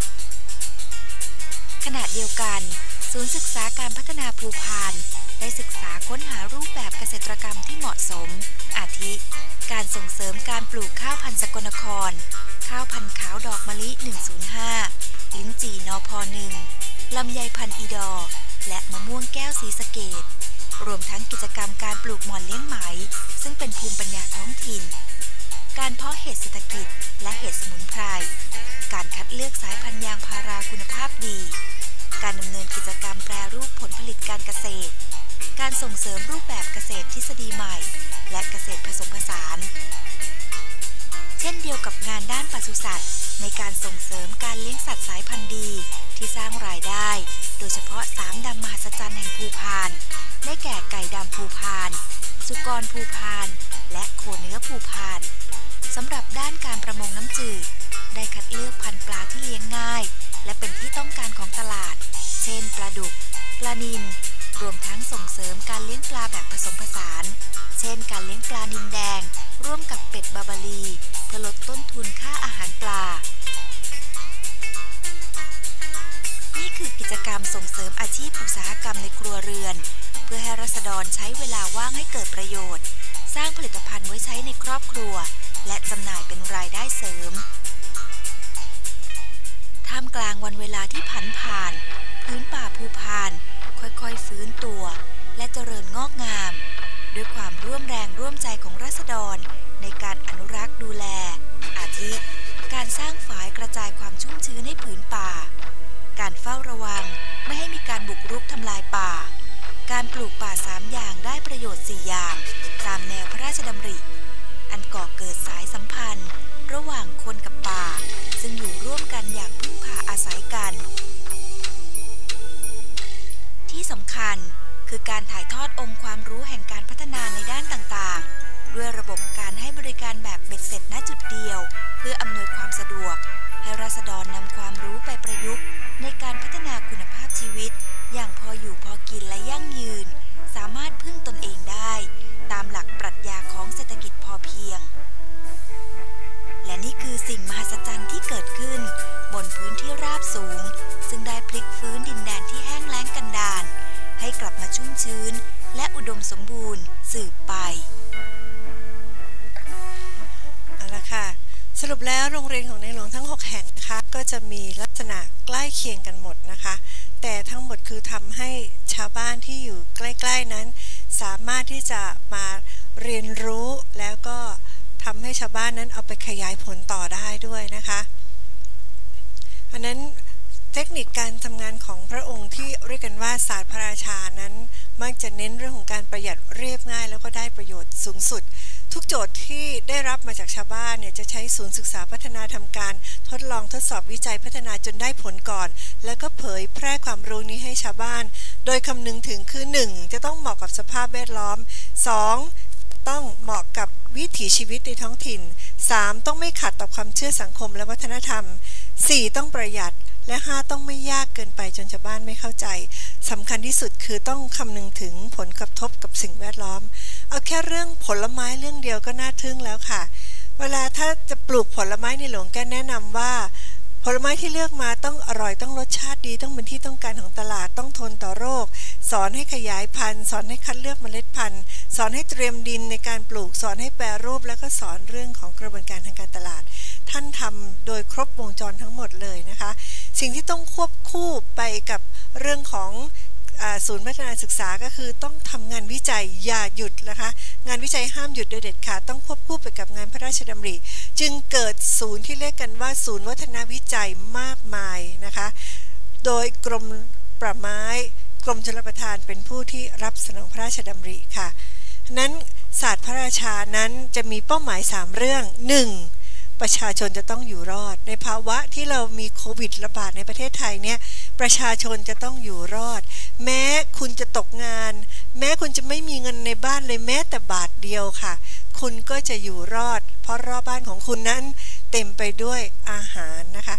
ขณะเดียวกันศูนย์ศึกษาการพัฒนาภูพานได้ศึกษาค้นหารูปแบบเกษตรกรรมที่เหมาะสมอาทิการส่งเสริมการปลูกข้าวพันธุ์สกลนครข้าวพันธุ์ขาวดอกมะลิ105ลิ้นจี่นพ1ลำไยพันธุ์อีดอและมะม่วงแก้วศรีสะเกษรวมทั้งกิจกรรมการปลูกหม่อนเลี้ยงไหมซึ่งเป็นภูมิปัญญาท้องถิ่นการเพาะเห็ดเศรษฐกิจและเห็ดสมุนไพรการคัดเลือกสายพันธุ์ยางพาราคุณภาพดีการดำเนินกิจกรรมแปรรูปผลผลิตการเกษตรการส่งเสริมรูปแบบเกษตรทฤษฎีใหม่และเกษตรผสมผสานเช่นเดียวกับงานด้านปศุสัตว์ในการส่งเสริมการเลี้ยงสัตว์สายพันธุ์ดีที่สร้างรายได้โดยเฉพาะ3ดำมหัศจรรย์แห่งภูพานได้แก่ไก่ดำภูพานสุกรภูพานและโคเนื้อภูพานสำหรับด้านการประมงน้ำจืดได้คัดเลือกพันธุ์ปลาที่เลี้ยงง่ายและเป็นที่ต้องการของตลาดเช่นปลาดุกปลานิลรวมทั้งส่งเสริมการเลี้ยงปลาแบบผสมผสานเช่นการเลี้ยงปลานิลแดงร่วมกับเป็ดบาบารีเพื่อลดต้นทุนค่าอาหารปลานี่คือกิจกรรมส่งเสริมอาชีพอุตสาหกรรมในครัวเรือนเพื่อให้ราษฎรใช้เวลาว่างให้เกิดประโยชน์สร้างผลิตภัณฑ์ไว้ใช้ในครอบครัวและจำหน่ายเป็นรายได้เสริมท่ามกลางวันเวลาที่ผันผ่านพื้นป่าภูพานค่อยๆฟื้นตัวและเจริญงอกงามด้วยความร่วมแรงร่วมใจของราษฎรในการอนุรักษ์ดูแลอาทิการสร้างฝายกระจายความชุ่มชื้นให้ผืนป่าการเฝ้าระวังไม่ให้มีการบุกรุกทำลายป่าการปลูกป่า3อย่างได้ประโยชน์4อย่างตามแนวพระราชดำริอันก่อเกิดสายสัมพันธ์ระหว่างคนกับป่าซึ่งอยู่ร่วมกันอย่างพึ่งพาอาศัยกันที่สำคัญคือการถ่ายทอดองค์ความรู้แห่งการพัฒนาในด้านต่างๆด้วยระบบการให้บริการแบบเบ็ดเสร็จณจุดเดียวเพื่ออำนวยความสะดวกให้ราษฎรนำความรู้ไปประยุกต์ในการพัฒนาคุณภาพชีวิตอย่างพออยู่พอกินและยั่งยืนสามารถพึ่งตนเองได้ตามหลักปรัชญาของเศรษฐกิจพอเพียงและนี่คือสิ่งมหัศจรรย์ที่เกิดขึ้นบนพื้นที่ราบสูงซึ่งได้พลิกฟื้นดินแดนที่แห้งแล้งกันดารให้กลับมาชุ่มชื้นและอุดมสมบูรณ์สืบไปเอาละค่ะสรุปแล้วโรงเรียนของในหลวงทั้ง6แห่งนะคะก็จะมีลักษณะใกล้เคียงกันหมดนะคะแต่ทั้งหมดคือทำให้ชาวบ้านที่อยู่ใกล้ๆนั้นสามารถที่จะมาเรียนรู้แล้วก็ทำให้ชาวบ้านนั้นเอาไปขยายผลต่อได้ด้วยนะคะอันนั้นเทคนิคการทำงานของพระองค์ที่เรียกกันว่าศาสตร์พระราชานั้นมักจะเน้นเรื่องของการประหยัดเรียบง่ายแล้วก็ได้ประโยชน์สูงสุดทุกโจทย์ที่ได้รับมาจากชาวบ้านเนี่ยจะใช้ศูนย์ศึกษาพัฒนาทำการทดลองทดสอบวิจัยพัฒนาจนได้ผลก่อนแล้วก็เผยแพร่ความรู้นี้ให้ชาวบ้านโดยคำนึงถึงคือ 1. จะต้องเหมาะกับสภาพแวดล้อม 2. ต้องเหมาะกับวิถีชีวิตในท้องถิ่น 3. ต้องไม่ขัดต่อความเชื่อสังคมและวัฒนธรรม 4. ต้องประหยัดและ 5. ต้องไม่ยากเกินไปจนชาวบ้านไม่เข้าใจสำคัญที่สุดคือต้องคำนึงถึงผลกระทบกับสิ่งแวดล้อมเอาแค่เรื่องผลไม้เรื่องเดียวก็น่าทึ่งแล้วค่ะเวลาถ้าจะปลูกผลไม้ในหลวงแกแนะนำว่าผลไม้ที่เลือกมาต้องอร่อยต้องรสชาติดีต้องเป็นที่ต้องการของตลาดต้องทนต่อโรคสอนให้ขยายพันธุ์สอนให้คัดเลือกเมล็ดพันธุ์สอนให้เตรียมดินในการปลูกสอนให้แปรรูปแล้วก็สอนเรื่องของกระบวนการทางการตลาดท่านทำโดยครบวงจรทั้งหมดเลยนะคะสิ่งที่ต้องควบคู่ไปกับเรื่องของศูนย์พัฒนาศึกษาก็คือต้องทำงานวิจัยอย่าหยุดนะคะงานวิจัยห้ามหยุดโดยเด็ดขาดต้องควบคู่ไปกับงานพระราชดำริจึงเกิดศูนย์ที่เรียกกันว่าศูนย์วัฒนวิจัยมากมายนะคะโดยกรมป่าไม้กรมชลประทานเป็นผู้ที่รับสนองพระราชดำริค่ะนั้นศาสตร์พระราชานั้นจะมีเป้าหมาย3เรื่อง 1. ประชาชนจะต้องอยู่รอดในภาวะที่เรามีโควิดระบาดในประเทศไทยเนี่ยประชาชนจะต้องอยู่รอดแม้คุณจะตกงานแม้คุณจะไม่มีเงินในบ้านเลยแม้แต่บาทเดียวค่ะคุณก็จะอยู่รอดเพราะรอบบ้านของคุณนั้นเต็มไปด้วยอาหารนะคะ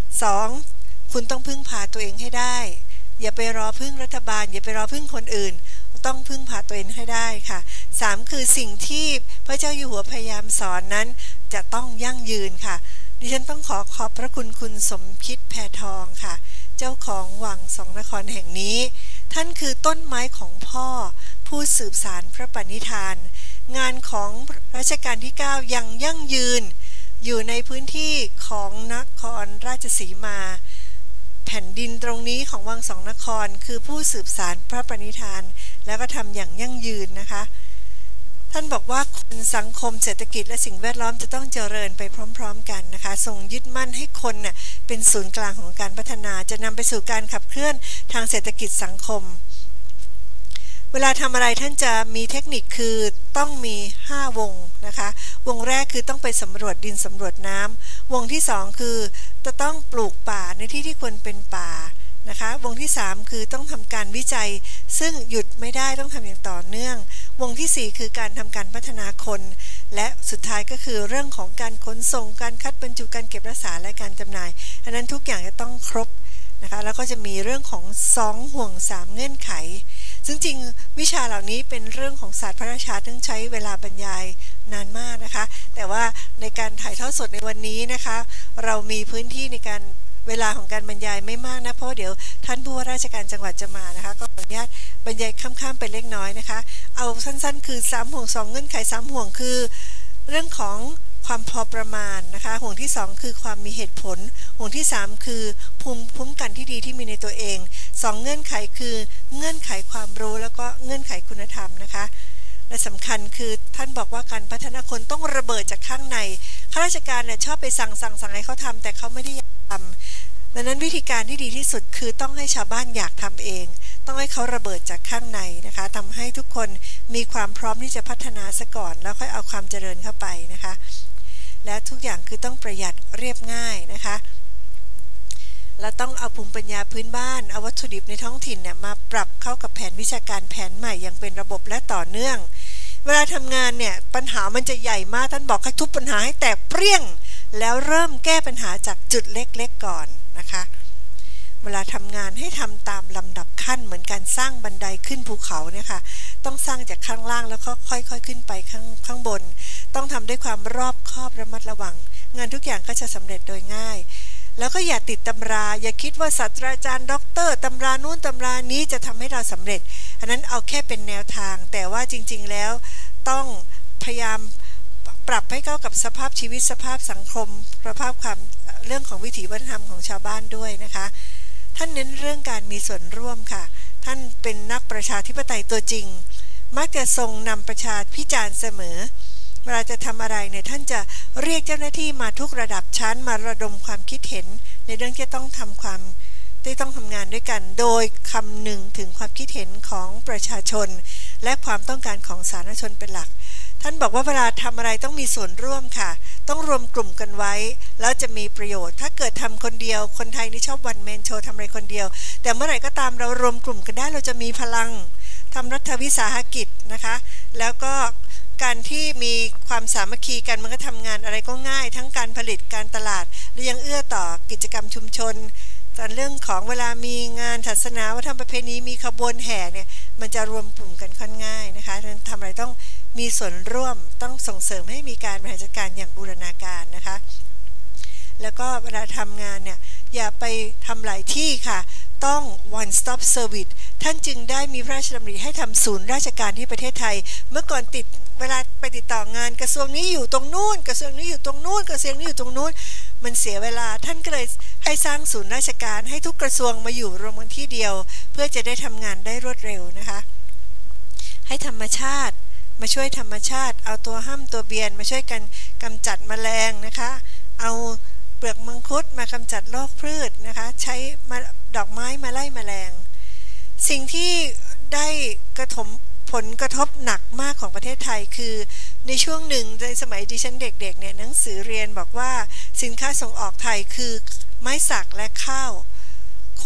2คุณต้องพึ่งพาตัวเองให้ได้อย่าไปรอพึ่งรัฐบาลอย่าไปรอพึ่งคนอื่นต้องพึ่งพาตัวเองให้ได้ค่ะ3คือสิ่งที่พระเจ้าอยู่หัวพยายามสอนนั้นจะต้องยั่งยืนค่ะดิฉันต้องขอบพระคุณคุณสมคิดแพทองค่ะเจ้าของวังสองนครแห่งนี้ท่านคือต้นไม้ของพ่อผู้สืบสานพระปณิธานงานของรัชกาลที่9ยังยั่งยืนอยู่ในพื้นที่ของนครราชสีมาแผ่นดินตรงนี้ของวังสองนครคือผู้สืบสานพระปณิธานแล้วก็ทำอย่างยั่งยืนนะคะท่านบอกว่าคนสังคมเศรษฐกิจและสิ่งแวดล้อมจะต้องเจริญไปพร้อมๆกันนะคะทรงยึดมั่นให้คนน่ะเป็นศูนย์กลางของการพัฒนาจะนำไปสู่การขับเคลื่อนทางเศรษฐกิจสังคมเวลาทำอะไรท่านจะมีเทคนิคคือต้องมี5วงนะคะวงแรกคือต้องไปสำรวจดินสำรวจน้ำวงที่2คือจะต้องปลูกป่าในที่ที่ควรเป็นป่านะคะวงที่3คือต้องทำการวิจัยซึ่งหยุดไม่ได้ต้องทำอย่างต่อเนื่องวงที่4คือการทำการพัฒนาคนและสุดท้ายก็คือเรื่องของการขนส่งการคัดบรรจุการเก็บรักษาและการจำหน่ายอันนั้นทุกอย่างจะต้องครบนะคะแล้วก็จะมีเรื่องของ2ห่วง3เงื่อนไขซึ่งจริงวิชาเหล่านี้เป็นเรื่องของศาสตร์พระราชาต้องใช้เวลาบรรยายนานมากนะคะแต่ว่าในการถ่ายทอดสดในวันนี้นะคะเรามีพื้นที่ในการเวลาของการบรรยายไม่มากนะเพราะเดี๋ยวท่านผู้ว่าราชการจังหวัดจะมานะคะก็ขออนุญาตบรรยายข้ามๆไปเล็กน้อยนะคะเอาสั้นๆคือ3ห่วง2เงื่อนไข3ห่วงคือเรื่องของความพอประมาณนะคะห่วงที่2คือความมีเหตุผลห่วงที่3คือภูมิคุ้มกันที่ดีที่มีในตัวเอง2เงื่อนไขคือเงื่อนไขความรู้แล้วก็เงื่อนไขคุณธรรมนะคะและสำคัญคือท่านบอกว่าการพัฒนาคนต้องระเบิดจากข้างในข้าราชการเนี่ยชอบไปสั่งให้เขาทำแต่เขาไม่ได้อยากทำดังนั้นวิธีการที่ดีที่สุดคือต้องให้ชาวบ้านอยากทำเองต้องให้เขาระเบิดจากข้างในนะคะทำให้ทุกคนมีความพร้อมที่จะพัฒนาซะก่อนแล้วค่อยเอาความเจริญเข้าไปนะคะและทุกอย่างคือต้องประหยัดเรียบง่ายนะคะเราต้องเอาภูมิปัญญาพื้นบ้านเอาวัตถุดิบในท้องถิ่นเนี่ยมาปรับเข้ากับแผนวิชาการแผนใหม่อย่างเป็นระบบและต่อเนื่องเวลาทำงานเนี่ยปัญหามันจะใหญ่มากท่านบอกให้ทุบปัญหาให้แตกเปรี้ยงแล้วเริ่มแก้ปัญหาจากจุดเล็กๆก่อนนะคะเวลาทำงานให้ทำตามลำดับขั้นเหมือนการสร้างบันไดขึ้นภูเขาเนี่ยค่ะต้องสร้างจากข้างล่างแล้วก็ค่อยๆขึ้นไปข้างบนต้องทำด้วยความรอบคอบระมัดระวังงานทุกอย่างก็จะสำเร็จโดยง่ายแล้วก็อย่าติดตำราอย่าคิดว่าศาสตราจารย์ด็อกเตอร์ตำรานู้นตำรานี้จะทำให้เราสำเร็จอันนั้นเอาแค่เป็นแนวทางแต่ว่าจริงๆแล้วต้องพยายามปรับให้เข้ากับสภาพชีวิตสภาพสังคมสภาพความเรื่องของวิถีวัฒนธรรมของชาวบ้านด้วยนะคะท่านเน้นเรื่องการมีส่วนร่วมค่ะท่านเป็นนักประชาธิปไตยตัวจริงมักจะทรงนำประชาพิจารณ์เสมอเวลาจะทำอะไรเนี่ยท่านจะเรียกเจ้าหน้าที่มาทุกระดับชั้นมาระดมความคิดเห็นในเรื่องที่ต้องทำงานด้วยกันโดยคำนึงถึงความคิดเห็นของประชาชนและความต้องการของสาธารณชนเป็นหลักท่านบอกว่าเวลาทำอะไรต้องมีส่วนร่วมค่ะต้องรวมกลุ่มกันไว้แล้วจะมีประโยชน์ถ้าเกิดทำคนเดียวคนไทยนี่ชอบวันแมนโชว์ทำอะไรคนเดียวแต่เมื่อไหร่ก็ตามเรารวมกลุ่มกันได้เราจะมีพลังทำรัฐวิสาหกิจนะคะแล้วก็การที่มีความสามัคคีกันมันก็ทำงานอะไรก็ง่ายทั้งการผลิตการตลาดและยังเอื้อต่อกิจกรรมชุมชนแต่เรื่องของเวลามีงานศาสนาวัฒนธรรมประเพณีมีขบวนแห่เนี่ยมันจะรวมกลุ่มกันค่อนง่ายนะคะดังนั้นทำอะไรต้องมีส่วนร่วมต้องส่งเสริมให้มีการบริหารจัดการอย่างบูรณาการนะคะแล้วก็เวลาทำงานเนี่ยอย่าไปทำหลายที่ค่ะต้อง one stop service ท่านจึงได้มีพระราชดำริให้ทำศูนย์ราชการที่ประเทศไทยเมื่อก่อนเวลาไปติดต่องานกระทรวงนี้อยู่ตรงนู้นกระทรวงนี้อยู่ตรงนู้นกระทรวงนี้อยู่ตรงนู้นมันเสียเวลาท่านก็เลยให้สร้างศูนย์ราชการให้ทุกกระทรวงมาอยู่รวมกันที่เดียวเพื่อจะได้ทำงานได้รวดเร็วนะคะให้ธรรมชาติมาช่วยธรรมชาติเอาตัวห้ำตัวเบียนมาช่วยกันกำจัดแมลงนะคะเอาเปลือกมังคุดมากำจัดโรคพืชนะคะใช้ดอกไม้มาไล่แมลงสิ่งที่ได้ผลกระทบหนักมากของประเทศไทยคือในช่วงหนึ่งในสมัยดิฉันเด็กๆเนี่ยหนังสือเรียนบอกว่าสินค้าส่งออกไทยคือไม้สักและข้าวคนก็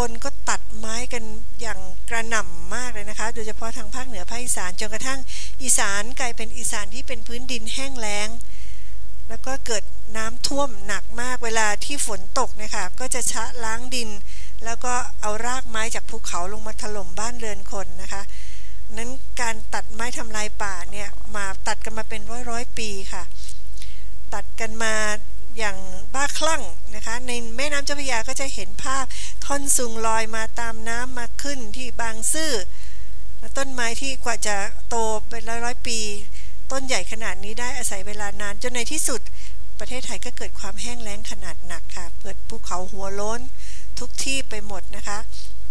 ตัดไม้กันอย่างกระหน่ำมากเลยนะคะโดยเฉพาะทางภาคเหนือภาคอีสานจนกระทั่งอีสานกลายเป็นอีสานที่เป็นพื้นดินแห้งแล้งแล้วก็เกิดน้ำท่วมหนักมากเวลาที่ฝนตกนะคะก็จะชะล้างดินแล้วก็เอารากไม้จากภูเขาลงมาถล่มบ้านเรือนคนนะคะนั้นการตัดไม้ทำลายป่าเนี่ยมาตัดกันมาเป็นร้อยปีค่ะตัดกันมาอย่างบ้าคลั่งนะคะในแม่น้ำเจ้าพระยาก็จะเห็นภาพท่อนซุงลอยมาตามน้ำมาขึ้นที่บางซื่อต้นไม้ที่กว่าจะโตเป็นร้อยปีต้นใหญ่ขนาดนี้ได้อาศัยเวลานานจนในที่สุดประเทศไทยก็เกิดความแห้งแล้งขนาดหนักค่ะเปิดภูเขาหัวโล้นทุกที่ไปหมดนะคะ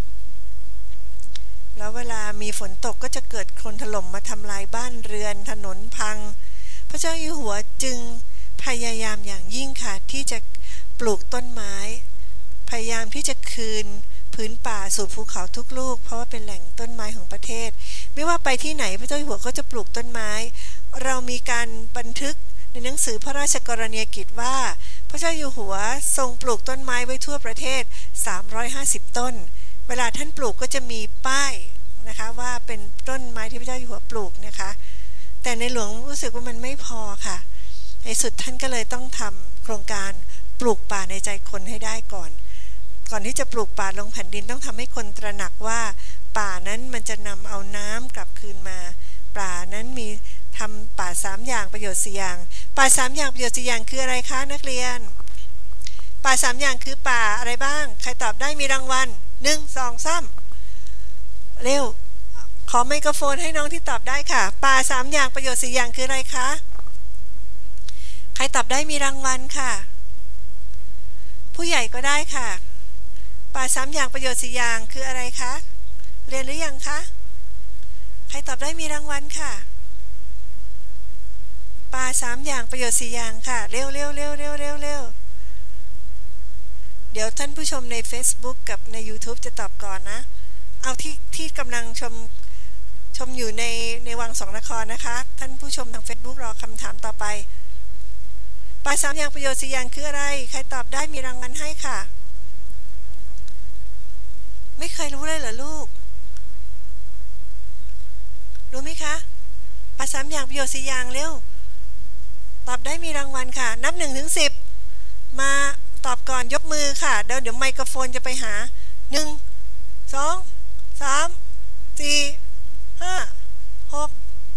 แล้วเวลามีฝนตกก็จะเกิดโคลนถล่มมาทำลายบ้านเรือนถนนพังพระเจ้าอยู่หัวจึงพยายามอย่างยิ่งค่ะที่จะปลูกต้นไม้พยายามที่จะคืนพื้นป่าสู่ภูเขาทุกลูกเพราะว่าเป็นแหล่งต้นไม้ของประเทศไม่ว่าไปที่ไหนพระเจ้าอยู่หัวก็จะปลูกต้นไม้เรามีการบันทึกในหนังสือพระราชกรณียกิจว่าพระเจ้าอยู่หัวทรงปลูกต้นไม้ไว้ทั่วประเทศ350ต้นเวลาท่านปลูกก็จะมีป้ายนะคะว่าเป็นต้นไม้ที่พระเจ้าอยู่หัวปลูกนะคะแต่ในหลวงรู้สึกว่ามันไม่พอค่ะในสุดท่านก็เลยต้องทำโครงการปลูกป่าในใจคนให้ได้ก่อนที่จะปลูกป่าลงแผ่นดินต้องทำให้คนตระหนักว่าป่านั้นมันจะนำเอาน้ำกลับคืนมาป่านั้นมีทำป่า3อย่างประโยชน์4อย่างป่า3อย่างประโยชน์4อย่างคืออะไรคะนักเรียนป่า3อย่างคือป่าอะไรบ้างใครตอบได้มีรางวัล1 2 3เร็วขอไมโครโฟนให้น้องที่ตอบได้ค่ะป่า3อย่างประโยชน์4อย่างคืออะไรคะใครตอบได้มีรางวัลค่ะผู้ใหญ่ก็ได้ค่ะป่า3อย่างประโยชน์4อย่างคืออะไรคะเรียนหรือยังคะใครตอบได้มีรางวัลค่ะป่า3อย่างประโยชน์4อย่างค่ะเร็วเดี๋ยวท่านผู้ชมใน Facebook กับใน YouTube จะตอบก่อนนะเอาที่กำลังชมอยู่ในวังสองนครนะคะท่านผู้ชมทาง Facebook รอคำถามต่อไปป่า3อย่างประโยชน์4อย่างคืออะไรใครตอบได้มีรางวัลให้ค่ะไม่เคยรู้เลยเหรอลูกรู้ไหมคะป่า3อย่างประโยชน์4อย่างเร็วตอบได้มีรางวัลค่ะนับ1 ถึง 10มาตอบก่อนยกมือค่ะเดี๋ยวไมโครโฟนจะไปหา1 2 3 4 5 6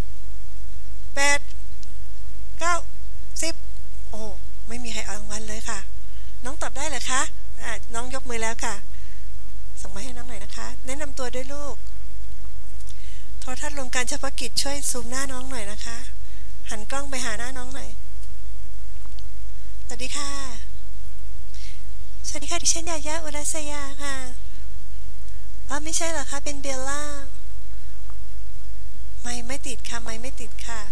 8 9 10โอ้ไม่มีใครเอารางวัลเลยค่ะน้องตอบได้เหรอคะน้องยกมือแล้วค่ะส่งมาให้น้องหน่อยนะคะแนะนำตัวด้วยลูกโทรทัศน์รวมการเฉพาะกิจช่วยซูมหน้าน้องหน่อยนะคะหันกล้องไปหาหน้าน้องหน่อยสวัสดีค่ะดิฉันยายาอุรัสยาค่ะไม่ใช่เหรอคะเป็นเบลล่าไม่ติดค่ะไม่ติดค่ะ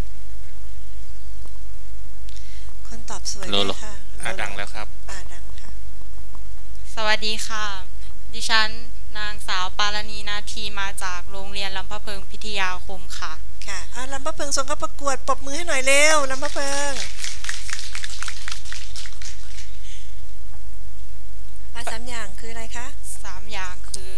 คนตอบสวยเลยค่ะดังแล้วครับดังค่ะสวัสดีค่ะดิฉันนางสาวปารณีนาทีมาจากโรงเรียนลำพะเพิงพิทยาคมค่ะลำพะเพิงส่งเข้าประกวดปรบมือให้หน่อยเร็วลำพะเพิงป่า3อย่างคืออะไรคะ 3อย่างคือ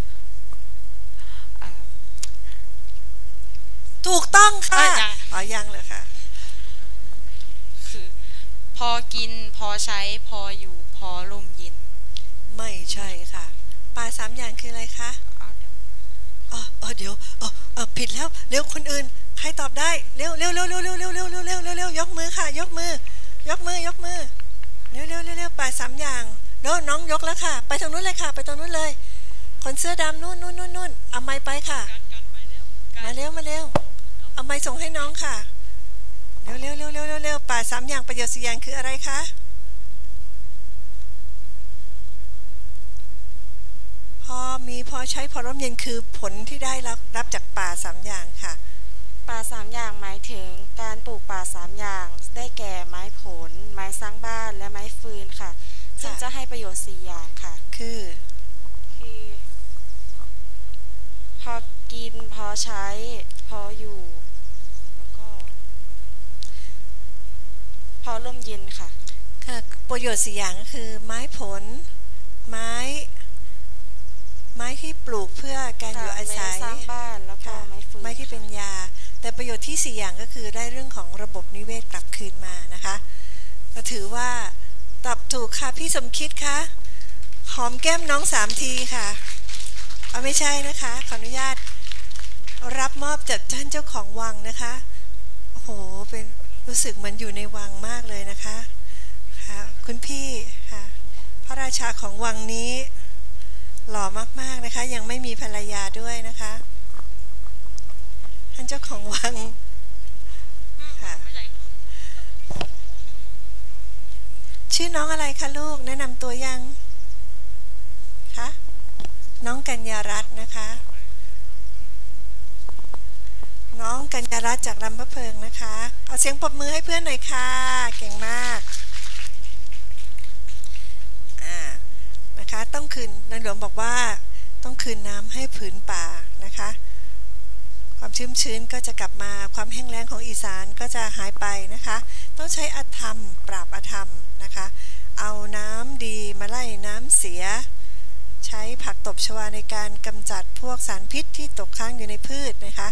ถูกต้องค่ะยังเลยค่ะคือพอกินพอใช้พออยู่พอลมเย็นไม่ใช่ค่ะป่า3อย่างคืออะไรคะเดี๋ยวผิดแล้วเร็วคนอื่นใครตอบได้เร็วยกมือค่ะยกมือเร็วป่า3อย่างน้องยกแล้วค่ะไปทางนู้นเลยค่ะไปตรงนู้นเลยคนเสื้อดำนู่นเอาไม้ไปค่ะมาเร็วเอาไม้ส่งให้น้องค่ะเร็วป่า3อย่างประโยชน์4อย่างคืออะไรคะพอใช้พอร่มเย็นคือผลที่ได้รับจากป่า3อย่างค่ะป่า3อย่างหมายถึงการปลูกป่า3อย่างได้แก่ไม้ผลไม้สร้างบ้านและไม้ฟืนค่ะซึ่งจะให้ประโยชน์4อย่างค่ะคือพอกินพอใช้พออยู่แล้วก็พอร่มเย็นค่ะประโยชน์4อย่างก็คือไม้ผลไม้ไม้ที่ปลูกเพื่อการอยู่อาศัยไม้สร้างบ้านแล้วก็ไม้ฟืนไม้ที่เป็นยาแต่ประโยชน์ที่4อย่างก็คือได้เรื่องของระบบนิเวศกลับคืนมานะคะก็ถือว่าตอบถูกค่ะพี่สมคิดคะหอมแก้มน้อง3 ทีค่ะเอาไม่ใช่นะคะขออนุญาตรับมอบจากท่านเจ้าของวังนะคะโอ้โหเป็นรู้สึกเหมือนอยู่ในวังมากเลยนะคะค่ะคุณพี่ค่ะพระราชาของวังนี้หล่อมากๆนะคะยังไม่มีภรรยาด้วยนะคะท่านเจ้าของวังค่ะชื่อน้องอะไรคะลูกแนะนำตัวยังคะน้องกัญญารัตน์นะคะน้องกัญญารัตน์จากลำพะเพิงนะคะเอาเสียงปรบมือให้เพื่อนหน่อยค่ะเก่งมากนะคะต้องคืนในหลวงบอกว่าต้องคืนน้ำให้ผืนป่านะคะความชื้นก็จะกลับมาความแห้งแล้งของอีสานก็จะหายไปนะคะต้องใช้อธรรมปราบอธรรมนะคะเอาน้ำดีมาไล่น้ำเสียใช้ผักตบชวาในการกำจัดพวกสารพิษที่ตกค้างอยู่ในพืชนะคะ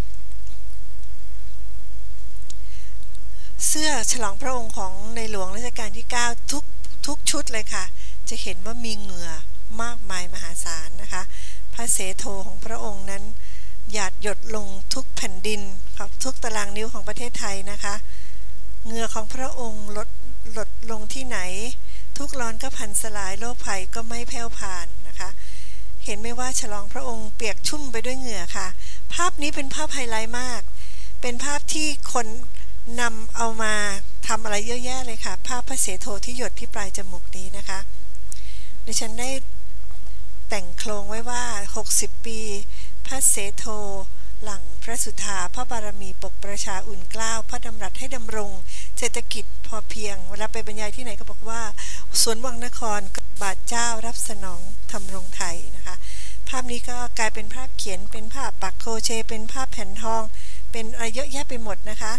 เสื้อฉลองพระองค์ของในหลวงรัชกาลที่9ทุกชุดเลยค่ะจะเห็นว่ามีเหงื่อมากมายมหาศาลนะคะพระเสโทของพระองค์นั้นหยาดหยดลงทุกแผ่นดินทุกตารางนิ้วของประเทศไทยนะคะเหงื่อของพระองค์ลดลงที่ไหนทุกร้อนก็พันสลายโรคภัยก็ไม่แผ่วผ่านนะคะเห็นไหมว่าฉลองพระองค์เปียกชุ่มไปด้วยเหงื่อค่ะภาพนี้เป็นภาพไฮไลท์มากเป็นภาพที่คนนำเอามาทำอะไรเยอะแยะเลยค่ะภาพพระเสโทที่หยดที่ปลายจมูกนี้นะคะดิฉันได้แต่งโครงไว้ว่า60 ปีพระเสโทหลังพระสุธาพระบารมีปกประชาอุ่นเกล้าพระดำรัสให้ดำรงเศรษฐกิจพอเพียงเวลาไปบรรยายที่ไหนก็บอกว่าสวนวังนครบาทเจ้ารับสนองทำรงไทยนะคะภาพนี้ก็กลายเป็นภาพเขียนเป็นภาพปักโครเชต์เป็นภาพแผ่นทองเป็นอะไรเยอะแยะไปหมดนะคะ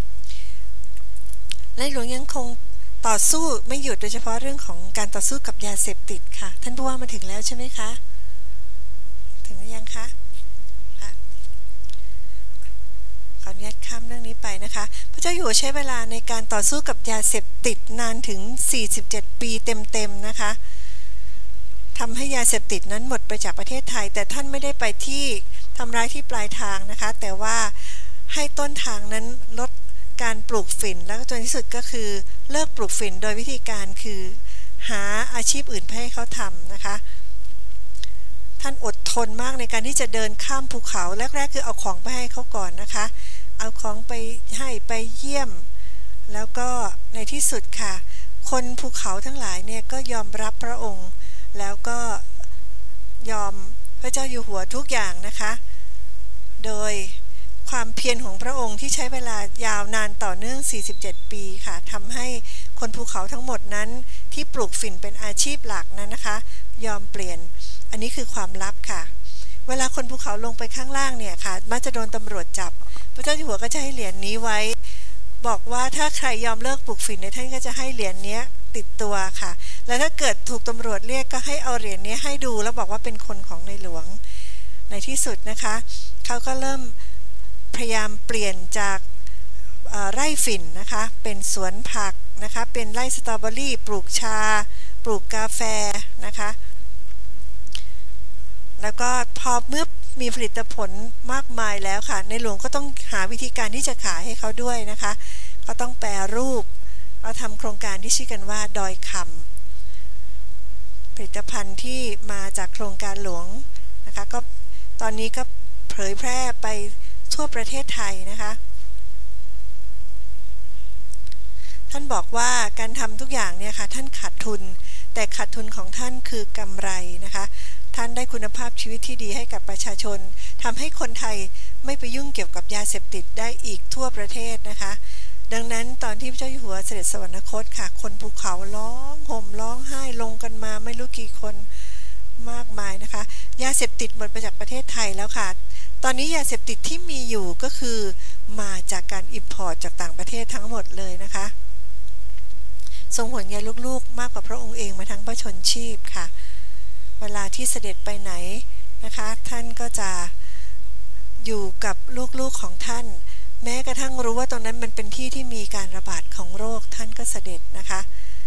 ในหลวงยังคงต่อสู้ไม่หยุดโดยเฉพาะเรื่องของการต่อสู้กับยาเสพติดค่ะท่านผู้ว่ามาถึงแล้วใช่ไหมคะถึงหรือยังคะขออนุญาตข้ามเรื่องนี้ไปนะคะพระเจ้าอยู่หัวใช้เวลาในการต่อสู้กับยาเสพติดนานถึง47 ปีเต็มๆนะคะทำให้ยาเสพติดนั้นหมดไปจากประเทศไทยแต่ท่านไม่ได้ไปที่ทำร้ายที่ปลายทางนะคะแต่ว่าให้ต้นทางนั้นลดการปลูกฝิ่นแล้วก็จนที่สุดก็คือเลิกปลูกฝิ่นโดยวิธีการคือหาอาชีพอื่นให้เขาทำนะคะท่านอดทนมากในการที่จะเดินข้ามภูเขาแรกๆคือเอาของไปให้เขาก่อนนะคะเอาของไปให้ไปเยี่ยมแล้วก็ในที่สุดค่ะคนภูเขาทั้งหลายเนี่ยก็ยอมรับพระองค์แล้วก็ยอมพระเจ้าอยู่หัวทุกอย่างนะคะโดยความเพียรของพระองค์ที่ใช้เวลายาวนานต่อเนื่อง47 ปีค่ะทำให้คนภูเขาทั้งหมดนั้นที่ปลูกฝิ่นเป็นอาชีพหลักนั้นนะคะยอมเปลี่ยนอันนี้คือความลับค่ะเวลาคนภูเขาลงไปข้างล่างเนี่ยค่ะมักจะโดนตำรวจจับพระเจ้าอยู่หัวก็จะให้เหรียญนี้ไว้บอกว่าถ้าใครยอมเลิกปลูกฝิ่นในท่านก็จะให้เหรียญนี้ติดตัวค่ะแล้วถ้าเกิดถูกตำรวจเรียกก็ให้เอาเหรียญนี้ให้ดูแล้วบอกว่าเป็นคนของในหลวงในที่สุดนะคะเขาก็เริ่มพยายามเปลี่ยนจากไร่ฝิ่นนะคะเป็นสวนผักนะคะเป็นไร่สตรอเบอรี่ปลูกชาปลูกกาแฟนะคะแล้วก็พอเมื่อมีผลิตผลมากมายแล้วค่ะในหลวงก็ต้องหาวิธีการที่จะขายให้เขาด้วยนะคะก็ต้องแปรรูปเราทำโครงการที่ชื่อกันว่าดอยคำผลิตภัณฑ์ที่มาจากโครงการหลวงนะคะก็ตอนนี้ก็เผยแพร่ไปทั่วประเทศไทยนะคะท่านบอกว่าการทำทุกอย่างเนี่ยค่ะท่านขาดทุนแต่ขาดทุนของท่านคือกำไรนะคะท่านได้คุณภาพชีวิตที่ดีให้กับประชาชนทำให้คนไทยไม่ไปยุ่งเกี่ยวกับยาเสพติดได้อีกทั่วประเทศนะคะดังนั้นตอนที่พระเจ้าอยู่หัวเสด็จสวรรคตค่ะคนภูเขาร้องห่มร้องไห้ลงกันมาไม่รู้กี่คนมากมายนะคะยาเสพติดหมดไปจากประเทศไทยแล้วค่ะตอนนี้ยาเสพติดที่มีอยู่ก็คือมาจากการอิมพอร์ตจากต่างประเทศทั้งหมดเลยนะคะทรงห่วงใยลูกๆมากกว่าพระองค์เองมาทั้งพระชนชีพค่ะเวลาที่เสด็จไปไหนนะคะท่านก็จะอยู่กับลูกๆของท่านแม้กระทั่งรู้ว่าตรงนั้นมันเป็นที่ที่มีการระบาดของโรคท่านก็เสด็จนะคะ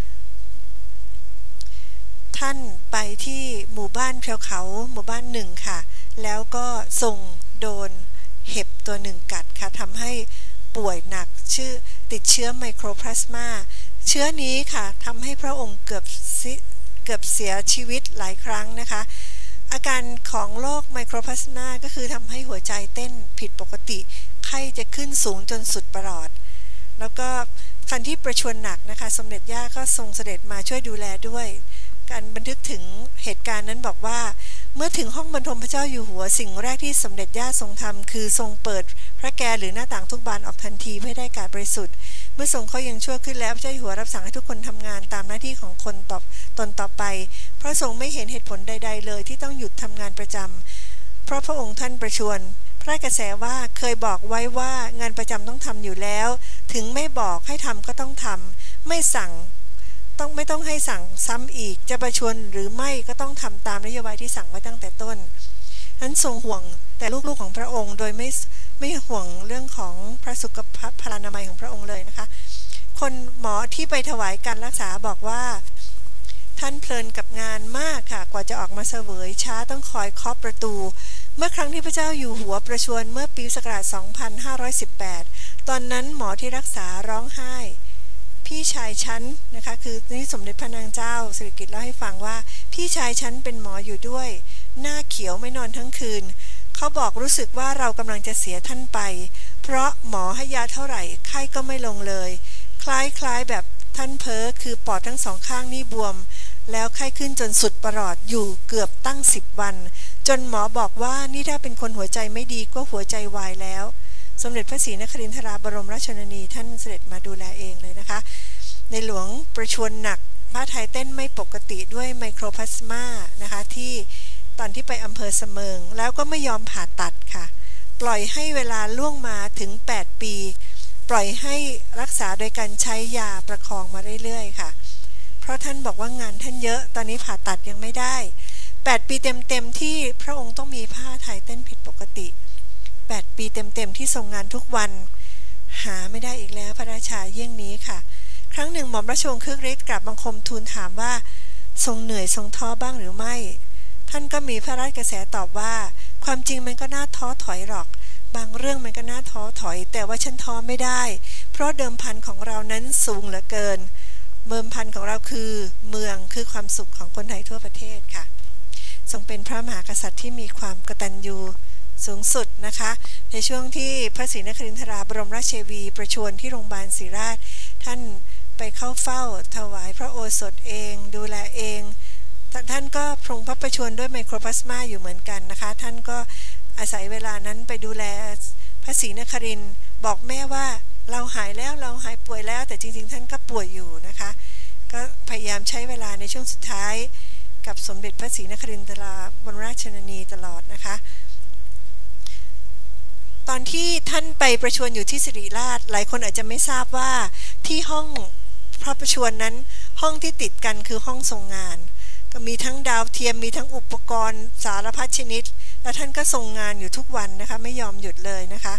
ท่านไปที่หมู่บ้านแถวเขาหมู่บ้านหนึ่งค่ะแล้วก็ส่งโดนเห็บตัวหนึ่งกัดค่ะทำให้ป่วยหนักติดเชื้อไมโครพลาสมาเชื้อนี้ค่ะทำให้พระองค์เกือบเสียชีวิตหลายครั้งนะคะอาการของโรคไมโครพลาสมาก็คือทำให้หัวใจเต้นผิดปกติไข้จะขึ้นสูงจนสุดประหลอดแล้วก็คันที่ประชวรหนักนะคะสมเด็จย่าก็ทรงเสด็จมาช่วยดูแลด้วยการบันทึกถึงเหตุการณ์นั้นบอกว่าเมื่อถึงห้องบรรทมพระเจ้าอยู่หัวสิ่งแรกที่สมเด็จย่าทรงทำคือทรงเปิดพระแกหรือหน้าต่างทุกบานออกทันทีเพื่อได้อากาศบริสุทธิ์เมื่อทรงเขายังชั่วขึ้นแล้วพระเจ้าอยู่หัวรับสั่งให้ทุกคนทำงานตามหน้าที่ของคนตนต่อไปเพราะทรงไม่เห็นเหตุผลใดๆเลยที่ต้องหยุดทำงานประจำเพราะพระองค์ท่านประชวรพระกระแสว่าเคยบอกไว้ว่างานประจำต้องทำอยู่แล้วถึงไม่บอกให้ทำก็ต้องทำไม่ต้องให้สั่งซ้ำอีกจะประชวรหรือไม่ก็ต้องทำตามนโยบายที่สั่งไว้ตั้งแต่ต้นนั้นทรงห่วงแต่ลูกๆของพระองค์โดยไม่ห่วงเรื่องของพระสุขภาพพลานามัยของพระองค์เลยนะคะคนหมอที่ไปถวายการรักษาบอกว่าท่านเพลินกับงานมากค่ะกว่าจะออกมาเสวยช้าต้องคอยเคาะประตูเมื่อครั้งที่พระเจ้าอยู่หัวประชวรเมื่อปีศักราช 2518 ตอนนั้นหมอที่รักษาร้องไห้พี่ชายฉันนะคะคือนี่สมเด็จพระนางเจ้าสิริกิติ์เล่าให้ฟังว่าพี่ชายฉันเป็นหมออยู่ด้วยหน้าเขียวไม่นอนทั้งคืนเขาบอกรู้สึกว่าเรากำลังจะเสียท่านไปเพราะหมอให้ยาเท่าไหร่ไข้ก็ไม่ลงเลยคล้ายแบบท่านเพ้อคือปอดทั้งสองข้างนี่บวมแล้วไข้ขึ้นจนสุดประหลอดอยู่เกือบตั้ง10 วันจนหมอบอกว่านี่ถ้าเป็นคนหัวใจไม่ดีก็หัวใจวายแล้วสมเด็จพระศรีนครินทราบรมราชชนนีท่านเสด็จมาดูแลเองเลยนะคะในหลวงประชวรหนักพระทัยเต้นไม่ปกติด้วยไมโครพลาสมานะคะที่ตอนที่ไปอำเภอเสมิงแล้วก็ไม่ยอมผ่าตัดค่ะปล่อยให้เวลาล่วงมาถึง8 ปีปล่อยให้รักษาโดยการใช้ยาประคองมาเรื่อยๆค่ะเพราะท่านบอกว่างานท่านเยอะตอนนี้ผ่าตัดยังไม่ได้8 ปีเต็มๆที่พระองค์ต้องมีพระทัยเต้นผิดปกติ8 ปีเต็มๆที่ทรงงานทุกวันหาไม่ได้อีกแล้วพระราชาเยี่ยงนี้ค่ะครั้งหนึ่งหม่อมราชวงศ์คึกฤทธิ์กราบบังคมทูลถามว่าทรงเหนื่อยทรงท้อบ้างหรือไม่ท่านก็มีพระราชกระแสตอบว่าความจริงมันก็น่าท้อถอยหรอกบางเรื่องมันก็น่าท้อถอยแต่ว่าฉันท้อไม่ได้เพราะเดิมพันของเรานั้นสูงเหลือเกินเดิมพันของเราคือเมืองคือความสุขของคนไทยทั่วประเทศค่ะทรงเป็นพระมหากษัตริย์ที่มีความกตัญญูสูงสุดนะคะในช่วงที่พระศรีนครินทราบรมราชเชวีประชวรที่โรงพยาบาลศรีราชท่านไปเข้าเฝ้าถวายพระโอสถเองดูแลเองท่านก็พรงพระประชวรด้วยไมโครพลาสมาอยู่เหมือนกันนะคะท่านก็อาศัยเวลานั้นไปดูแลพระศรีนครินทร์บอกแม่ว่าเราหายแล้วเราหายป่วยแล้วแต่จริงๆท่านก็ป่วยอยู่นะคะก็พยายามใช้เวลาในช่วงสุดท้ายกับสมเด็จพระศรีนครินทราบรมราชชนนีตลอดนะคะตอนที่ท่านไปประชวรอยู่ที่ศิริราชหลายคนอาจจะไม่ทราบว่าที่ห้องพระประชวรนั้นห้องที่ติดกันคือห้องทรงงานก็มีทั้งดาวเทียมมีทั้งอุปกรณ์สารพัดชนิดและท่านก็ทรงงานอยู่ทุกวันนะคะไม่ยอมหยุดเลยนะคะ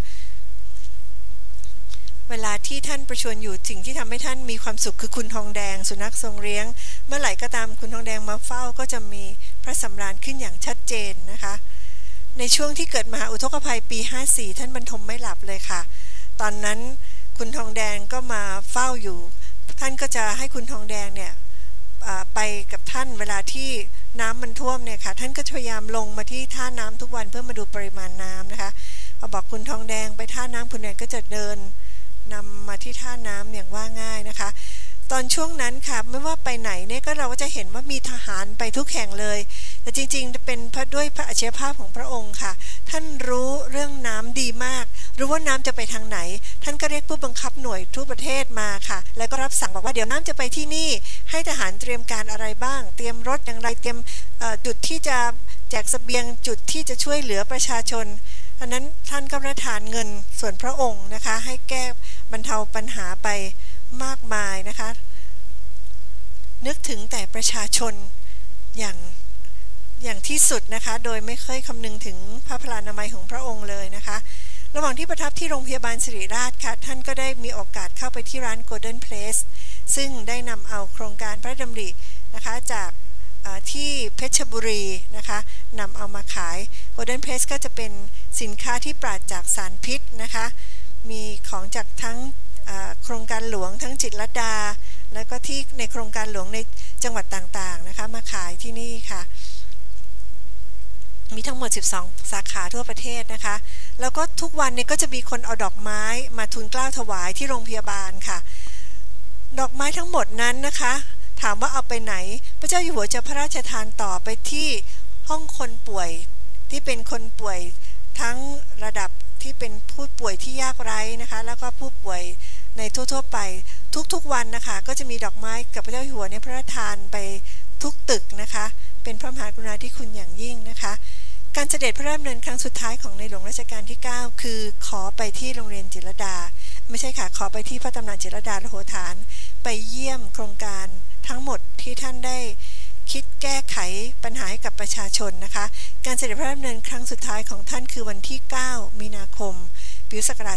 เวลาที่ท่านประชวรอยู่สิ่งที่ทำให้ท่านมีความสุขคือคุณทองแดงสุนัขทรงเลี้ยงเมื่อไหร่ก็ตามคุณทองแดงมาเฝ้าก็จะมีพระสำราญขึ้นอย่างชัดเจนนะคะในช่วงที่เกิดมหาอุทกภัยปี54ท่านบรรทมไม่หลับเลยค่ะตอนนั้นคุณทองแดงก็มาเฝ้าอยู่ท่านก็จะให้คุณทองแดงเนี่ยไปกับท่านเวลาที่น้ำมันท่วมเนี่ยค่ะท่านก็พยายามลงมาที่ท่าน้ำทุกวันเพื่อมาดูปริมาณน้ำนะคะพอบอกคุณทองแดงไปท่าน้ำคุณแดงก็จะเดินนำมาที่ท่าน้ำอย่างว่าง่ายนะคะตอนช่วงนั้นค่ะไม่ว่าไปไหนเนี่ยก็เราก็จะเห็นว่ามีทหารไปทุกแห่งเลยแต่จริงๆเป็นด้วยพระอัจฉริยภาพของพระองค์ค่ะท่านรู้เรื่องน้ำดีมากรู้ว่าน้ำจะไปทางไหนท่านก็เรียกผู้บังคับหน่วยทั่วประเทศมาค่ะแล้วก็รับสั่งบอกว่าเดี๋ยวน้ำจะไปที่นี่ให้ทหารเตรียมการอะไรบ้างเตรียมรถอย่างไรเตรียมจุดที่จะแจกเสบียงจุดที่จะช่วยเหลือประชาชนอันนั้นท่านก็ประทานเงินส่วนพระองค์นะคะให้แก้บรรเทาปัญหาไปมากมายนะคะนึกถึงแต่ประชาชนอย่างอย่างที่สุดนะคะโดยไม่เคยคำนึงถึงพระพลานามัยของพระองค์เลยนะคะระหว่างที่ประทับที่โรงพยาบาลศิริราชค่ะท่านก็ได้มีโอกาสเข้าไปที่ร้าน Golden Place ซึ่งได้นำเอาโครงการพระดำรินะคะจากที่เพชรบุรีนะคะนำเอามาขาย Golden Place ก็จะเป็นสินค้าที่ปราศจากสารพิษนะคะมีของจากทั้งโครงการหลวงทั้งจิตรลดาแล้วก็ที่ในโครงการหลวงในจังหวัดต่างๆนะคะมาขายที่นี่ค่ะมีทั้งหมด12สาขาทั่วประเทศนะคะแล้วก็ทุกวันนี้ก็จะมีคนเอาดอกไม้มาทูลเกล้าถวายที่โรงพยาบาลค่ะดอกไม้ทั้งหมดนั้นนะคะถามว่าเอาไปไหนพระเจ้าอยู่หัวจะพระราชทานต่อไปที่ห้องคนป่วยที่เป็นคนป่วยทั้งระดับที่เป็นผู้ป่วยที่ยากไร้นะคะแล้วก็ผู้ป่วยในทั่วๆไปทุกๆวันนะคะก็จะมีดอกไม้กับพระเจ้าอยู่หัวเนี่ยพระราชทานไปทุกตึกนะคะเป็นพระมหากรุณาธิคุณอย่างยิ่งนะคะการเสด็จพระราชดำเนินครั้งสุดท้ายของในหลวงรัชกาลที่9คือขอไปที่โรงเรียนจิตรลดาไม่ใช่ค่ะขอไปที่พระตำหนักจิตรลดาโหฐานไปเยี่ยมโครงการทั้งหมดที่ท่านได้คิดแก้ไขปัญหาให้กับประชาชนนะคะการเสด็จพระราชดำเนินครั้งสุดท้ายของท่านคือวันที่9มีนาคมปีพุทธศักราช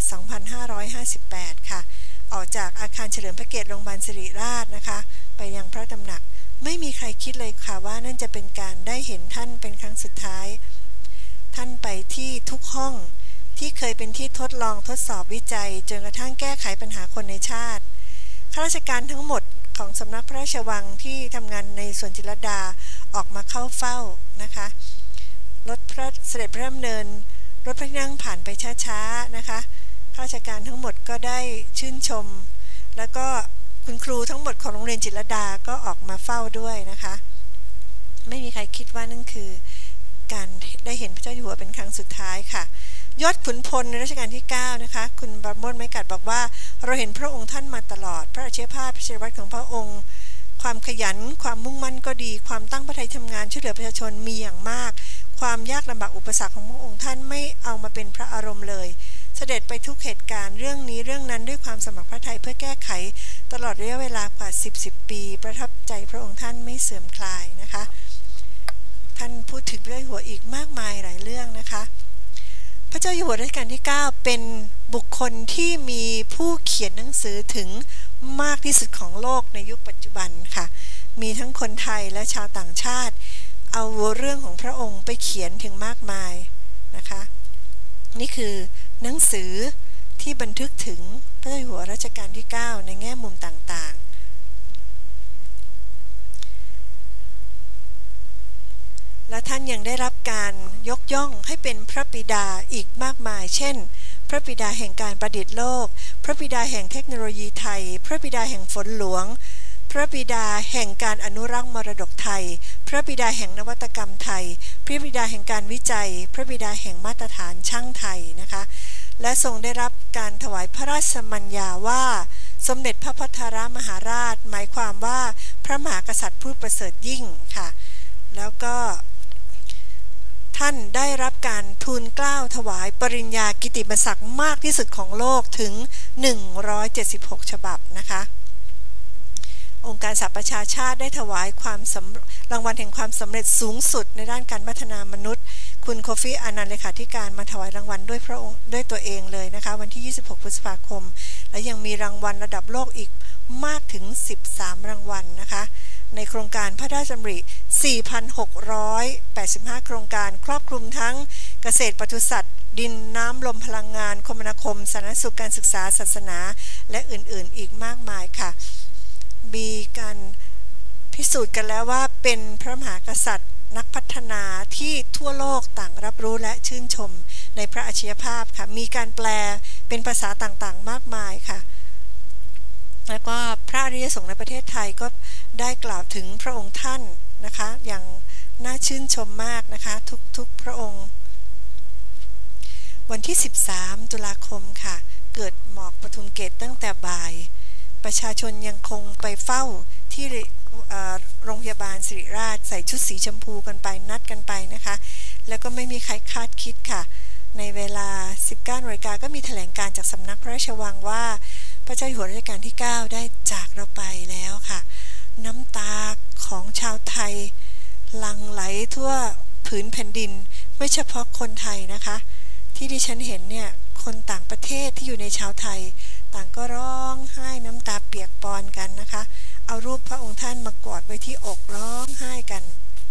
2558ค่ะออกจากอาคารเฉลิมพระเกียรติโรงพยาบาลศิริราชนะคะไปยังพระตำหนักไม่มีใครคิดเลยค่ะว่านั่นจะเป็นการได้เห็นท่านเป็นครั้งสุดท้ายท่านไปที่ทุกห้องที่เคยเป็นที่ทดลองทดสอบวิจัยจนกระทั่งแก้ไขปัญหาคนในชาติข้าราชการทั้งหมดของสำนักพระราชวังที่ทำงานในสวนจิตรลดาออกมาเข้าเฝ้านะคะรถพระเสด็จพระดำเนินรถพระที่นั่งผ่านไปช้าๆนะคะข้าราชการทั้งหมดก็ได้ชื่นชมแล้วก็คุณครูทั้งหมดของโรงเรียนจิตรลดาก็ออกมาเฝ้าด้วยนะคะไม่มีใครคิดว่านั่นคือการได้เห็นพระเจ้าอยู่หัวเป็นครั้งสุดท้ายค่ะยอดขุนพลในรัชกาลที่9นะคะคุณบรมโมทไม้กัดบอกว่าเราเห็นพระองค์ท่านมาตลอดพระอัจฉริยภาพพระเชยวัตรของพระองค์ความขยันความมุ่งมั่นก็ดีความตั้งพระทัยทำงานช่วยเหลือประชาชนมีอย่างมากความยากลำบากอุปสรรคของพระองค์ท่านไม่เอามาเป็นพระอารมณ์เลยเสด็จไปทุกเหตุการณ์เรื่องนี้เรื่องนั้นด้วยความสมัครพระทัยเพื่อแก้ไขตลอดระยะเวลากว่า10 ปีประทับใจพระองค์ท่านไม่เสื่อมคลายนะคะท่านพูดถึงพระเจ้าอยู่หัวอีกมากมายหลายเรื่องนะคะพระเจ้าอยู่หัวรัชกาลที่9เป็นบุคคลที่มีผู้เขียนหนังสือถึงมากที่สุดของโลกในยุคปัจจุบันค่ะมีทั้งคนไทยและชาวต่างชาติเอาเรื่องของพระองค์ไปเขียนถึงมากมายนะคะนี่คือหนังสือที่บันทึกถึงพระเจ้าอยู่หัวรัชกาลที่9ในแง่มุมต่างๆและท่านยังได้รับการยกย่องให้เป็นพระบิดาอีกมากมายเช่นพระบิดาแห่งการประดิษฐ์โลกพระบิดาแห่งเทคโนโลยีไทยพระบิดาแห่งฝนหลวงพระบิดาแห่งการอนุรักษ์มรดกไทยพระบิดาแห่งนวัตกรรมไทยพระบิดาแห่งการวิจัยพระบิดาแห่งมาตรฐานช่างไทยนะคะและทรงได้รับการถวายพระราชสมัญญาว่าสมเด็จพระพัทรมหาราชหมายความว่าพระมหากษัตริย์ผู้ประเสริฐยิ่งค่ะแล้วก็ท่านได้รับการทูลเกล้าถวายปริญญากิตติมศักดิ์มากที่สุดของโลกถึง176ฉบับนะคะองค์การสหประชาชาติได้ถวายรางวัลแห่งความสำเร็จสูงสุดในด้านการพัฒนามนุษย์คุณโคฟีอานันต์เลขาธิการมาถวายรางวัลด้วยพระองค์ด้วยตัวเองเลยนะคะวันที่26พฤษภาคมและยังมีรางวัลระดับโลกอีกมากถึง13รางวัลนะคะในโครงการพระราชดำริ 4,685 โครงการครอบคลุมทั้งเกษตรปศุสัตว์ดินน้ำลมพลังงานคมนาคมสาธารณสุขการศึกษาศาสนาและอื่นๆอีกมากมายค่ะมีการพิสูจน์กันแล้วว่าเป็นพระมหากษัตริย์นักพัฒนาที่ทั่วโลกต่างรับรู้และชื่นชมในพระอัจฉริยภาพค่ะมีการแปลเป็นภาษาต่างๆมากมายค่ะแล้วก็พระอริยสงฆ์ในประเทศไทยก็ได้กล่าวถึงพระองค์ท่านนะคะอย่างน่าชื่นชมมากนะคะทุกพระองค์วันที่13ตุลาคมค่ะเกิดหมอกปทุมเกตตั้งแต่บ่ายประชาชนยังคงไปเฝ้าที่โรงพยาบาลศิริราชใส่ชุดสีชมพูกันไปนัดกันไปนะคะแล้วก็ไม่มีใครคาดคิดค่ะในเวลา 19 น.ก็มีแถลงการจากสำนักพระราชวังว่าพระเจ้าอยู่หัวรัชกาลที่9ได้จากเราไปแล้วค่ะน้ำตาของชาวไทยหลั่งไหลทั่วผืนแผ่นดินไม่เฉพาะคนไทยนะคะที่ดิฉันเห็นเนี่ยคนต่างประเทศที่อยู่ในชาวไทยต่างก็ร้องไห้น้ำตาเปียกปอนกันนะคะเอารูปพระองค์ท่านมากอดไว้ที่อกร้องไห้กัน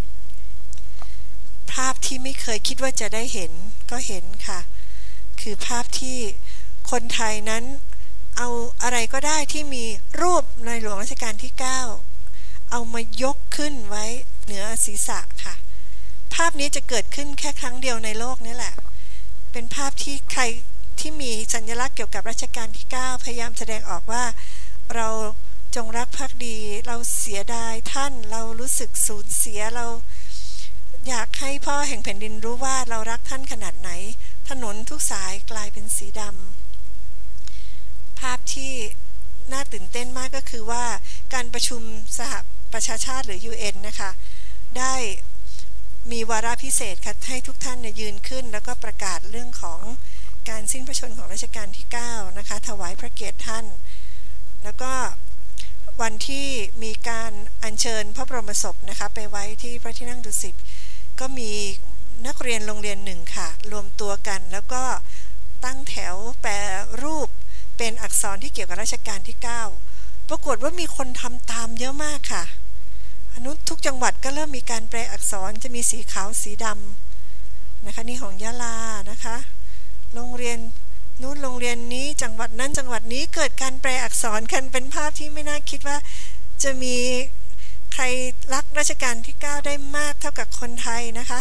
ภาพที่ไม่เคยคิดว่าจะได้เห็นก็เห็นค่ะคือภาพที่คนไทยนั้นเอาอะไรก็ได้ที่มีรูปในหลวงรัชกาลที่9เอามายกขึ้นไว้เหนือศีรษะค่ะภาพนี้จะเกิดขึ้นแค่ครั้งเดียวในโลกนี่แหละเป็นภาพที่ใครที่มีสัญลักษณ์เกี่ยวกับรัชกาลที่9พยายามแสดงออกว่าเราจงรักภักดีเราเสียดายท่านเรารู้สึกสูญเสียเราอยากให้พ่อแห่งแผ่นดินรู้ว่าเรารักท่านขนาดไหนถนนทุกสายกลายเป็นสีดำภาพที่น่าตื่นเต้นมากก็คือว่าการประชุมสหประชาชาติหรือ UN นะคะได้มีวาระพิเศษค่ะให้ทุกท่านยืนขึ้นแล้วก็ประกาศเรื่องของการสิ้นพระชนม์ของรัชกาลที่9นะคะถวายพระเกียรติท่านแล้วก็วันที่มีการอัญเชิญพระบรมศพนะคะไปไว้ที่พระที่นั่งดุสิตก็มีนักเรียนโรงเรียนหนึ่งค่ะรวมตัวกันแล้วก็ตั้งแถวแปรรูปเป็นอักษรที่เกี่ยวกับรัชกาลที่9ปรากฏว่ามีคนทำตามเยอะมากค่ะอนุทุกจังหวัดก็เริ่มมีการแปลอักษรจะมีสีขาวสีดำนะคะนี่ของยะลานะคะโรงเรียนนู้นโรงเรียนนี้จังหวัดนั้นจังหวัดนี้เกิดการแปลอักษรกันเป็นภาพที่ไม่น่าคิดว่าจะมีใครรักรัชกาลที่9ได้มากเท่ากับคนไทยนะคะ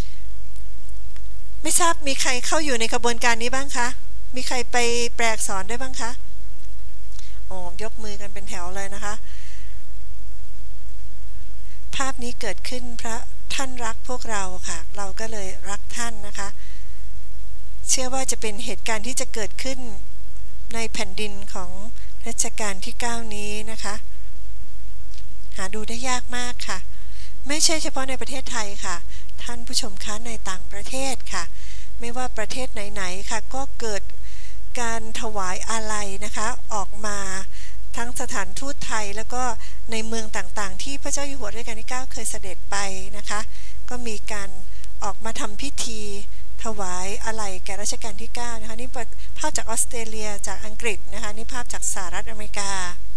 ไม่ทราบมีใครเข้าอยู่ในกระบวนการนี้บ้างคะมีใครไปแปลอักษรได้บ้างคะโอ้ยกมือกันเป็นแถวเลยนะคะภาพนี้เกิดขึ้นเพราะท่านรักพวกเราค่ะเราก็เลยรักท่านนะคะเชื่อว่าจะเป็นเหตุการณ์ที่จะเกิดขึ้นในแผ่นดินของรัชกาลที่9นี้นะคะหาดูได้ยากมากค่ะไม่ใช่เฉพาะในประเทศไทยค่ะท่านผู้ชมคะในต่างประเทศค่ะไม่ว่าประเทศไหนๆค่ะก็เกิดการถวายอาลัยนะคะออกมาทั้งสถานทูตไทยแล้วก็ในเมืองต่างๆที่พระเจ้าอยู่หัวรัชกาลที่9เคยเสด็จไปนะคะก็มีการออกมาทำพิธีถวายอาลัยแก่รัชกาลที่9นะคะนี่ภาพจากออสเตรเลียจากอังกฤษนะคะนี่ภาพจากสหรัฐอเมริกา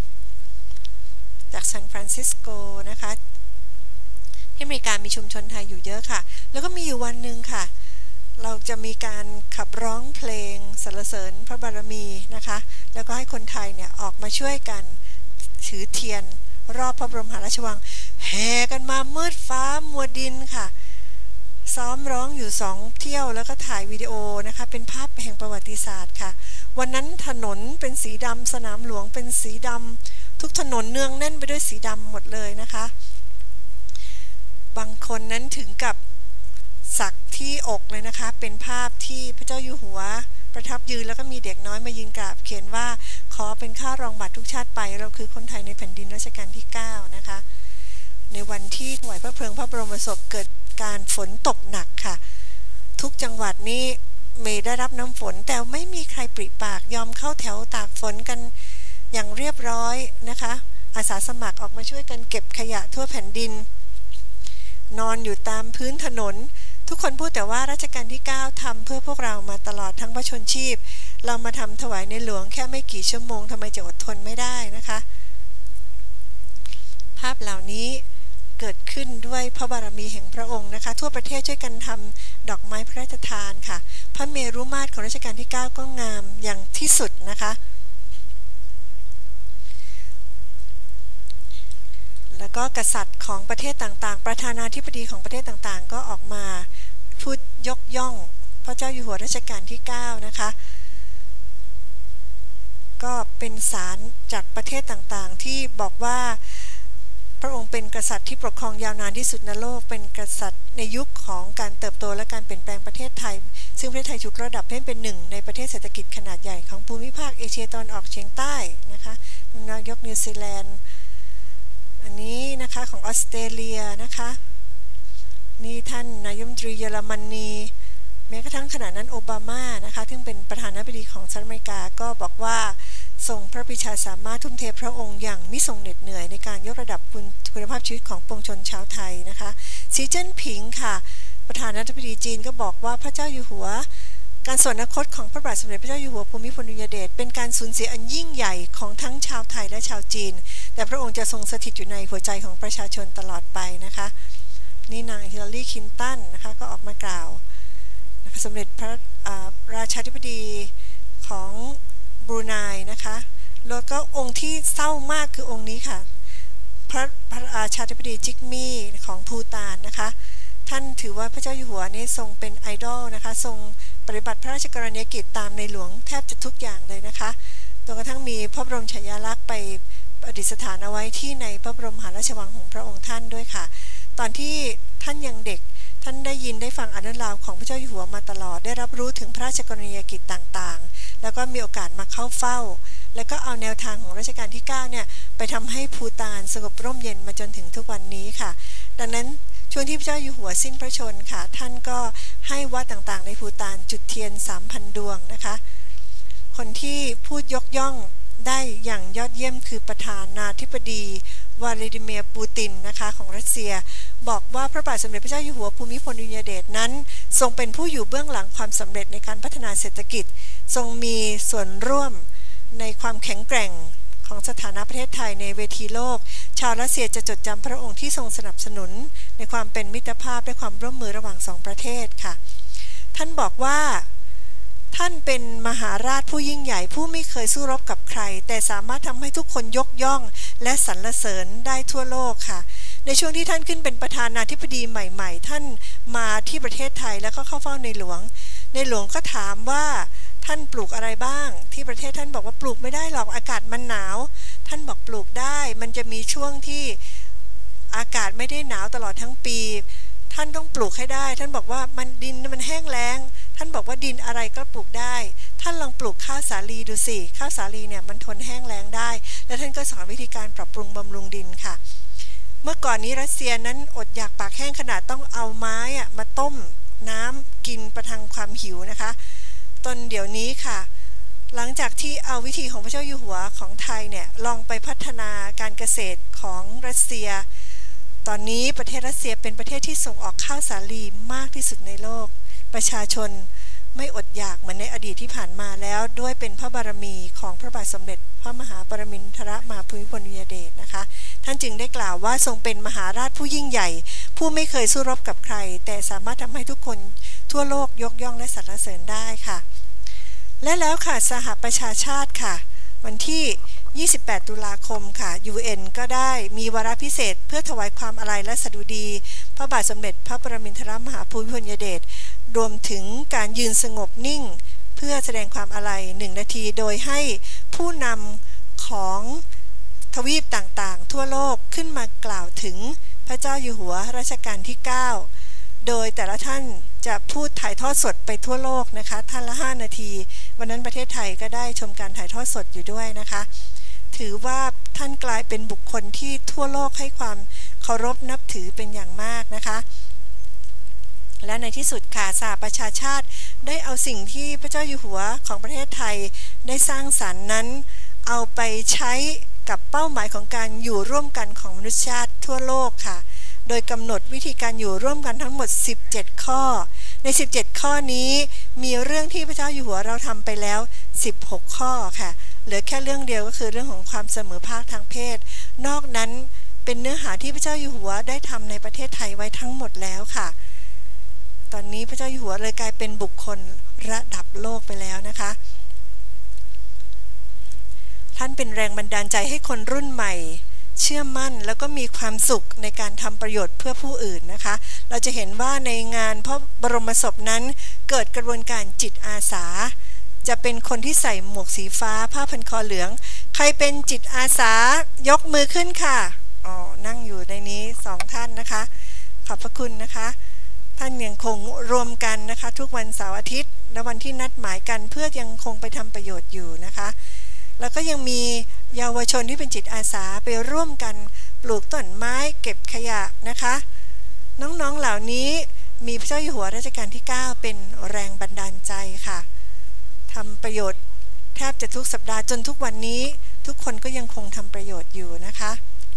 จากซานฟรานซิสโกนะคะที่อเมริกามีชุมชนไทยอยู่เยอะค่ะแล้วก็มีอยู่วันหนึ่งค่ะเราจะมีการขับร้องเพลงสรรเสริญพระบารมีนะคะแล้วก็ให้คนไทยเนี่ยออกมาช่วยกันถือเทียนรอบพระบรมมหาราชวังแห่กันมามืดฟ้ามัวดินค่ะซ้อมร้องอยู่2เที่ยวแล้วก็ถ่ายวิดีโอนะคะเป็นภาพแห่งประวัติศาสตร์ค่ะวันนั้นถนนเป็นสีดำสนามหลวงเป็นสีดำทุกถนนเนืองแน่นไปด้วยสีดำหมดเลยนะคะบางคนนั้นถึงกับสักที่อกเลยนะคะเป็นภาพที่พระเจ้าอยู่หัวประทับยืนแล้วก็มีเด็กน้อยมายืนกราบเขียนว่าขอเป็นข้ารองบัตรทุกชาติไปเราคือคนไทยในแผ่นดินรัชกาลที่9นะคะในวันที่ถวายพระเพลิงพระบรมศพเกิดการฝนตกหนักค่ะทุกจังหวัดนี้ไม่ได้รับน้ำฝนแต่ไม่มีใครปริปากยอมเข้าแถวตากฝนกันอย่างเรียบร้อยนะคะอาสาสมัครออกมาช่วยกันเก็บขยะทั่วแผ่นดินนอนอยู่ตามพื้นถนนทุกคนพูดแต่ว่ารัชกาลที่9ทำเพื่อพวกเรามาตลอดทั้งพระชนชีพเรามาทำถวายในหลวงแค่ไม่กี่ชั่วโมงทำไมจะอดทนไม่ได้นะคะภาพเหล่านี้เกิดขึ้นด้วยพระบารมีแห่งพระองค์นะคะทั่วประเทศช่วยกันทำดอกไม้พระราชทานค่ะพระเมรุมาตรของรัชกาลที่9ก็งามอย่างที่สุดนะคะแล้วก็กษัตริย์ของประเทศต่างๆประธานาธิบดีของประเทศต่างๆก็ออกมาพูดยกย่องพระเจ้าอยู่หัวรัชกาลที่9นะคะก็เป็นสารจากประเทศต่างๆที่บอกว่าพระองค์เป็นกษัตริย์ที่ปกครองยาวนานที่สุดในโลกเป็นกษัตริย์ในยุคของการเติบโตและการเปลี่ยนแปลงประเทศไทยซึ่งประเทศไทยถูกระดับให้เป็นหนึ่งในประเทศเศรษฐกิจขนาดใหญ่ของภูมิภาคเอเชียตะวันออกเฉียงใต้นะคะนายกนิวซีแลนด์อันนี้นะคะของออสเตรเลียนะคะนี่ท่านนายกรัฐมนตรีเยอรมนีแม้กระทั่งขณะนั้นโอบามานะคะซึ่งเป็นประธานาธิบดีของสหรัฐอเมริกาก็บอกว่าทรงพระปรีชาสามารถทุ่มเทพระองค์อย่างมิทรงเหน็ดเหนื่อยในการยกระดับคุณภาพชีวิตของปวงชนชาวไทยนะคะสีจิ้นผิงค่ะประธานาธิบดีจีนก็บอกว่าพระเจ้าอยู่หัวการสวรรคตของพระบาทสมเด็จพระเจ้าอยู่หัวภูมิพลอดุลยเดชเป็นการสูญเสียอันยิ่งใหญ่ของทั้งชาวไทยและชาวจีนแต่พระองค์จะทรงสถิตอยู่ในหัวใจของประชาชนตลอดไปนะคะนี่นางฮิลลารีคลินตันนะคะก็ออกมากล่าวนะคะสมเด็จพระราชาธิบดีของบรูไนนะคะแล้วก็องค์ที่เศร้ามากคือองค์นี้ค่ะพระราชาธิบดีจิกมี่ของภูฏานนะคะท่านถือว่าพระเจ้าอยู่หัวนี้ทรงเป็นไอดอลนะคะทรงปฏิบัติพระราชกรณียกิจตามในหลวงแทบจะทุกอย่างเลยนะคะจนกระทั่งมีพระบรมฉายาลักษณ์ไปประดิษฐานเอาไว้ที่ในพระบรมมหาราชวังของพระองค์ท่านด้วยค่ะตอนที่ท่านยังเด็กท่านได้ยินได้ฟังอนุราวของพระเจ้าอยู่หัวมาตลอดได้รับรู้ถึงพระราชกรณียกิจต่างๆแล้วก็มีโอกาสมาเข้าเฝ้าแล้วก็เอาแนวทางของรัชกาลที่9เนี่ยไปทำให้ภูฏานสงบร่มเย็นมาจนถึงทุกวันนี้ค่ะดังนั้นช่วงที่พระเจ้าอยู่หัวสิ้นพระชนม์ค่ะท่านก็ให้วัดต่างๆในภูฏานจุดเทียน 3,000 ดวงนะคะคนที่พูดยกย่องได้อย่างยอดเยี่ยมคือประธานาธิบดีวลาดิเมียร์ปูตินนะคะของรัสเซียบอกว่าพระบาทสมเด็จพระเจ้าอยู่หัวภูมิพลอดุลยเดชนั้นทรงเป็นผู้อยู่เบื้องหลังความสำเร็จในการพัฒนาเศรษฐกิจทรงมีส่วนร่วมในความแข็งแกร่งของสถานะประเทศไทยในเวทีโลกชาวรัสเซียจะจดจำพระองค์ที่ทรงสนับสนุนในความเป็นมิตรภาพและความร่วมมือระหว่าง2ประเทศค่ะท่านบอกว่าท่านเป็นมหาราชผู้ยิ่งใหญ่ผู้ไม่เคยสู้รบกับใครแต่สามารถทำให้ทุกคนยกย่องและสรรเสริญได้ทั่วโลกค่ะในช่วงที่ท่านขึ้นเป็นประธานาธิบดีใหม่ๆท่านมาที่ประเทศไทยแล้วก็เข้าเฝ้าในหลวงก็ถามว่าท่านปลูกอะไรบ้างที่ประเทศท่านบอกว่าปลูกไม่ได้หรอกอากาศมันหนาวท่านบอกปลูกได้มันจะมีช่วงที่อากาศไม่ได้หนาวตลอดทั้งปีท่านต้องปลูกให้ได้ท่านบอกว่าดินมันแห้งแล้งท่านบอกว่าดินอะไรก็ปลูกได้ท่านลองปลูกข้าวสาลีดูสิข้าวสาลีเนี่ยมันทนแห้งแล้งได้และท่านก็สอนวิธีการปรับปรุงบำรุงดินค่ะเมื่อก่อนนี้รัสเซียนั้นอดอยากปากแห้งขนาดต้องเอาไม้มาต้มน้ำกินประทังความหิวนะคะตอนเดี๋ยวนี้ค่ะหลังจากที่เอาวิธีของพระเจ้าอยู่หัวของไทยเนี่ยลองไปพัฒนาการเกษตรของรัสเซียตอนนี้ประเทศรัสเซียเป็นประเทศที่ส่งออกข้าวสาลีมากที่สุดในโลกประชาชนไม่อดอยากเหมือนในอดีตที่ผ่านมาแล้วด้วยเป็นพระบารมีของพระบาทสมเด็จพระมหาปรมินทรมหาภูมิพลอดุลยเดชนะคะท่านจึงได้กล่าวว่าทรงเป็นมหาราชผู้ยิ่งใหญ่ผู้ไม่เคยสู้รบกับใครแต่สามารถทำให้ทุกคนทั่วโลกยกย่องและสรรเสริญได้ค่ะและแล้วค่ะสหประชาชาติค่ะวันที่28ตุลาคมค่ะ UN ก็ได้มีวาระพิเศษเพื่อถวายความอาลัยและสดุดีพระบาทสมเด็จพระปรมินทรมหาภูมิพลอดุลยเดชรวมถึงการยืนสงบนิ่งเพื่อแสดงความอาลัย1 นาทีโดยให้ผู้นำของทวีปต่างๆทั่วโลกขึ้นมากล่าวถึงพระเจ้าอยู่หัวรัชกาลที่9โดยแต่ละท่านจะพูดถ่ายทอดสดไปทั่วโลกนะคะท่านละ5 นาทีวันนั้นประเทศไทยก็ได้ชมการถ่ายทอดสดอยู่ด้วยนะคะถือว่าท่านกลายเป็นบุคคลที่ทั่วโลกให้ความเคารพนับถือเป็นอย่างมากนะคะและในที่สุดค่ะสหประชาชาติได้เอาสิ่งที่พระเจ้าอยู่หัวของประเทศไทยได้สร้างสรรค์นั้นเอาไปใช้กับเป้าหมายของการอยู่ร่วมกันของมนุษยชาติทั่วโลกค่ะโดยกำหนดวิธีการอยู่ร่วมกันทั้งหมด17ข้อใน17ข้อนี้มีเรื่องที่พระเจ้าอยู่หัวเราทำไปแล้ว16ข้อค่ะเหลือแค่เรื่องเดียวก็คือเรื่องของความเสมอภาคทางเพศนอกนั้นเป็นเนื้อหาที่พระเจ้าอยู่หัวได้ทำในประเทศไทยไว้ทั้งหมดแล้วค่ะตอนนี้พระเจ้าอยู่หัวเลยกลายเป็นบุคคลระดับโลกไปแล้วนะคะท่านเป็นแรงบันดาลใจให้คนรุ่นใหม่เชื่อมั่นแล้วก็มีความสุขในการทำประโยชน์เพื่อผู้อื่นนะคะเราจะเห็นว่าในงานพระบรมศพนั้นเกิดกระบวนการจิตอาสาจะเป็นคนที่ใส่หมวกสีฟ้าผ้าพันคอเหลืองใครเป็นจิตอาสายกมือขึ้นค่ะนั่งอยู่ในนี้2 ท่านนะคะขอบพระคุณนะคะท่านยังคงรวมกันนะคะทุกวันเสาร์อาทิตย์และวันที่นัดหมายกันเพื่อยังคงไปทำประโยชน์อยู่นะคะแล้วก็ยังมีเยาวชนที่เป็นจิตอาสาไปร่วมกันปลูกต้นไม้เก็บขยะนะคะน้องๆเหล่านี้มีพระเจ้าอยู่หัวรัชกาลที่9เป็นแรงบันดาลใจค่ะทำประโยชน์แทบจะทุกสัปดาห์จนทุกวันนี้ทุกคนก็ยังคงทำประโยชน์อยู่นะคะ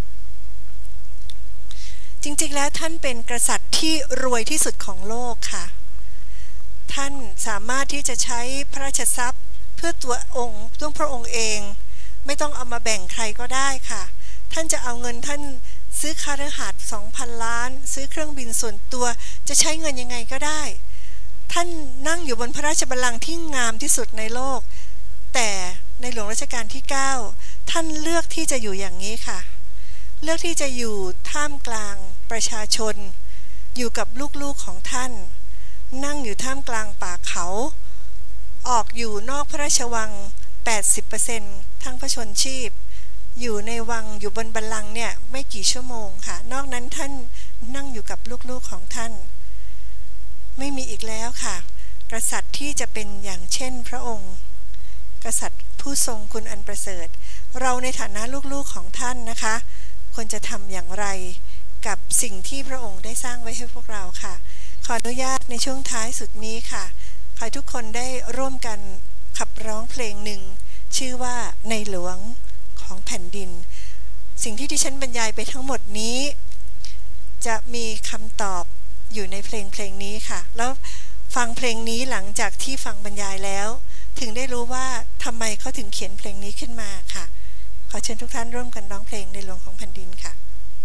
จริงๆแล้วท่านเป็นกษัตริย์ที่รวยที่สุดของโลกค่ะท่านสามารถที่จะใช้พระราชทรัพย์เพื่อตัวพระองค์เองไม่ต้องเอามาแบ่งใครก็ได้ค่ะท่านจะเอาเงินท่านซื้อคฤหาสน์ 2,000 ล้านซื้อเครื่องบินส่วนตัวจะใช้เงินยังไงก็ได้ท่านนั่งอยู่บนพระราชบัลลังก์ที่งามที่สุดในโลกแต่ในหลวงรัชกาลที่ 9ท่านเลือกที่จะอยู่อย่างนี้ค่ะเลือกที่จะอยู่ท่ามกลางประชาชนอยู่กับลูกๆของท่านนั่งอยู่ท่ามกลางป่าเขาออกอยู่นอกพระราชวัง 80% ทั้งพระชนชีพอยู่ในวังอยู่บนบัลลังก์เนี่ยไม่กี่ชั่วโมงค่ะนอกนั้นท่านนั่งอยู่กับลูกๆของท่านไม่มีอีกแล้วค่ะกษัตริย์ที่จะเป็นอย่างเช่นพระองค์กษัตริย์ผู้ทรงคุณอันประเสริฐเราในฐานะลูกๆของท่านนะคะควรจะทำอย่างไรกับสิ่งที่พระองค์ได้สร้างไว้ให้พวกเราค่ะขออนุญาตในช่วงท้ายสุดนี้ค่ะขอให้ทุกคนได้ร่วมกันขับร้องเพลงหนึ่งชื่อว่าในหลวงของแผ่นดินสิ่งที่ดิฉันบรรยายไปทั้งหมดนี้จะมีคำตอบอยู่ในเพลงนี้ค่ะแล้วฟังเพลงนี้หลังจากที่ฟังบรรยายแล้วถึงได้รู้ว่าทำไมเขาถึงเขียนเพลงนี้ขึ้นมาค่ะขอเชิญทุกท่านร่วมกันร้องเพลงในหลวงของแผ่นดินค่ะ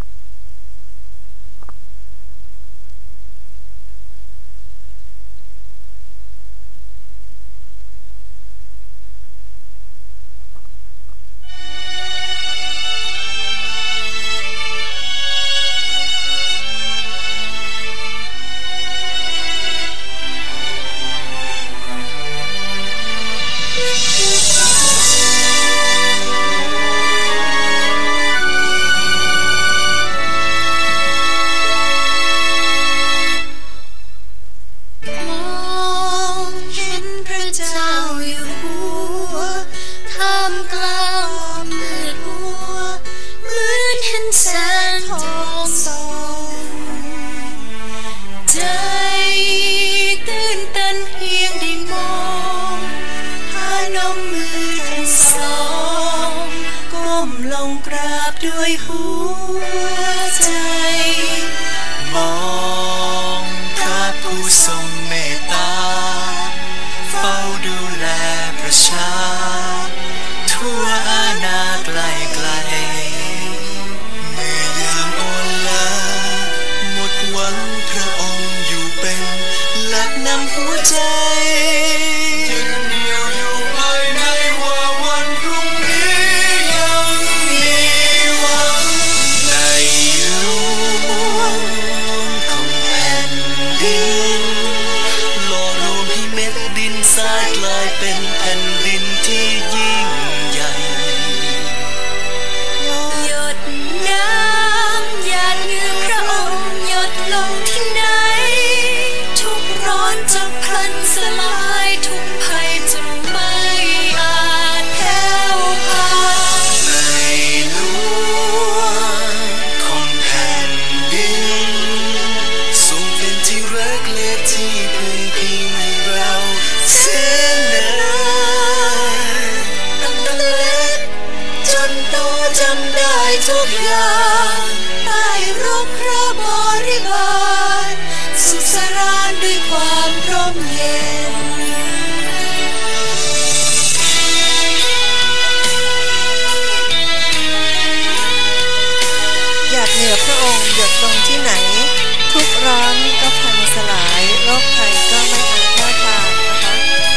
ด้วยหัวใจมองพระผู้ทรงเมตตาเฝ้าดูแลประชาทั่วอาณาไกลเมื่อยามอ่อนล้าหมดหวังพระองค์อยู่เป็นหลักนำหัวใจยึดเหนี่ยวอยู่ภายในว่าวันพรุ่งนี้ยังมีหวังในหลวงของแผ่นดินหล่อรวมให้เม็ดดินทรายกลายเป็นแผ่นดินที่ยิ่งใหญ่หยดน้ำหยาดเหงื่อพระองค์หยดลงที่ไหนทุกร้อนจะพลันสลายทุกภัยจะไม่อาจแผ่วพานในหลวงของแผ่นดินทรงเป็นที่รักและที่พึ่งพิงให้เราเส้นเนินตั้งแต่เล็กจนโตจำได้ทุกอย่างใต้ร่มพระบริบาลสุขสรานด้วยความร่มเย็นหยาดเหงื่อพระองค์หยดลงที่ไหนทุกร้อนก็พังสลายโรคภัยก็ไม่อาจแพร่พานนะคะ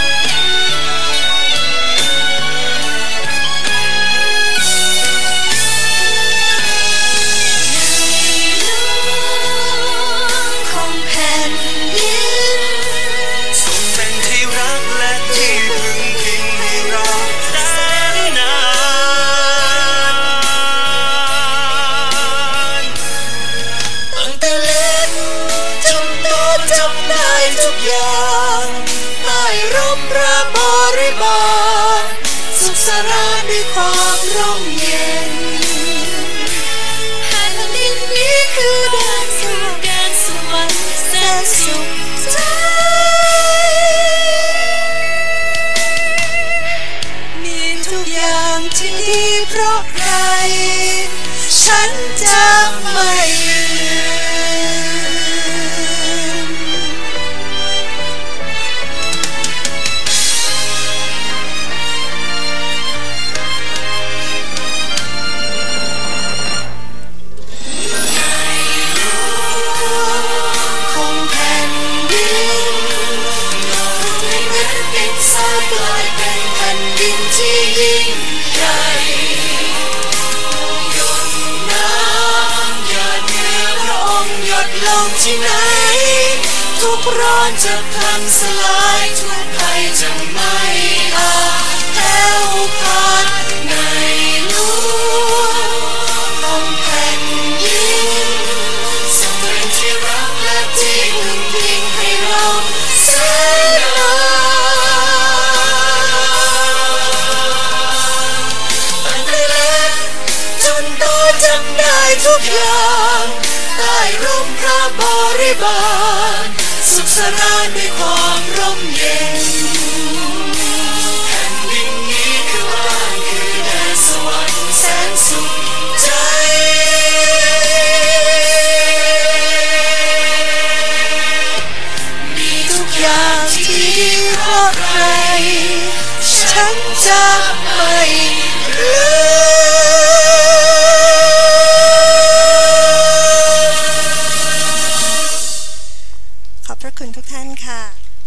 ของแผ่นดินทรงเป็นที่รักและที่พึ่งพิงให้เราแสนนานตั้งแต่เล็กจนโตจำได้ทุกอย่างใต้ร่มพระบริบาลสุขสรานด้วยความร่มเย็นแผ่นดินนี้คือแดนสู่แดนสวรรค์แสนสุขใจที่ดีเพราะใครฉันจะไม่ลืมของแผ่นดินให้เหมือนดินทรายกลายเป็นแผ่นดินที่ยิ่งใหญ่หยดน้ำหยดเหงื่อพระองค์หยดลงที่ไหนทุกร้อนจะพลันสลายทุกภัยจะไม่อาจแผ่วพานในหลวงของแผ่นดินทรงเป็นที่รักและที่พึ่งพิงให้เราแสนนานตั้งแต่เล็กจนโตจำได้ทุกอย่างใต้ร่มพระบริบาลสุขสรานด้วยความร่มเย็นแผ่นดินนี้คือบ้านคือแดนสวรรค์แสนสุขใจมีทุกอย่างที่ดีเพราะใครฉันจะไม่ลืขอบพระคุณทุกท่านค่ะ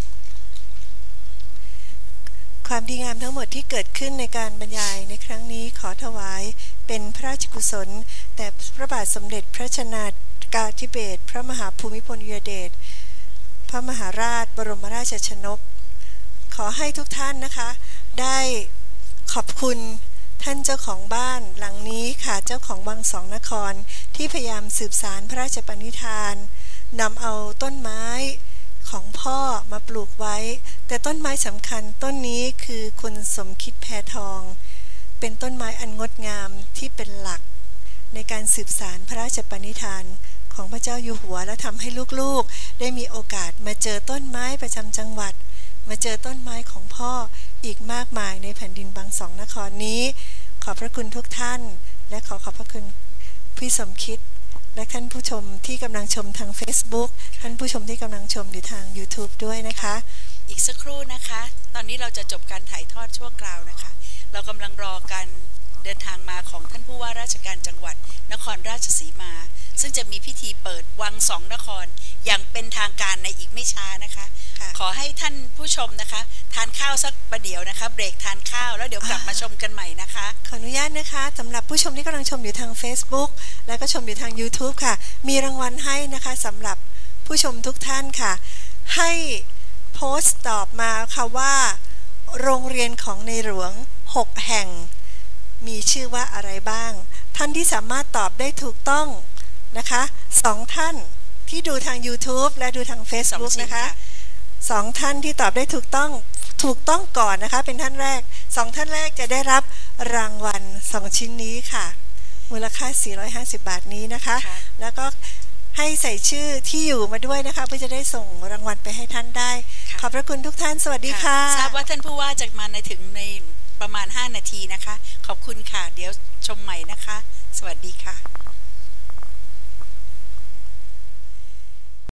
ความดีงามทั้งหมดที่เกิดขึ้นในการบรรยายในครั้งนี้ขอถวายเป็นพระราชกุศลแต่พระบาทสมเด็จพระชนากาธิเบศรพระมหาภูมิพลอดุลยเดชพระมหาราชบรมราชชนกขอให้ทุกท่านนะคะได้ขอบคุณท่านเจ้าของบ้านหลังนี้ค่ะเจ้าของวังสองนครที่พยายามสืบสานพระราชปณิธานนำเอาต้นไม้ของพ่อมาปลูกไว้แต่ต้นไม้สำคัญต้นนี้คือคุณสมคิดแพทองเป็นต้นไม้อันงดงามที่เป็นหลักในการสืบสานพระราชปณิธานของพระเจ้าอยู่หัวและทำให้ลูกๆได้มีโอกาสมาเจอต้นไม้ประจำจังหวัดมาเจอต้นไม้ของพ่ออีกมากมายในแผ่นดินบางสองนครนี้ขอบพระคุณทุกท่านและขอบพระคุณพี่สมคิดและท่านผู้ชมที่กำลังชมทาง Facebook ท่านผู้ชมที่กำลังชมอยู่ทาง YouTube ด้วยนะคะอีกสักครู่นะคะตอนนี้เราจะจบการถ่ายทอดชั่วคราวนะคะเรากำลังรอการเดินทางมาของท่านผู้ว่าราชการจังหวัดนครราชสีมาซึ่งจะมีพิธีเปิดวังสองนครอย่างเป็นทางการในอีกไม่ช้านะคะขอให้ท่านผู้ชมนะคะทานข้าวสักประเดี๋ยวนะคะเบรกทานข้าวแล้วเดี๋ยวกลับมาชมกันใหม่นะคะขออนุญาตนะคะสำหรับผู้ชมที่กำลังชมอยู่ทาง Facebook และก็ชมอยู่ทาง YouTube ค่ะมีรางวัลให้นะคะสำหรับผู้ชมทุกท่านค่ะให้โพสต์ตอบมาค่ะว่าโรงเรียนของในหลวง6แห่งมีชื่อว่าอะไรบ้างท่านที่สามารถตอบได้ถูกต้องนะคะ2ท่านที่ดูทาง YouTube และดูทาง Facebook นะคะ2ท่านที่ตอบได้ถูกต้องก่อนนะคะเป็นท่านแรก2ท่านแรกจะได้รับรางวัล2ชิ้นนี้ค่ะมูลค่า450 บาทนี้นะคะแล้วก็ให้ใส่ชื่อที่อยู่มาด้วยนะคะเพื่อจะได้ส่งรางวัลไปให้ท่านได้ขอบพระคุณทุกท่านสวัสดีค่ะทราบว่าท่านผู้ว่าจะมาในประมาณ5 นาทีนะคะขอบคุณค่ะเดี๋ยวชมใหม่นะคะสวัสดีค่ะ